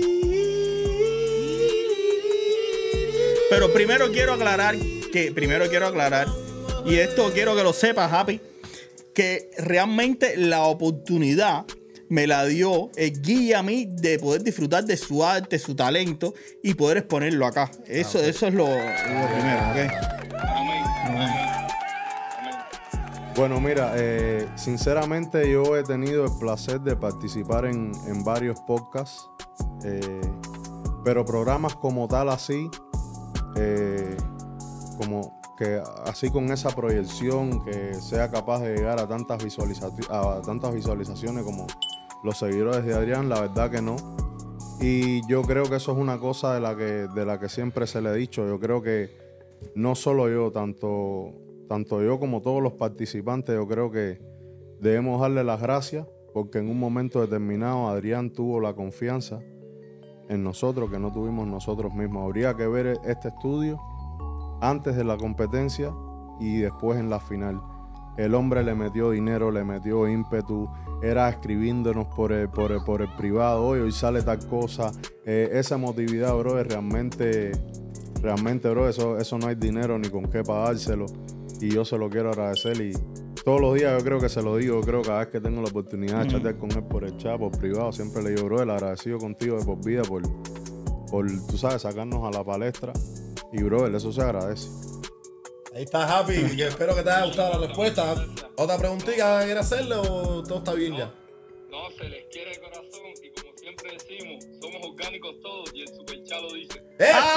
Pero primero quiero aclarar que, primero quiero aclarar, y esto quiero que lo sepas, Happy, que realmente la oportunidad me la dio el Guille a mí de poder disfrutar de su arte, su talento y poder exponerlo acá. Eso, okay. eso es lo, lo primero, ¿ok? Amén. Amén. Bueno, mira, eh, sinceramente yo he tenido el placer de participar en, en varios podcasts, eh, pero programas como tal así, eh, como que así con esa proyección que sea capaz de llegar a tantas, visualiza a tantas visualizaciones como los seguidores de Adrián, la verdad que no. Y yo creo que eso es una cosa de la que, de la que siempre se le ha dicho. Yo creo que no solo yo, tanto, tanto yo como todos los participantes, yo creo que debemos darle las gracias porque en un momento determinado Adrián tuvo la confianza en nosotros que no tuvimos nosotros mismos. Habría que ver este estudio antes de la competencia y después en la final. El hombre le metió dinero, le metió ímpetu, era escribiéndonos por el, por el, por el privado, hoy, hoy sale tal cosa. Eh, esa emotividad, bro, es realmente, realmente, bro, eso, eso no hay dinero ni con qué pagárselo. Y yo se lo quiero agradecer y todos los días yo creo que se lo digo, creo que cada vez que tengo la oportunidad de chatear con él por el chat, por privado, siempre le digo, bro, el agradecido contigo de por vida, por, por, tú sabes, sacarnos a la palestra. Y, bro, eso se agradece. Ahí está Happy, y espero que te haya gustado la respuesta. ¿Otra preguntita que quieras hacerle o todo está bien ya? No, se les quiere de corazón y como siempre decimos, somos orgánicos todos y el superchat lo dice. ¡Eso!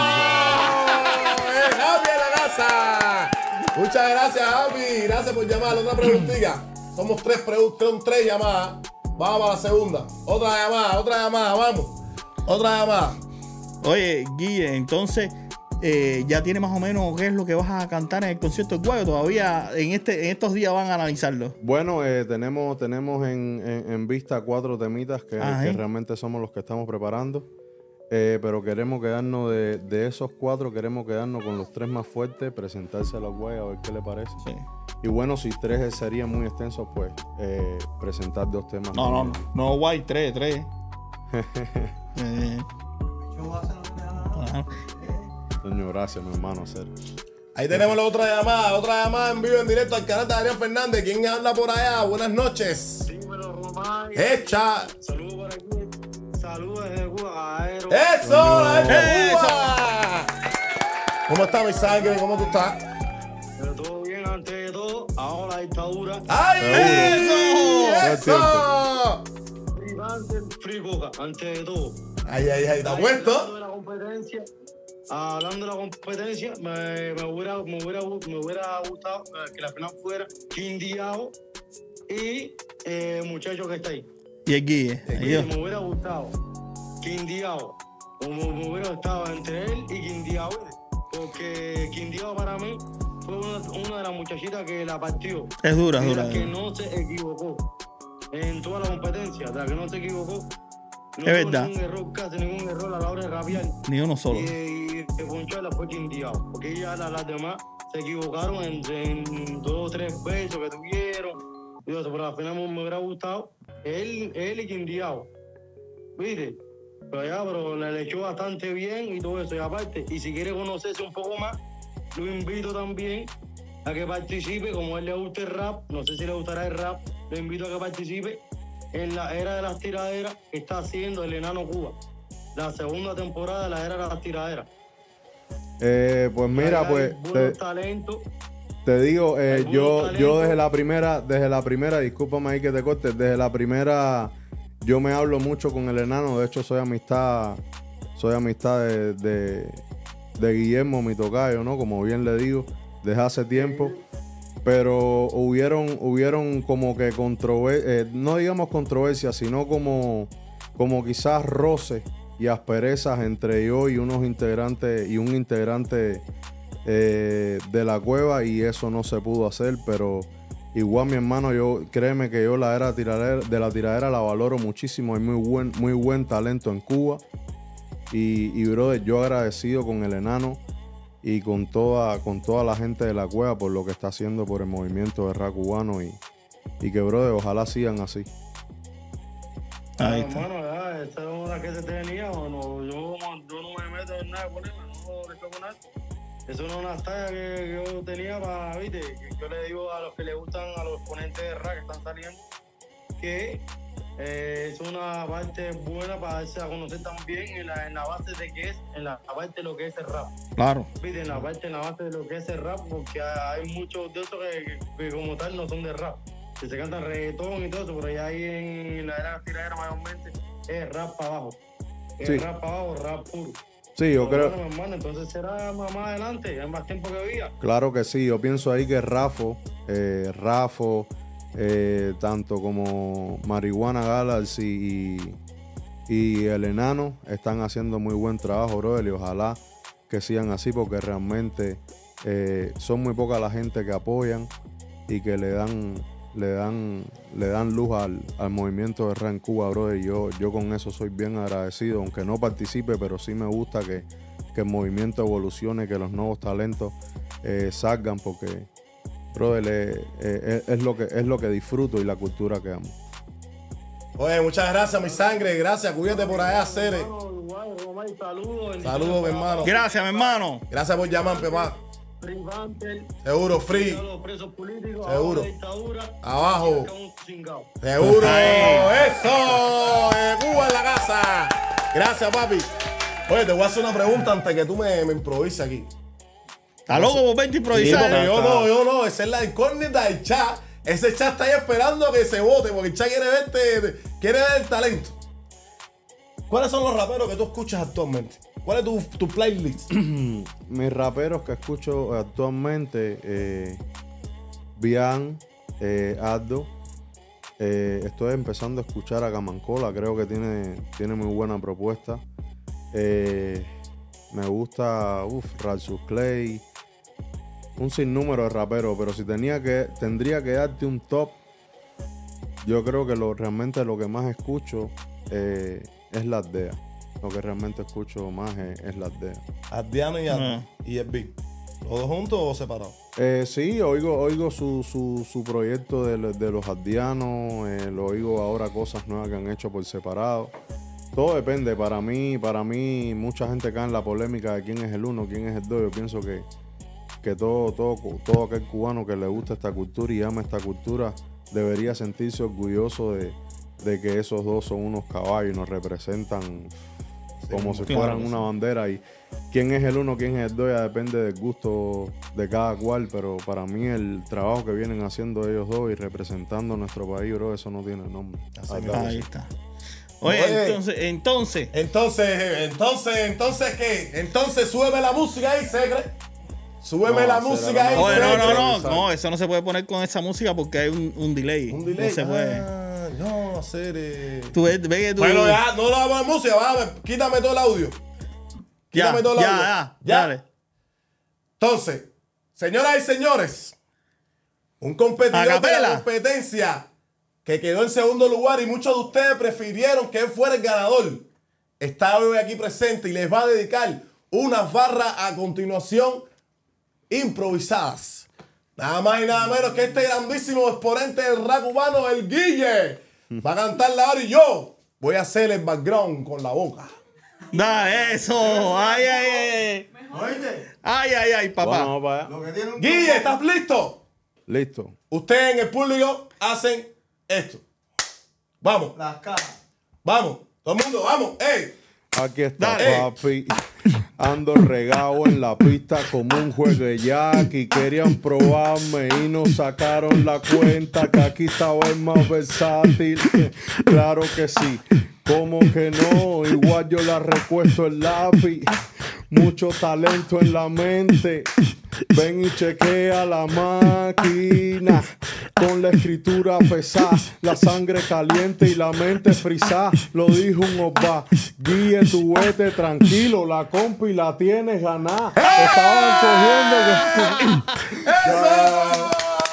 ¡Es Happy en la casa! Muchas gracias, Happy. Gracias por llamar. Otra preguntita. Somos tres preguntas, tres llamadas. Vamos a la segunda. Otra llamada, otra llamada, vamos. Otra llamada. Oye, Guille, entonces... Eh, ya tiene más o menos qué es lo que vas a cantar en el concierto del Guayo. Todavía en este en estos días van a analizarlo. Bueno, eh, tenemos, tenemos en, en, en vista cuatro temitas que, que realmente somos los que estamos preparando. Eh, pero queremos quedarnos de, de esos cuatro, queremos quedarnos con los tres más fuertes, presentárselo al Guay a ver qué le parece. Sí. Y bueno, si tres serían muy extensos, pues eh, presentar dos temas. No, no, no, no, Guay, tres, tres. eh. Señor, gracias, mi hermano. Hacer. Ahí tenemos la otra llamada, otra llamada en vivo, en directo al canal de Adrián Fernández. ¿Quién habla por allá? Buenas noches. Dímelo, Román. Echa. Saludos por aquí. Saludos desde Cuba. ¡Eso! ¡Desde Cuba! ¿Cómo está mi sangre? ¿Cómo tú estás? Pero todo bien, antes de todo, ahora la dictadura. ¡Ay, eso! ¡Eso! Free Boca, antes de todo. ¡Ay, ay, ay! ¿Está puesto? De la competencia. Hablando de la competencia, me, me, hubiera, me, hubiera, me hubiera gustado que la final fuera Quindiao y el eh, muchacho que está ahí. Y el Guille. Me, me hubiera gustado Quindiao. Me, me hubiera gustado entre él y Quindiao. Porque Quindiao para mí fue una, una de las muchachitas que la partió. Es dura, es dura. Que no se equivocó en toda la competencia, de la que no se equivocó. No es verdad. Ningún error, casi ningún error a la hora de rabiar. Ni uno solo. Y, y de poncharla fue Quindiao. Porque ya las, las demás se equivocaron en, en dos o tres besos que tuvieron. Y eso, pero al final me, me hubiera gustado él, él y Quindiao. ¿Viste? Pero ya, pero le echó bastante bien y todo eso. Y aparte, y si quiere conocerse un poco más, lo invito también a que participe, como a él le gusta el rap, no sé si le gustará el rap, lo invito a que participe en la era de las tiraderas que está haciendo el Enano Cuba. La segunda temporada de la era de las tiraderas. Eh, pues mira, pues te, talento, te digo, eh, yo, yo desde la primera, desde la primera, discúlpame ahí que te corte, desde la primera yo me hablo mucho con el Enano, de hecho soy amistad, soy amistad de, de, de Guillermo, mi tocayo, ¿no? Como bien le digo, desde hace tiempo. Pero hubieron, hubieron como que controversias, eh, no digamos controversias, sino como, como quizás roces y asperezas entre yo y unos integrantes y un integrante eh, de la cueva, y eso no se pudo hacer. Pero igual, mi hermano, yo créeme que yo la era tiradera, de la tiradera la valoro muchísimo. Hay muy buen, muy buen talento en Cuba. Y, y brother, yo agradecido con el Enano y con toda, con toda la gente de la cueva por lo que está haciendo por el movimiento de rap cubano, y, y que, brother, ojalá sigan así. Ahí está. Hermano, ya, esta es una que se tenía, o no, yo, yo no me meto en nada con él, no le con nada. Eso no es una talla que yo tenía para, viste, que yo le digo a los que le gustan, a los ponentes de rap que están saliendo, que eh, es una parte buena para darse a conocer también en la, en la base de que es, en la parte de lo que es el rap. Claro. Viste, en la parte, en la base de lo que es el rap, porque hay muchos de esos que, que como tal no son de rap. Que se cantan reggaetón y todo eso, pero ya ahí en la era tiradera mayormente es rap para abajo. Es sí. Rap para abajo, rap puro. Sí, yo pero creo. Bueno, hermano, entonces será más adelante, hay más tiempo que había. Claro que sí, yo pienso ahí que Rafo, eh, Rafo, eh, tanto como Marihuana Galaxy y, y El Enano están haciendo muy buen trabajo, brother, y ojalá que sigan así porque realmente eh, son muy poca la gente que apoyan y que le dan le dan le dan luz al, al movimiento de rap en Cuba, brother, y yo, yo con eso soy bien agradecido, aunque no participe, pero sí me gusta que, que el movimiento evolucione, que los nuevos talentos eh, salgan, porque brother, eh, eh, es, lo que, es lo que disfruto y la cultura que amo. Oye, muchas gracias, mi sangre. Gracias, cuídate por allá, Cere. Saludos, mi hermano. Gracias, mi hermano. Gracias por llamar, papá. Seguro, free. Seguro. Abajo. Seguro. Eso. Eh, Cuba en la casa. Gracias, papi. Oye, te voy a hacer una pregunta antes que tú me, me improvises aquí. ¿Está loco por verte improvisar? Sí, porque yo no, yo no. Esa es la incógnita del chat. Ese chat está ahí esperando que se vote porque el chat quiere verte, quiere ver el talento. ¿Cuáles son los raperos que tú escuchas actualmente? ¿Cuál es tu, tu playlist? Mis raperos que escucho actualmente, eh, Bian, eh, Addo. Eh, estoy empezando a escuchar a Camancola, creo que tiene, tiene muy buena propuesta. Eh, me gusta, uff, Ralsus Clay. Un sinnúmero de raperos, pero si tenía que, tendría que darte un top, yo creo que lo, realmente lo que más escucho eh, es la aldea. Lo que realmente escucho más es, es la aldea. Aldeano y, uh-huh. y el Big. ¿Los dos juntos o separados? Eh, sí, oigo, oigo su, su, su proyecto de, de los aldeanos, eh, lo oigo ahora cosas nuevas que han hecho por separado. Todo depende, para mí, para mí, mucha gente cae en la polémica de quién es el uno, quién es el dos. Yo pienso que que todo, todo, todo aquel cubano que le gusta esta cultura y ama esta cultura debería sentirse orgulloso de, de que esos dos son unos caballos y nos representan sí, como si claro, fueran sí. una bandera. Y quién es el uno, quién es el dos, ya depende del gusto de cada cual, pero para mí el trabajo que vienen haciendo ellos dos y representando nuestro país, bro, eso no tiene nombre. Ahí está. Oye, Oye, entonces, entonces. Entonces, entonces, entonces, ¿qué? Entonces, súbeme la música ahí, Secre. Súbeme no, la música ahí. Oye, no, no, no, no, eso no se puede poner con esa música porque hay un, un delay. Un delay. No se puede. Ah, no, hacer. Eh... Tú ves, ve que tú. Bueno, ya, no lo hago de música, va, quítame todo el audio. Quítame ya, todo el ya, audio. Ya, ya. Dale. Entonces, señoras y señores, un competidor de la competencia que quedó en segundo lugar y muchos de ustedes prefirieron que él fuera el ganador, está hoy aquí presente y les va a dedicar unas barras a continuación improvisadas. Nada más y nada menos que este grandísimo exponente del rap cubano, el Guille, va a cantar la hora y yo voy a hacer el background con la boca. Da eso. Ay, ay, ay. Ay, ay, ay, papá. Bueno, vamos para allá. Guille, ¿estás listo? Listo. Ustedes en el público hacen esto. Vamos. Las caras. Vamos. Todo el mundo, vamos. ¡Ey! Aquí está, Dale. Papi. Ando regado en la pista como un juegue Jackie. Querían probarme y no sacaron la cuenta que aquí estaba el más versátil. Claro que sí. ¿Cómo que no? Igual yo la recuesto el lápiz. Mucho talento en la mente. Ven y chequea la máquina. Con la escritura pesada, la sangre caliente y la mente frisada. Lo dijo un opa. Guille, tu vete tranquilo. La compi la tienes ganada. Estaban cogiendo que... ¡Eso!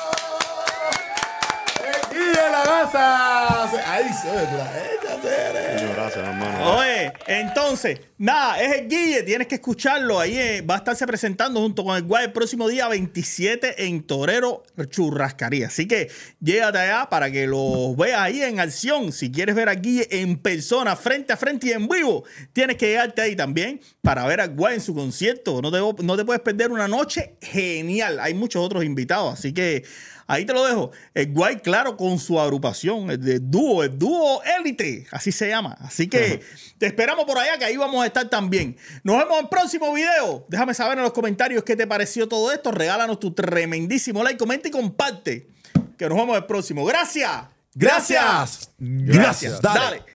¡Guille la casa! Ahí se ve la hecha, Cere. Gracias, hermano. Oye, entonces, nada, es el Guille, tienes que escucharlo. Ahí eh, va a estarse presentando junto con el Guay el próximo día veintisiete en Torero Churrascaría. Así que llégate allá para que lo veas ahí en acción. Si quieres ver a Guille en persona, frente a frente y en vivo, tienes que llegarte ahí también para ver a Guay en su concierto. No te, no te puedes perder una noche genial. Hay muchos otros invitados, así que ahí te lo dejo. El Guay, claro, con su agrupación, el de dúo, el dúo élite, así se llama. Así que te esperamos por allá, que ahí vamos a estar también. Nos vemos en el próximo video. Déjame saber en los comentarios qué te pareció todo esto. Regálanos tu tremendísimo like, comenta y comparte. Que nos vemos en el próximo. Gracias. Gracias. Gracias. Gracias. Dale. Dale.